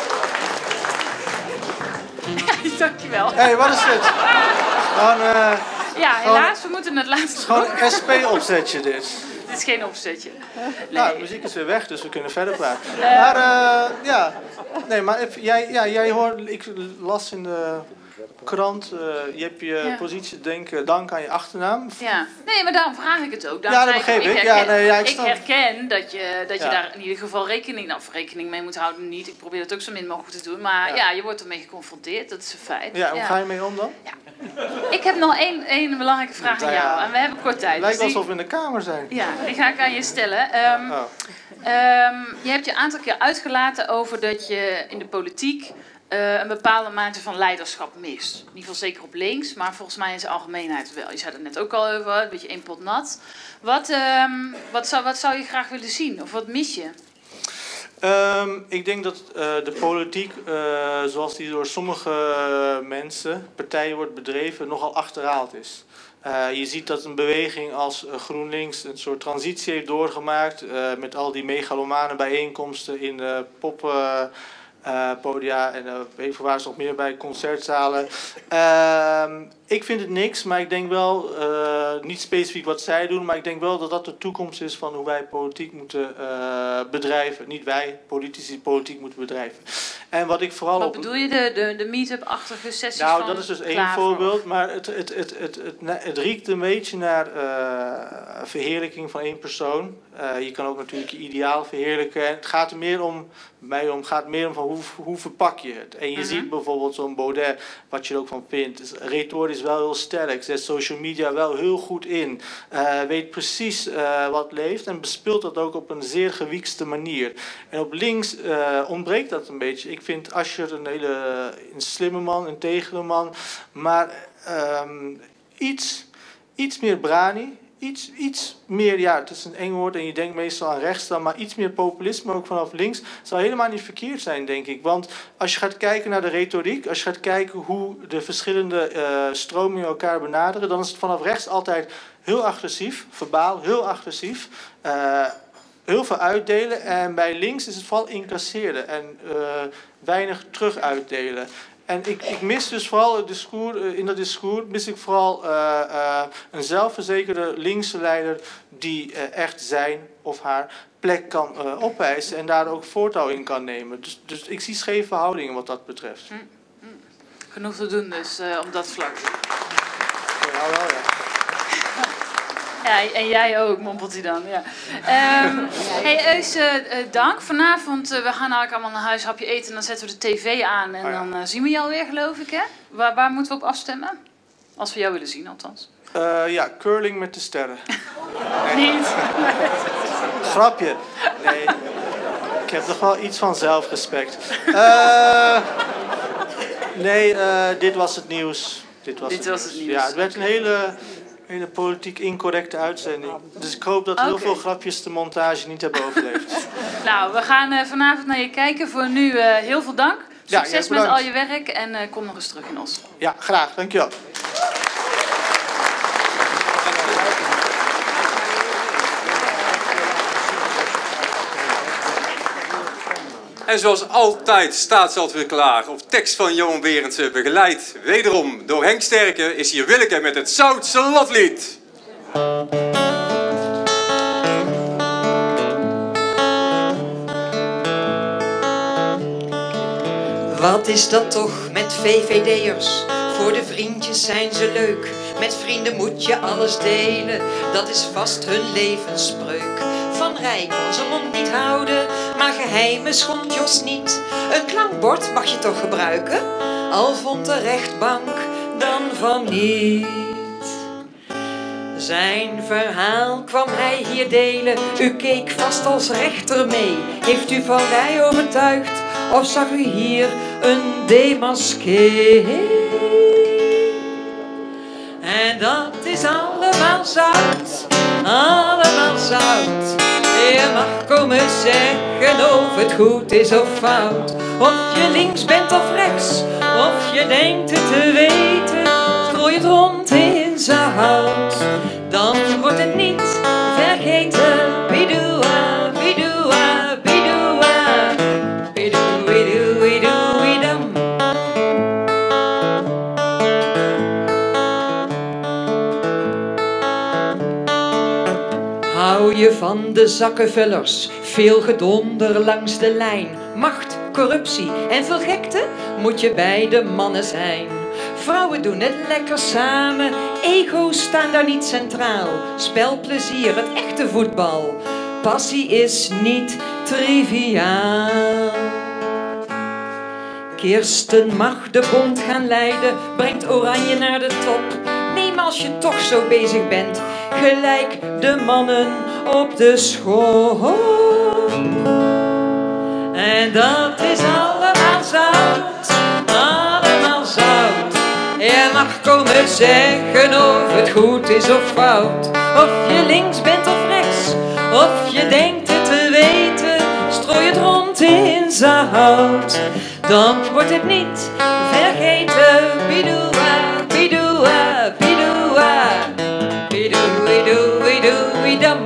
Ja, dankjewel. Hé, wat is dit? Gewoon, ja, helaas, we moeten het laatste gewoon een SP-opzetje dit. Dit is geen opzetje. Nee. Nou, de muziek is weer weg, dus we kunnen verder praten. Maar ja, nee, maar even, jij hoort, ik las in de krant, je hebt je positie dank aan je achternaam. Ja, nee, maar daarom vraag ik het ook. Ja, dat begreep ik. Ik herken dat je daar in ieder geval rekening mee moet houden. Niet, ik probeer het ook zo min mogelijk te doen. Maar ja, je wordt ermee geconfronteerd, dat is een feit. Ja, hoe ga je mee om dan? Ja. Ik heb nog één belangrijke vraag aan jou. En we hebben kort tijd. Het lijkt alsof we in de kamer zijn. Ja, die ga ik aan je stellen. Je hebt je een aantal keer uitgelaten over dat je in de politiek een bepaalde mate van leiderschap mist. In ieder geval zeker op links, maar volgens mij in zijn algemeenheid wel. Je zei het net ook al over, een beetje één pot nat. Wat zou je graag willen zien? Of wat mis je? Ik denk dat de politiek, zoals die door sommige mensen, partijen wordt bedreven, nogal achterhaald is. Je ziet dat een beweging als GroenLinks een soort transitie heeft doorgemaakt met al die megalomane bijeenkomsten in podia en weet ik waar ze nog meer bij, concertzalen. Ik vind het niks, maar ik denk wel, niet specifiek wat zij doen, maar ik denk wel dat dat de toekomst is van hoe wij politiek moeten bedrijven. Niet wij, politici, politiek moeten bedrijven. En wat ik vooral wat bedoel je, de meet-up-achtige sessies nou, van dat is dus één voorbeeld, maar het riekt een beetje naar verheerlijking van één persoon. Je kan ook natuurlijk je ideaal verheerlijken. En het gaat er meer om, van hoe verpak je het. En je ziet bijvoorbeeld zo'n Baudet, wat je er ook van vindt. Dus retorisch wel heel sterk, zet social media wel heel goed in. Weet precies wat leeft en bespeelt dat ook op een zeer gewiekste manier. En op links ontbreekt dat een beetje. Ik vind Asscher een slimme man, een tegere man. Maar iets meer brani. Iets meer, ja, het is een eng woord en je denkt meestal aan rechts dan, maar iets meer populisme ook vanaf links zou helemaal niet verkeerd zijn, denk ik. Want als je gaat kijken naar de retoriek, als je gaat kijken hoe de verschillende stromingen elkaar benaderen, dan is het vanaf rechts altijd heel agressief, verbaal, heel agressief. Heel veel uitdelen en bij links is het vooral incasseren en weinig terug uitdelen. En ik mis dus vooral het discours, in dat discours mis ik vooral een zelfverzekerde linkse leider die echt zijn of haar plek kan opeisen en daar ook voortouw in kan nemen. Dus ik zie scheve verhoudingen wat dat betreft. Genoeg te doen dus op dat vlak. Ja, wel, ja. Ja, en jij ook, mompelt hij dan. Ja. Hey Eus, dank. Vanavond, we gaan eigenlijk allemaal naar huis, hapje eten en dan zetten we de tv aan. En dan zien we je alweer, geloof ik, hè? Waar moeten we op afstemmen? Als we jou willen zien, althans. Ja, curling met de sterren. Nee. Niet? Grapje. Nee. Ik heb nog wel iets van zelfrespect. Dit was het nieuws. Dit was het nieuws. Ja, het werd een hele politiek incorrecte uitzending. Dus ik hoop dat heel veel grapjes de montage niet hebben overleefd. Nou, we gaan vanavond naar je kijken. Voor nu heel veel dank. Succes met al je werk en kom nog eens terug in Os. Ja, graag. Dankjewel. En zoals altijd staat ze altijd weer klaar. Op tekst van Johan Berendsen, begeleid wederom door Henk Sterke, is hier Willeke met het Zoutse loflied. Wat is dat toch met VVD'ers? Voor de vriendjes zijn ze leuk. Met vrienden moet je alles delen. Dat is vast hun levensspreuk. Van Rijk kon zijn mond niet houden, maar geheimen schond Jos niet. Een klankbord mag je toch gebruiken? Al vond de rechtbank dan van niet. Zijn verhaal kwam hij hier delen. U keek vast als rechter mee. Heeft u Van Rij overtuigd? Of zag u hier een démasqué? En dat is allemaal zout, allemaal zout. Je mag komen zeggen of het goed is of fout. Of je links bent of rechts, of je denkt het te weten. Strooi het rond in zout, dan wordt het niet vergeten. Bidoua, bidoua, bidoua. Bidoe, bidoe, bidoe, bidam. Hou je van de zakkenvullers, veel gedonder langs de lijn. Macht, corruptie en veel gekte moet je bij de mannen zijn. Vrouwen doen het lekker samen, ego's staan daar niet centraal. Spelplezier, het echte voetbal, passie is niet triviaal. Kirsten mag de bond gaan leiden, brengt Oranje naar de top. Neem als je toch zo bezig bent, gelijk de mannen op de school. En dat is allemaal zout, allemaal zout. Je mag komen zeggen of het goed is of fout. Of je links bent of rechts, of je denkt het te weten. Strooi het rond in zout, dan wordt het niet vergeten. Bidoua, bidoua, bidoua. Bidoe, bidoe, bidoe, bidam.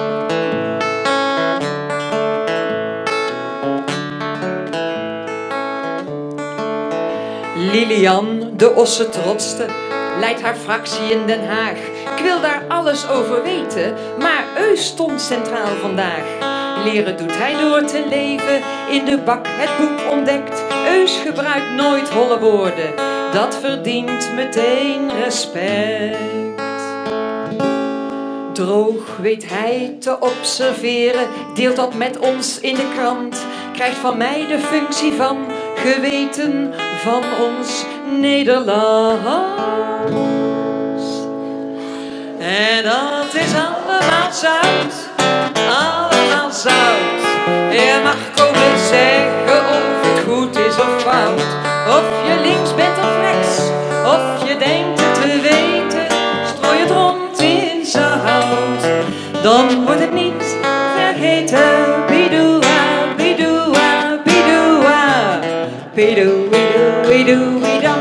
Lilian, de osse trotste, leidt haar fractie in Den Haag. Ik wil daar alles over weten, maar Eus stond centraal vandaag. Leren doet hij door te leven, in de bak het boek ontdekt. Eus gebruikt nooit holle woorden, dat verdient meteen respect. Droog weet hij te observeren, deelt dat met ons in de krant. Krijgt van mij de functie van geweten van ons Nederland. En dat is allemaal zout, allemaal zout. Je mag komen zeggen of het goed is of fout. Of je links bent of rechts, of je denkt het te weten. Strooi het rond in zout, dan wordt het niet vergeten. Bidoua, bidoua, bidoua. Bidoe, bidoe, bidoe, bidam.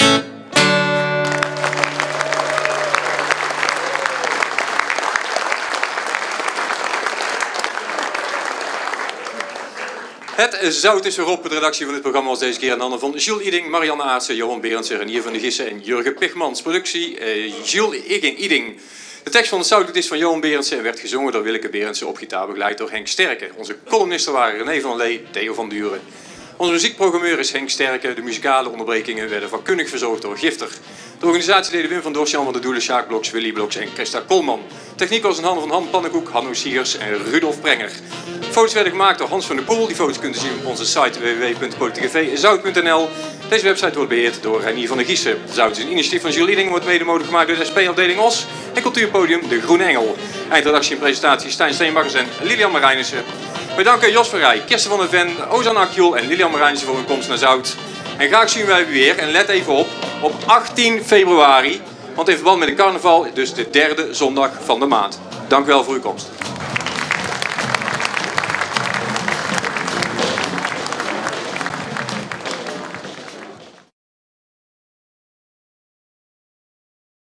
Het zout is erop. De redactie van dit programma was deze keer aan de handen van Jules Iding, Marianne Aartsen, Johan Berendsen, Renier van de Gissen en Jurgen Pigmans. Productie Jules Iding. De tekst van het zoutlied is van Johan Berendsen en werd gezongen door Willeke Berendsen, op gitaar begeleid door Henk Sterke. Onze columnisten waren René van Lee, Theo van Duren. Onze muziekprogrammeur is Henk Sterke. De muzikale onderbrekingen werden vakkundig verzorgd door Gifter. De organisatie deden Wim van Dorst, Jan van der Doelen, Sjaak Bloks, Willy Bloks en Christa Kolman. Techniek was in handen van Han Pannenkoek, Hanno Siegers en Rudolf Prenger. Foto's werden gemaakt door Hans van der Poel. Die foto's kunt u zien op onze site www.politiekcafézout.nl. Deze website wordt beheerd door Renier van der Gissen. Zout is een initiatief van Jules Iding, wordt mede mogelijk gemaakt door de SP-afdeling Os en cultuurpodium De Groene Engel. Eindredactie en presentatie Stijn Steenbakkers en Lilian Marijnissen. We danken Jos Verrij, Kirsten van der Ven, Ozan Akjol en Lilian Marijnissen voor hun komst naar Zout. En graag zien wij u weer. En let even op 18 februari. Want in verband met de carnaval, dus de derde zondag van de maand. Dank u wel voor uw komst.